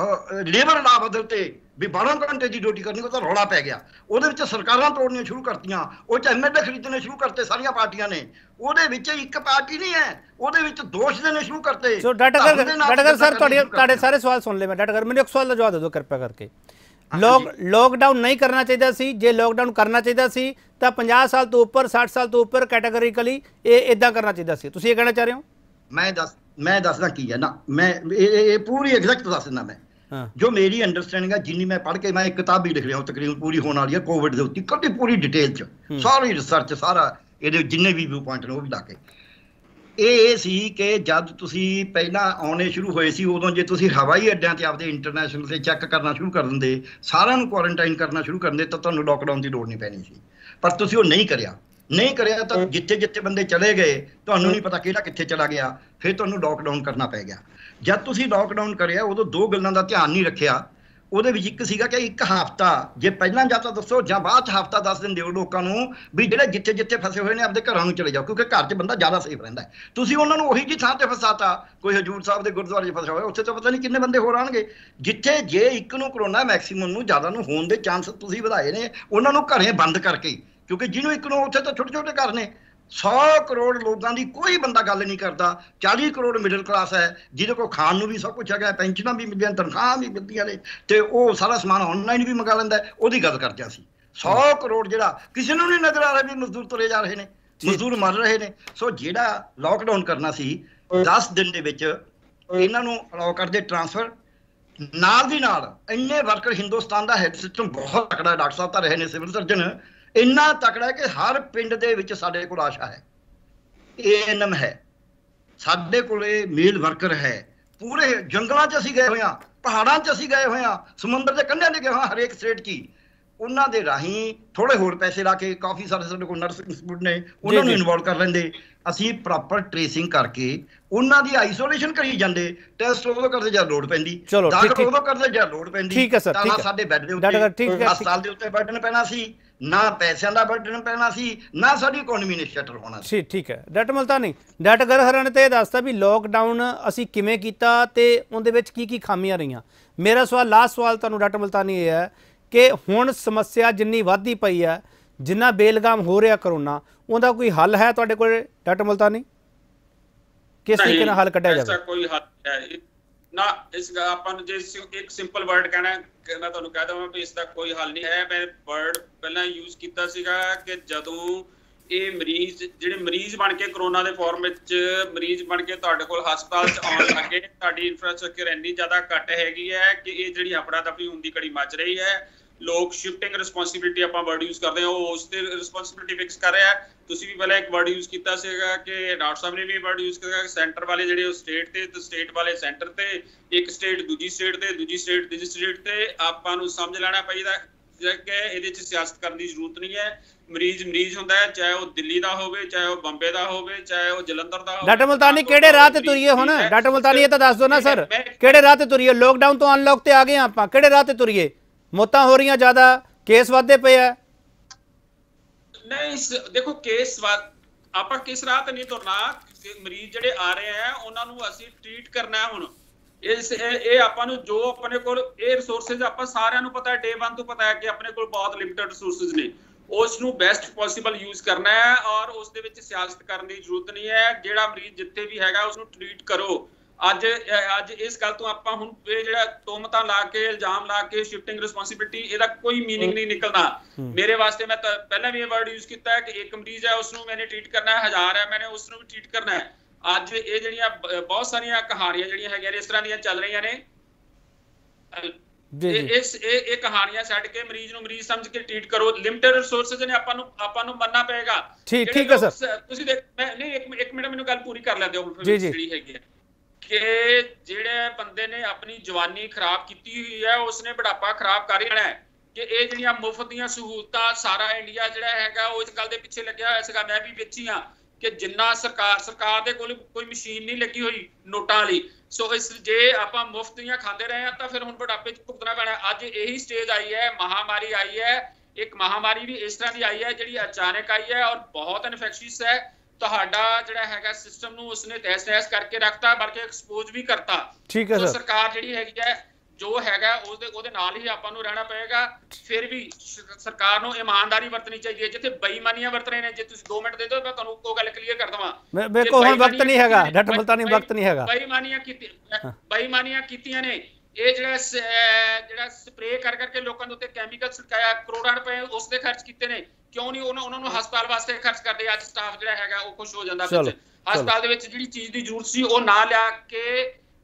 ਲੇਬਰ ਲਾ ਬਦਲਤੇ ਵੀ ਬਾਰਾਂ ਘੰਟੇ ਦੀ ਡਿਊਟੀ ਕਰਨੀ। ਉਹ ਤਾਂ ਰੌਲਾ ਪੈ ਗਿਆ। ਉਹਦੇ ਵਿੱਚ ਸਰਕਾਰਾਂ ਤੋੜਨੀਆਂ ਸ਼ੁਰੂ ਕਰਤੀਆਂ। ਉਹ 'ਚ ਐਮ ਐਲ ਏ ਖਰੀਦਣੇ ਸ਼ੁਰੂ ਕਰਤੇ ਸਾਰੀਆਂ ਪਾਰਟੀਆਂ ਨੇ। ਉਹਦੇ ਵਿੱਚ ਇੱਕ ਪਾਰਟੀ ਨਹੀਂ ਹੈ, ਉਹਦੇ ਵਿੱਚ ਦੋਸ਼ ਦੇਣੇ ਸ਼ੁਰੂ ਕਰਤੇ। ਸੋ ਡਾਕਟਰ ਡਾਕਟਰ ਸਰ ਤੁਹਾਡੇ ਤੁਹਾਡੇ ਸਾਰੇ ਸਵਾਲ ਸੁਣ ਲਏ ਮੈਂ। ਡਾਕਟਰ ਮੈਨੂੰ ਇੱਕ ਸਵਾਲ ਦਾ ਜਵਾਬ ਦੇ ਦਿਓ ਕਿਰਪਾ ਕਰਕੇ। ਲੋਕ ਲੋਕਡਾਊਨ ਨਹੀਂ ਕਰਨਾ ਚਾਹੀਦਾ ਸੀ? ਜੇ ਲੋਕਡਾਊਨ ਕਰਨਾ ਚਾਹੀਦਾ ਸੀ ਤਾਂ ਪੰਜਾਹ ਸਾਲ ਤੋਂ ਉੱਪਰ, ਸੱਠ ਸਾਲ ਤੋਂ ਉੱਪਰ ਕੈਟਾਗਰੀਕਲੀ ਇਹ ਇੱਦਾਂ ਕਰਨਾ ਚਾਹੀਦਾ ਸੀ। ਤੁਸੀਂ ਇਹ ਕਹਿਣਾ ਚਾਹ ਰਹੇ ਹੋ? ਮੈਂ ਦੱਸ ਮੈਂ ਦੱਸਦਾ ਕੀ ਹੈ ਨਾ, ਮੈਂ ਇਹ ਪੂਰੀ ਐਗਜ਼ੈਕਟ ਦੱਸ ਦਿੰਦਾ। ਮੈਂ ਜੋ ਮੇਰੀ ਅੰਡਰਸਟੈਂਡਿੰਗ ਹੈ, ਜਿੰਨੀ ਮੈਂ ਪੜ੍ਹ ਕੇ, ਮੈਂ ਇੱਕ ਕਿਤਾਬ ਵੀ ਲਿਖ ਰਿਹਾ, ਤਕਰੀਬਨ ਪੂਰੀ ਹੋਣ ਵਾਲੀ ਹੈ ਕੋਵਿਡ ਦੇ ਉੱਤੇ, ਕਦੇ ਪੂਰੀ ਡਿਟੇਲ 'ਚ ਸਾਰੀ ਰਿਸਰਚ, ਸਾਰਾ ਇਹਦੇ ਜਿੰਨੇ ਵੀ ਵਿਊ ਪੁਆਇੰਟ ਨੇ ਉਹ ਵੀ ਲਾ ਕੇ। ਇਹ ਸੀ ਕਿ ਜਦ ਤੁਸੀਂ ਪਹਿਲਾਂ ਆਉਣੇ ਸ਼ੁਰੂ ਹੋਏ ਸੀ ਉਦੋਂ ਜੇ ਤੁਸੀਂ ਹਵਾਈ ਅੱਡਿਆਂ ਤੇ ਆਪਦੇ ਇੰਟਰਨੈਸ਼ਨਲ ਤੇ ਚੈੱਕ ਕਰਨਾ ਸ਼ੁਰੂ ਕਰ ਦਿੰਦੇ, ਸਾਰਿਆਂ ਨੂੰ ਕੁਆਰੰਟਾਈਨ ਕਰਨਾ ਸ਼ੁਰੂ ਕਰ ਦਿੰਦੇ, ਤਾਂ ਤੁਹਾਨੂੰ ਲੋਕਡਾਊਨ ਦੀ ਲੋੜ ਨਹੀਂ ਪੈਣੀ ਸੀ। ਪਰ ਤੁਸੀਂ ਉਹ ਨਹੀਂ ਕਰਿਆ ਨਹੀਂ ਕਰਿਆ ਤਾਂ ਜਿੱਥੇ ਜਿੱਥੇ ਬੰਦੇ ਚਲੇ ਗਏ ਤੁਹਾਨੂੰ ਨਹੀਂ ਪਤਾ ਕਿਹੜਾ ਕਿੱਥੇ ਚਲਾ ਗਿਆ, ਫਿਰ ਤੁਹਾਨੂੰ ਲੋਕਡਾਊਨ ਕਰਨਾ ਪੈ ਗਿਆ। ਜਦ ਤੁਸੀਂ ਲੋਕਡਾਊਨ ਕਰਿਆ ਉਦੋਂ ਦੋ ਗੱਲਾਂ ਦਾ ਧਿਆਨ ਨਹੀਂ ਰੱਖਿਆ। ਉਹਦੇ ਵਿੱਚ ਇੱਕ ਸੀਗਾ ਕਿ ਇੱਕ ਹਫ਼ਤਾ ਜੇ ਪਹਿਲਾਂ ਜਾਂ ਤਾਂ ਦੱਸੋ ਜਾਂ ਬਾਅਦ 'ਚ ਹਫ਼ਤਾ ਦੱਸ ਦਿੰਦੇ ਹੋ ਲੋਕਾਂ ਨੂੰ ਵੀ ਜਿਹੜੇ ਜਿੱਥੇ ਜਿੱਥੇ ਫਸੇ ਹੋਏ ਨੇ ਆਪਦੇ ਘਰਾਂ ਨੂੰ ਚਲੇ ਜਾਓ, ਕਿਉਂਕਿ ਘਰ 'ਚ ਬੰਦਾ ਜ਼ਿਆਦਾ ਸੇਫ ਰਹਿੰਦਾ। ਤੁਸੀਂ ਉਹਨਾਂ ਨੂੰ ਉਹੀ ਜਿਹੀ ਥਾਂ ਤੇ ਫਸਾਤਾ, ਕੋਈ ਹਜੂਰ ਸਾਹਿਬ ਦੇ ਗੁਰਦੁਆਰੇ 'ਚ ਫਸਿਆ ਹੋਇਆ, ਉੱਥੇ ਤਾਂ ਪਤਾ ਨਹੀਂ ਕਿੰਨੇ ਬੰਦੇ ਹੋਰ ਆਉਣਗੇ। ਜਿੱਥੇ ਜੇ ਇੱਕ ਨੂੰ ਕਰੋਨਾ ਮੈਕਸੀਮਮ ਨੂੰ ਜ਼ਿਆਦਾ ਨੂੰ ਹੋਣ ਦੇ ਚਾਂਸ ਤੁਸੀਂ ਵਧਾਏ ਨੇ, ਉਹਨਾਂ ਨੂੰ ਘਰੇ ਬੰਦ ਕਰਕੇ, ਕਿਉਂਕਿ ਜਿਹਨੂੰ ਇੱਕ ਨੂੰ ਉੱਥੇ ਤਾਂ ਛੋਟੇ ਛੋਟੇ ਘਰ ਨੇ। ਸੌ ਕਰੋੜ ਲੋਕਾਂ ਦੀ ਕੋਈ ਬੰਦਾ ਗੱਲ ਨਹੀਂ ਕਰਦਾ। ਚਾਲੀ ਕਰੋੜ ਮਿਡਲ ਕਲਾਸ ਹੈ ਜਿਹਦੇ ਕੋਲ ਖਾਣ ਨੂੰ ਵੀ ਸਭ ਕੁਛ ਹੈਗਾ, ਪੈਨਸ਼ਨਾਂ ਵੀ ਮਿਲਦੀਆਂ, ਤਨਖਾਹਾਂ ਵੀ ਮਿਲਦੀਆਂ ਨੇ, ਤੇ ਉਹ ਸਾਰਾ ਸਮਾਨ ਆਨਲਾਈਨ ਵੀ ਮੰਗਾ ਲੈਂਦਾ, ਉਹਦੀ ਗੱਲ ਕਰਦੇ ਸੀ। ਸੌ ਕਰੋੜ ਜਿਹੜਾ ਕਿਸੇ ਨੂੰ ਨਹੀਂ ਨਜ਼ਰ ਆ ਰਿਹਾ ਵੀ ਮਜ਼ਦੂਰ ਤੁਰੇ ਜਾ ਰਹੇ ਨੇ, ਮਜ਼ਦੂਰ ਮਰ ਰਹੇ ਨੇ। ਸੋ ਜਿਹੜਾ ਲੋਕਡਾਊਨ ਕਰਨਾ ਸੀ ਦਸ ਦਿਨ ਦੇ ਵਿੱਚ ਇਹਨਾਂ ਨੂੰ ਅਲਾਉ ਕਰਦੇ ਟ੍ਰਾਂਸਫਰ। ਨਾਲ ਦੀ ਨਾਲ ਇੰਨੇ ਵਰਕਰ, ਹਿੰਦੁਸਤਾਨ ਦਾ ਹੈਲਥ ਸਿਸਟਮ ਬਹੁਤ ਤਕੜਾ, ਡਾਕਟਰ ਸਾਹਿਬ ਤਾਂ ਰਹੇ ਨੇ ਸਿਵਲ ਸਰਜਨ, ਇੰਨਾ ਤਕੜਾ ਕਿ ਹਰ ਪਿੰਡ ਦੇ ਵਿੱਚ ਸਾਡੇ ਕੋਲ ਆਸ਼ਾ ਹੈ, ਏ ਐਨ ਐਮ ਹੈ, ਸਾਡੇ ਕੋਲੇ ਮੇਲ ਵਰਕਰ ਹੈ। ਪੂਰੇ ਜੰਗਲਾਂ 'ਚ ਅਸੀਂ ਗਏ ਹੋਏ ਹਾਂ, ਪਹਾੜਾਂ 'ਚ ਅਸੀਂ ਗਏ ਹੋਏ ਹਾਂ, ਸਮੁੰਦਰ ਦੇ ਕੰਢਿਆਂ 'ਤੇ ਗਏ ਹੋਏ ਹਾਂ, ਹਰੇਕ ਸਟੇਟ 'ਚ ਹੀ। ਉਹਨਾਂ ਦੇ ਰਾਹੀਂ ਥੋੜੇ ਹੋਰ ਪੈਸੇ ਲਾ ਕੇ ਕਾਫੀ ਸਾਰੇ ਸਾਡੇ ਕੋਲ ਨਰਸ ਇੰਸਟੀਚਿਊਟ ਨੇ, ਉਹਨਾਂ ਨੂੰ ਇਨਵੋਲਵ ਕਰ ਲੈਂਦੇ। ਅਸੀਂ ਪ੍ਰੋਪਰ ਟ੍ਰੇਸਿੰਗ ਕਰਕੇ ਉਹਨਾਂ ਦੀ ਆਈਸੋਲੇਸ਼ਨ ਕਰੀ ਜਾਂਦੇ, ਟੈਸਟ ਉਦੋਂ ਕਰਦੇ ਜਦ ਲੋੜ ਪੈਂਦੀ, ਡਾਕਟਰ ਉਦੋਂ ਕਰਦੇ ਜਦ ਲੋੜ ਪੈਂਦੀ। ਤਾਂ ਸਾਡੇ ਬੈੱਡ ਦੇ ਉੱਤੇ, ਹਸਪਤਾਲ ਦੇ ਉੱਤੇ ਬਰਡਨ ਪੈਣਾ ਸੀ, ਨਾ ਪੈਸਿਆਂ ਦਾ ਬਰਡਨ ਪੈਣਾ ਸੀ, ਨਾ ਸਾਡੀ ਇਕੋਨਮੀ ਨੇ ਸ਼ਟਰ ਹੋਣਾ ਸੀ। ਠੀਕ ਹੈ ਡਾਕਟਰ ਮੁਲਤਾਨੀ, ਡਾਕਟਰ ਗਰਹਰਨ ਨੇ ਤਾਂ ਇਹ ਦੱਸਤਾ ਵੀ ਲੋਕਡਾਊਨ ਅਸੀਂ ਕਿਵੇਂ ਕੀਤਾ ਤੇ ਉਹਦੇ ਵਿੱਚ ਕੀ ਕੀ ਖਾਮੀਆਂ ਰਹੀਆਂ। ਮੇਰਾ ਸਵਾਲ, ਲਾਸਟ ਸਵਾਲ ਤੁਹਾਨੂੰ ਡਾਕਟਰ ਮੁਲਤਾਨੀ ਇਹ ਹੈ ਕਿ ਹੁਣ ਸਮੱਸਿਆ ਜਿੰਨੀ ਵੱਧਦੀ ਪਈ ਹੈ, ਜਿੰਨਾ ਬੇਲਗਾਮ ਹੋ ਰਿਹਾ ਕਰੋਨਾ, ਉਹਦਾ ਕੋਈ ਹੱਲ ਹੈ ਤੁਹਾਡੇ ਕੋਲ ਡਾਕਟਰ ਮੁਲਤਾਨੀ? ਕਿਸ ਤਰੀਕੇ ਨਾਲ ਹੱਲ ਕੱਢਿਆ ਜਾਵੇ? ਐਸਾ ਕੋਈ ਹੱਲ ਹੈ ਨਾ। ਇਸ ਆਪਾਂ ਨੂੰ ਜੇ ਇੱਕ ਸਿੰਪਲ ਵਰਡ ਕਹਿਣਾ, ਮੈਂ ਤੁਹਾਨੂੰ ਕਹਿ ਦਵਾਂ ਵੀ ਇਸ ਦਾ ਕੋਈ ਹੱਲ ਨਹੀਂ ਹੈ। ਮੈਂ ਵਰਡ ਪਹਿਲਾਂ ਯੂਜ਼ ਕੀਤਾ ਸੀਗਾ ਕਿ ਜਦੋਂ ਇਹ ਮਰੀਜ਼ ਜਿਹੜੇ ਮਰੀਜ਼ ਬਣ ਕੇ ਕਰੋਨਾ ਦੇ ਫਾਰਮ ਵਿੱਚ ਮਰੀਜ਼ ਬਣ ਕੇ ਤੁਹਾਡੇ ਕੋਲ ਹਸਪਤਾਲ 'ਚ ਆਉਣ ਲੱਗੇ, ਤੁਹਾਡੀ ਇਨਫਰਾਸਟ੍ਰਕਚਰ ਇੰਨੀ ਜ਼ਿਆਦਾ ਘੱਟ ਹੈਗੀ ਹੈ ਕਿ ਇਹ ਜਿਹੜੀ ਹਫੜਾ ਦਫੜੀ ਹੁੰਦੀ ਘੜੀ ਮਚ ਰਹੀ ਹੈ। ਲੋਕ ਸ਼ਿਫਟਿੰਗ ਰਿਸਪੌਂਸਿਬਿਲਿਟੀ ਆਪਾਂ ਵਰਡ ਯੂਜ਼ ਕਰਦੇ ਹਾਂ, ਉਹ ਉਸ ਤੇ ਰਿਸਪੌਂਸਿਬਿਲਿਟੀ ਫਿਕਸ ਕਰ ਰਿਹਾ। ਤੁਸੀਂ ਵੀ ਪਹਿਲਾਂ ਇੱਕ ਵਰਡ ਯੂਜ਼ ਕੀਤਾ ਸੀਗਾ ਕਿ ਡਾਕਟਰ ਸਾਹਿਬ ਨੇ ਵੀ ਵਰਡ ਯੂਜ਼ ਕੀਤਾ, ਸੈਂਟਰ ਵਾਲੇ ਜਿਹੜੇ ਉਹ ਸਟੇਟ ਤੇ ਤੇ ਸਟੇਟ ਵਾਲੇ ਸੈਂਟਰ ਤੇ, ਇੱਕ ਸਟੇਟ ਦੂਜੀ ਸਟੇਟ ਤੇ, ਦੂਜੀ ਸਟੇਟ ਤੀਜੀ ਸਟੇਟ ਤੇ। ਆਪਾਂ ਨੂੰ ਸਮਝ ਲੈਣਾ ਚਾਹੀਦਾ ਕਿ ਇਹਦੇ 'ਚ ਸਿਆਸਤ ਕਰਨ ਦੀ ਜ਼ਰੂਰਤ ਨਹੀਂ ਹੈ। ਮਰੀਜ਼ ਮਰੀਜ਼ ਹੁੰਦਾ ਹੈ, ਚਾਹੇ ਉਹ ਦਿੱਲੀ ਦਾ ਹੋਵੇ, ਚਾਹੇ ਉਹ ਬੰਬੇ ਦਾ ਹੋਵੇ, ਚਾਹੇ ਉਹ ਜਲੰਧਰ ਦਾ ਹੋਵੇ। ਡਾਕਟਰ ਮੁਲਤਾਨੀ ਕਿਹੜੇ ਰਾਹ ਤੇ ਤੁਰੀਏ ਹੁਣ? ਡਾਕਟਰ ਮੁਲਤਾਨੀ ਇਹ ਤਾਂ ਦੱਸ ਦਿਓ ਨਾ ਸਰ, ਕਿਹੜੇ ਰਾਹ ਤੇ ਤੁਰੀਏ? ਲੋਕਡਾਊਨ ਤੋਂ ਅਨਲੌਕ ਤੇ ਆ ਗਏ ਆਪਾਂ, ਕਿਹੜੇ ਰਾਹ ਤੇ ਤੁਰੀਏ? ਮੌਤਾਂ ਹੋ ਰਹੀਆਂ ਜ਼ਿਆਦਾ, ਕੇਸ ਵੱਧਦੇ ਪਏ ਆ। ਨਹੀਂ ਦੇਖੋ, ਕੇਸ ਆਪਾਂ ਕਿਸ ਰਾਹ ਤੇ ਨਹੀਂ ਤੁਰਨਾ। ਮਰੀਜ਼ ਜਿਹੜੇ ਆ ਰਹੇ ਆ ਉਹਨਾਂ ਨੂੰ ਅਸੀਂ ਟ੍ਰੀਟ ਕਰਨਾ। ਹੁਣ ਇਸ ਇਹ ਆਪਾਂ ਨੂੰ ਜੋ ਆਪਣੇ ਕੋਲ ਇਹ ਰਿਸੋਰਸਿਸ ਆਪਾਂ ਸਾਰਿਆਂ ਨੂੰ ਪਤਾ ਹੈ, ਡੇ ਵਨ ਤੋਂ ਪਤਾ ਹੈ ਕਿ ਆਪਣੇ ਕੋਲ ਬਹੁਤ ਲਿਮਿਟਡ ਰਿਸੋਰਸਿਸ ਨੇ, ਉਸ ਨੂੰ ਬੈਸਟ ਪੋਸੀਬਲ ਯੂਜ਼ ਕਰਨਾ ਹੈ ਔਰ ਉਸ ਦੇ ਵਿੱਚ ਸਿਆਸਤ ਕਰਨ ਦੀ ਜ਼ਰੂਰਤ ਨਹੀਂ ਹੈ। ਜਿਹੜਾ ਮਰੀਜ਼ ਜਿੱਥੇ ਵੀ ਹੈਗਾ ਉਸ ਨੂੰ ਟ੍ਰੀਟ ਕਰੋ। ਅੱਜ ਅੱਜ ਇਸ ਗੱਲ ਤੋਂ ਆਪਾਂ ਹੁਣ ਇਹ ਜਿਹੜਾ ਤੋਮਤਾਂ ਲਾ ਕੇ, ਇਲਜ਼ਾਮ ਲਾ ਕੇ, ਸ਼ਿਫਟਿੰਗ ਰਿਸਪੌਂਸਿਬਿਲਿਟੀ, ਇਹਦਾ ਕੋਈ ਮੀਨਿੰਗ ਨਹੀਂ ਨਿਕਲਦਾ। ਮੇਰੇ ਵਾਸਤੇ ਮੈਂ ਪਹਿਲਾਂ ਵੀ ਇਹ ਵਰਡ ਯੂਜ਼ ਕੀਤਾ ਹੈ ਕਿ ਇੱਕ ਮਰੀਜ਼ ਹੈ ਉਸ ਨੂੰ ਮੈਨੇ ਟ੍ਰੀਟ ਕਰਨਾ ਹੈ, ਹਜ਼ਾਰ ਹੈ ਮੈਨੇ ਉਸ ਨੂੰ ਵੀ ਟ੍ਰੀਟ ਕਰਨਾ ਹੈ। ਅੱਜ ਇਹ ਜਿਹੜੀਆਂ ਬਹੁਤ ਸਾਰੀਆਂ ਕਹਾਣੀਆਂ ਜਿਹੜੀਆਂ ਹੈਗੀਆਂ ਨੇ ਇਸ ਤਰ੍ਹਾਂ ਦੀਆਂ ਚੱਲ ਰਹੀਆਂ ਨੇ, ਇਸ ਇਹ ਇਹ ਕਹਾਣੀਆਂ ਛੱਡ ਕੇ ਮਰੀਜ਼ ਨੂੰ ਮਰੀਜ਼ ਸਮਝ ਕੇ ਟ੍ਰੀਟ ਕਰੋ। ਲਿਮਿਟਡ ਰਿਸੋਰਸਸ ਨੇ, ਆਪਾਂ ਨੂੰ ਆਪਾਂ ਨੂੰ ਮੰਨਣਾ ਪਏਗਾ। ਠੀਕ ਠੀਕ ਹੈ ਸਰ, ਤੁਸੀਂ ਦੇਖ ਮੈਂ ਨਹੀਂ ਇੱਕ ਇੱਕ ਮਿੰਟ ਮੈਨੂੰ ਗੱਲ ਪੂਰੀ ਕਰ ਲੈਂਦੇ ਹੋ। ਫਿਰ ਜਿਹੜੀ ਹੈਗੀ ਹੈ ਕਿ ਜਿਹੜੇ ਬੰਦੇ ਨੇ ਆਪਣੀ ਜਵਾਨੀ ਖਰਾਬ ਕੀਤੀ ਹੋਈ ਹੈ ਉਸਨੇ ਬੁਢਾਪਾ ਖਰਾਬ ਕਰ ਹੀ ਲੈਣਾ ਹੈ। ਕਿ ਇਹ ਜਿਹੜੀਆਂ ਮੁਫਤ ਦੀਆਂ ਸਹੂਲਤਾਂ ਸਾਰਾ ਇੰਡੀਆ ਜਿਹੜਾ ਹੈਗਾ ਉਹ ਇਸ ਗੱਲ ਦੇ ਪਿੱਛੇ ਲੱਗਿਆ ਹੋਇਆ ਸੀਗਾ। ਮੈਂ ਵੀ ਵਿੱਚ ਹੀ ਹਾਂ ਕਿ ਜਿੰਨਾ ਸਰਕਾਰ ਸਰਕਾਰ ਦੇ ਕੋਲ ਕੋਈ ਮਸ਼ੀਨ ਨਹੀਂ ਲੱਗੀ ਹੋਈ ਨੋਟਾਂ ਵਾਲੀ। ਸੋ ਇਸ ਜੇ ਆਪਾਂ ਮੁਫਤ ਦੀਆਂ ਖਾਂਦੇ ਰਹੇ ਹਾਂ ਤਾਂ ਫਿਰ ਹੁਣ ਬੁਢਾਪੇ 'ਚ ਭੁਗਤਣਾ ਪੈਣਾ। ਅੱਜ ਇਹੀ ਸਟੇਜ ਆਈ ਹੈ, ਮਹਾਮਾਰੀ ਆਈ ਹੈ। ਇੱਕ ਮਹਾਮਾਰੀ ਵੀ ਇਸ ਤਰ੍ਹਾਂ ਦੀ ਆਈ ਹੈ ਜਿਹੜੀ ਅਚਾਨਕ ਆਈ ਹੈ ਔਰ ਬਹੁਤ ਇਨਫੈਕਸ਼ੀਅਸ ਹੈ। ਤੁਹਾਡਾ ਜਿਹੜਾ ਹੈਗਾ ਸਿਸਟਮ ਨੂੰ ਉਸਨੇ ਤਹਿਸ ਨਹਿਸ ਕਰਕੇ ਰੱਖਤਾ, ਬਲਕਿ ਐਕਸਪੋਜ਼ ਵੀ ਕਰਤਾ। ਠੀਕ ਹੈ ਸਰ, ਸਰਕਾਰ ਜਿਹੜੀ ਹੈਗੀ ਹੈ ਜੋ ਹੈਗਾ ਉਹਦੇ ਉਹਦੇ ਨਾਲ ਹੀ ਆਪਾਂ ਨੂੰ ਰਹਿਣਾ ਪਏਗਾ। ਫਿਰ ਵੀ ਸਰਕਾਰ ਨੂੰ ਇਮਾਨਦਾਰੀ ਵਰਤਣੀ ਚਾਹੀਦੀ ਹੈ। ਜਿੱਥੇ ਬੇਈਮਾਨੀਆਂ ਵਰਤ ਰਹੇ ਨੇ, ਜੇ ਤੁਸੀਂ ਦੋ ਮਿੰਟ ਦੇ ਦਿਓ ਮੈਂ ਤੁਹਾਨੂੰ ਉਹ ਗੱਲ ਕਲੀਅਰ ਕਰ ਦਵਾਂ। ਮੇਰੇ ਕੋਲ ਹੁਣ ਵਕਤ ਨਹੀਂ ਹੈਗਾ ਡਾਕਟਰ ਮੁਲਤਾਨੀ, ਵਕਤ ਨਹੀਂ ਹੈਗਾ। ਬੇਈਮਾਨੀਆਂ ਕੀਤੀ ਬੇਈਮਾਨੀਆਂ ਕੀਤੀਆਂ ਨੇ। ਇਹ ਜਿਹੜਾ ਜਿਹੜਾ ਸਪਰੇਅ ਕਰ ਕਰਕੇ ਲੋਕਾਂ ਦੇ ਉੱਤੇ ਕੈਮੀਕਲ ਛਿੜਕਾਇਆ, ਕਰੋੜਾਂ ਰੁਪਏ ਉਸ ਦੇ ਖਰਚ ਕੀਤੇ ਨੇ। ਕਿਉਂ ਨਹੀਂ ਉਹਨਾਂ ਉਹਨਾਂ ਨੂੰ ਹਸਪਤਾਲ ਵਾਸਤੇ ਖਰਚ ਕਰਦੇ? ਅੱਜ ਸਟਾਫ ਜਿਹੜਾ ਹੈਗਾ ਉਹ ਖੁਸ਼ ਹੋ ਜਾਂਦਾ। ਹਸਪਤਾਲ ਦੇ ਵਿੱਚ ਜਿਹੜੀ ਚੀਜ਼ ਦੀ ਜ਼ਰੂਰਤ ਸੀ ਉਹ ਨਾ ਲਿਆ ਕੇ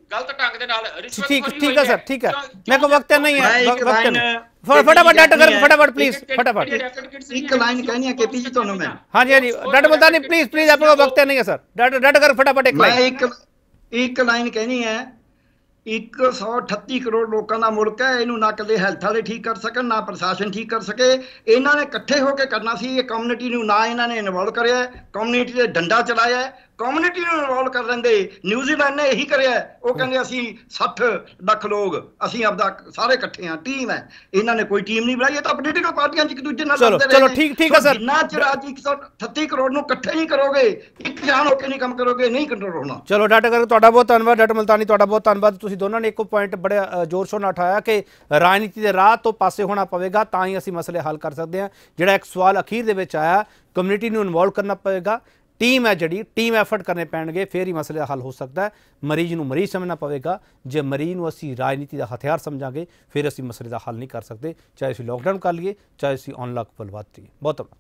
गलत ढंग दे नाल रिश्वत ठीक ठीक है सर, ठीक है, मेरे को वक्त नहीं है, मैं एक वक्त लाइन नहीं, फटाफट डट कर, फटाफट प्लीज, फटाफट एक लाइन कहनी है केपी जी ਤੁਹਾਨੂੰ मैं हाँ जी हाँ जी डट मुल्तानी प्लीज प्लीज, आपको वक्त नहीं है सर, डट डट कर फटाफट एक मैं लाइन। एक एक लाइन कहनी है, एक सौ अठत्ती करोड़ लोगों का मुल्क है, इनू ना कले हैल्थ वाले ठीक कर सकन, ना प्रशासन ठीक कर सके, इन्होंने इकट्ठे होकर करना सी, ये कम्युनिटी नू ना इन्होंने इन्वॉल्व करया, कम्युनिटी ते डंडा चलाया, कम्युनिटी नू इन्वॉल्व कर लेंदे। न्यूजीलैंड ने यही करया, वो कहंदे असीं साठ लाख लोग, असीं आपदा सारे इकट्ठे हैं, टीम है, इन्होंने कोई टीम नहीं बनाई, ये तो पॉलिटिकल पार्टियां एक दूजे नाल चलो लड़दे चलो रहे। ठीक ठीक है सर, जिन्ना चिर अज एक सौ अठत्ती करोड़ नू इकट्ठे नहीं करोगे, एक जान होकर नहीं काम करोगे, नहीं कंट्रोल होना। चलो डट कर, ਤੁਹਾਡਾ ਬਹੁਤ ਧੰਨਵਾਦ ਡਾਕਟਰ ਮੁਲਤਾਨੀ, ਤੁਹਾਡਾ ਬਹੁਤ ਧੰਨਵਾਦ। ਤੁਸੀਂ ਦੋਨਾਂ ਨੇ ਇੱਕੋ ਪੁਆਇੰਟ ਬੜੇ ਅ, ਜ਼ੋਰ ਸ਼ੋਰ ਨਾਲ ਉਠਾਇਆ ਕਿ ਰਾਜਨੀਤੀ ਦੇ ਰਾਹ ਤੋਂ ਪਾਸੇ ਹੋਣਾ ਪਵੇਗਾ ਤਾਂ ਹੀ ਅਸੀਂ ਮਸਲੇ ਹੱਲ ਕਰ ਸਕਦੇ ਹਾਂ। ਜਿਹੜਾ ਇੱਕ ਸਵਾਲ ਅਖੀਰ ਦੇ ਵਿੱਚ ਆਇਆ, ਕਮਿਊਨਿਟੀ ਨੂੰ ਇਨਵੋਲਵ ਕਰਨਾ ਪਵੇਗਾ, टीम है जी, टीम एफर्ट करने पैणगे, फिर ही मसले हल हो सकता है। मरीज नूं मरीज समझना पवेगा, जे मरीज नूं असीं राजनीति का हथियार समझांगे फिर असीं मसले का हल नहीं कर सकते, चाहे असीं लॉकडाउन कर लीए, चाहे असीं ऑनलॉक बलवाती। बहुत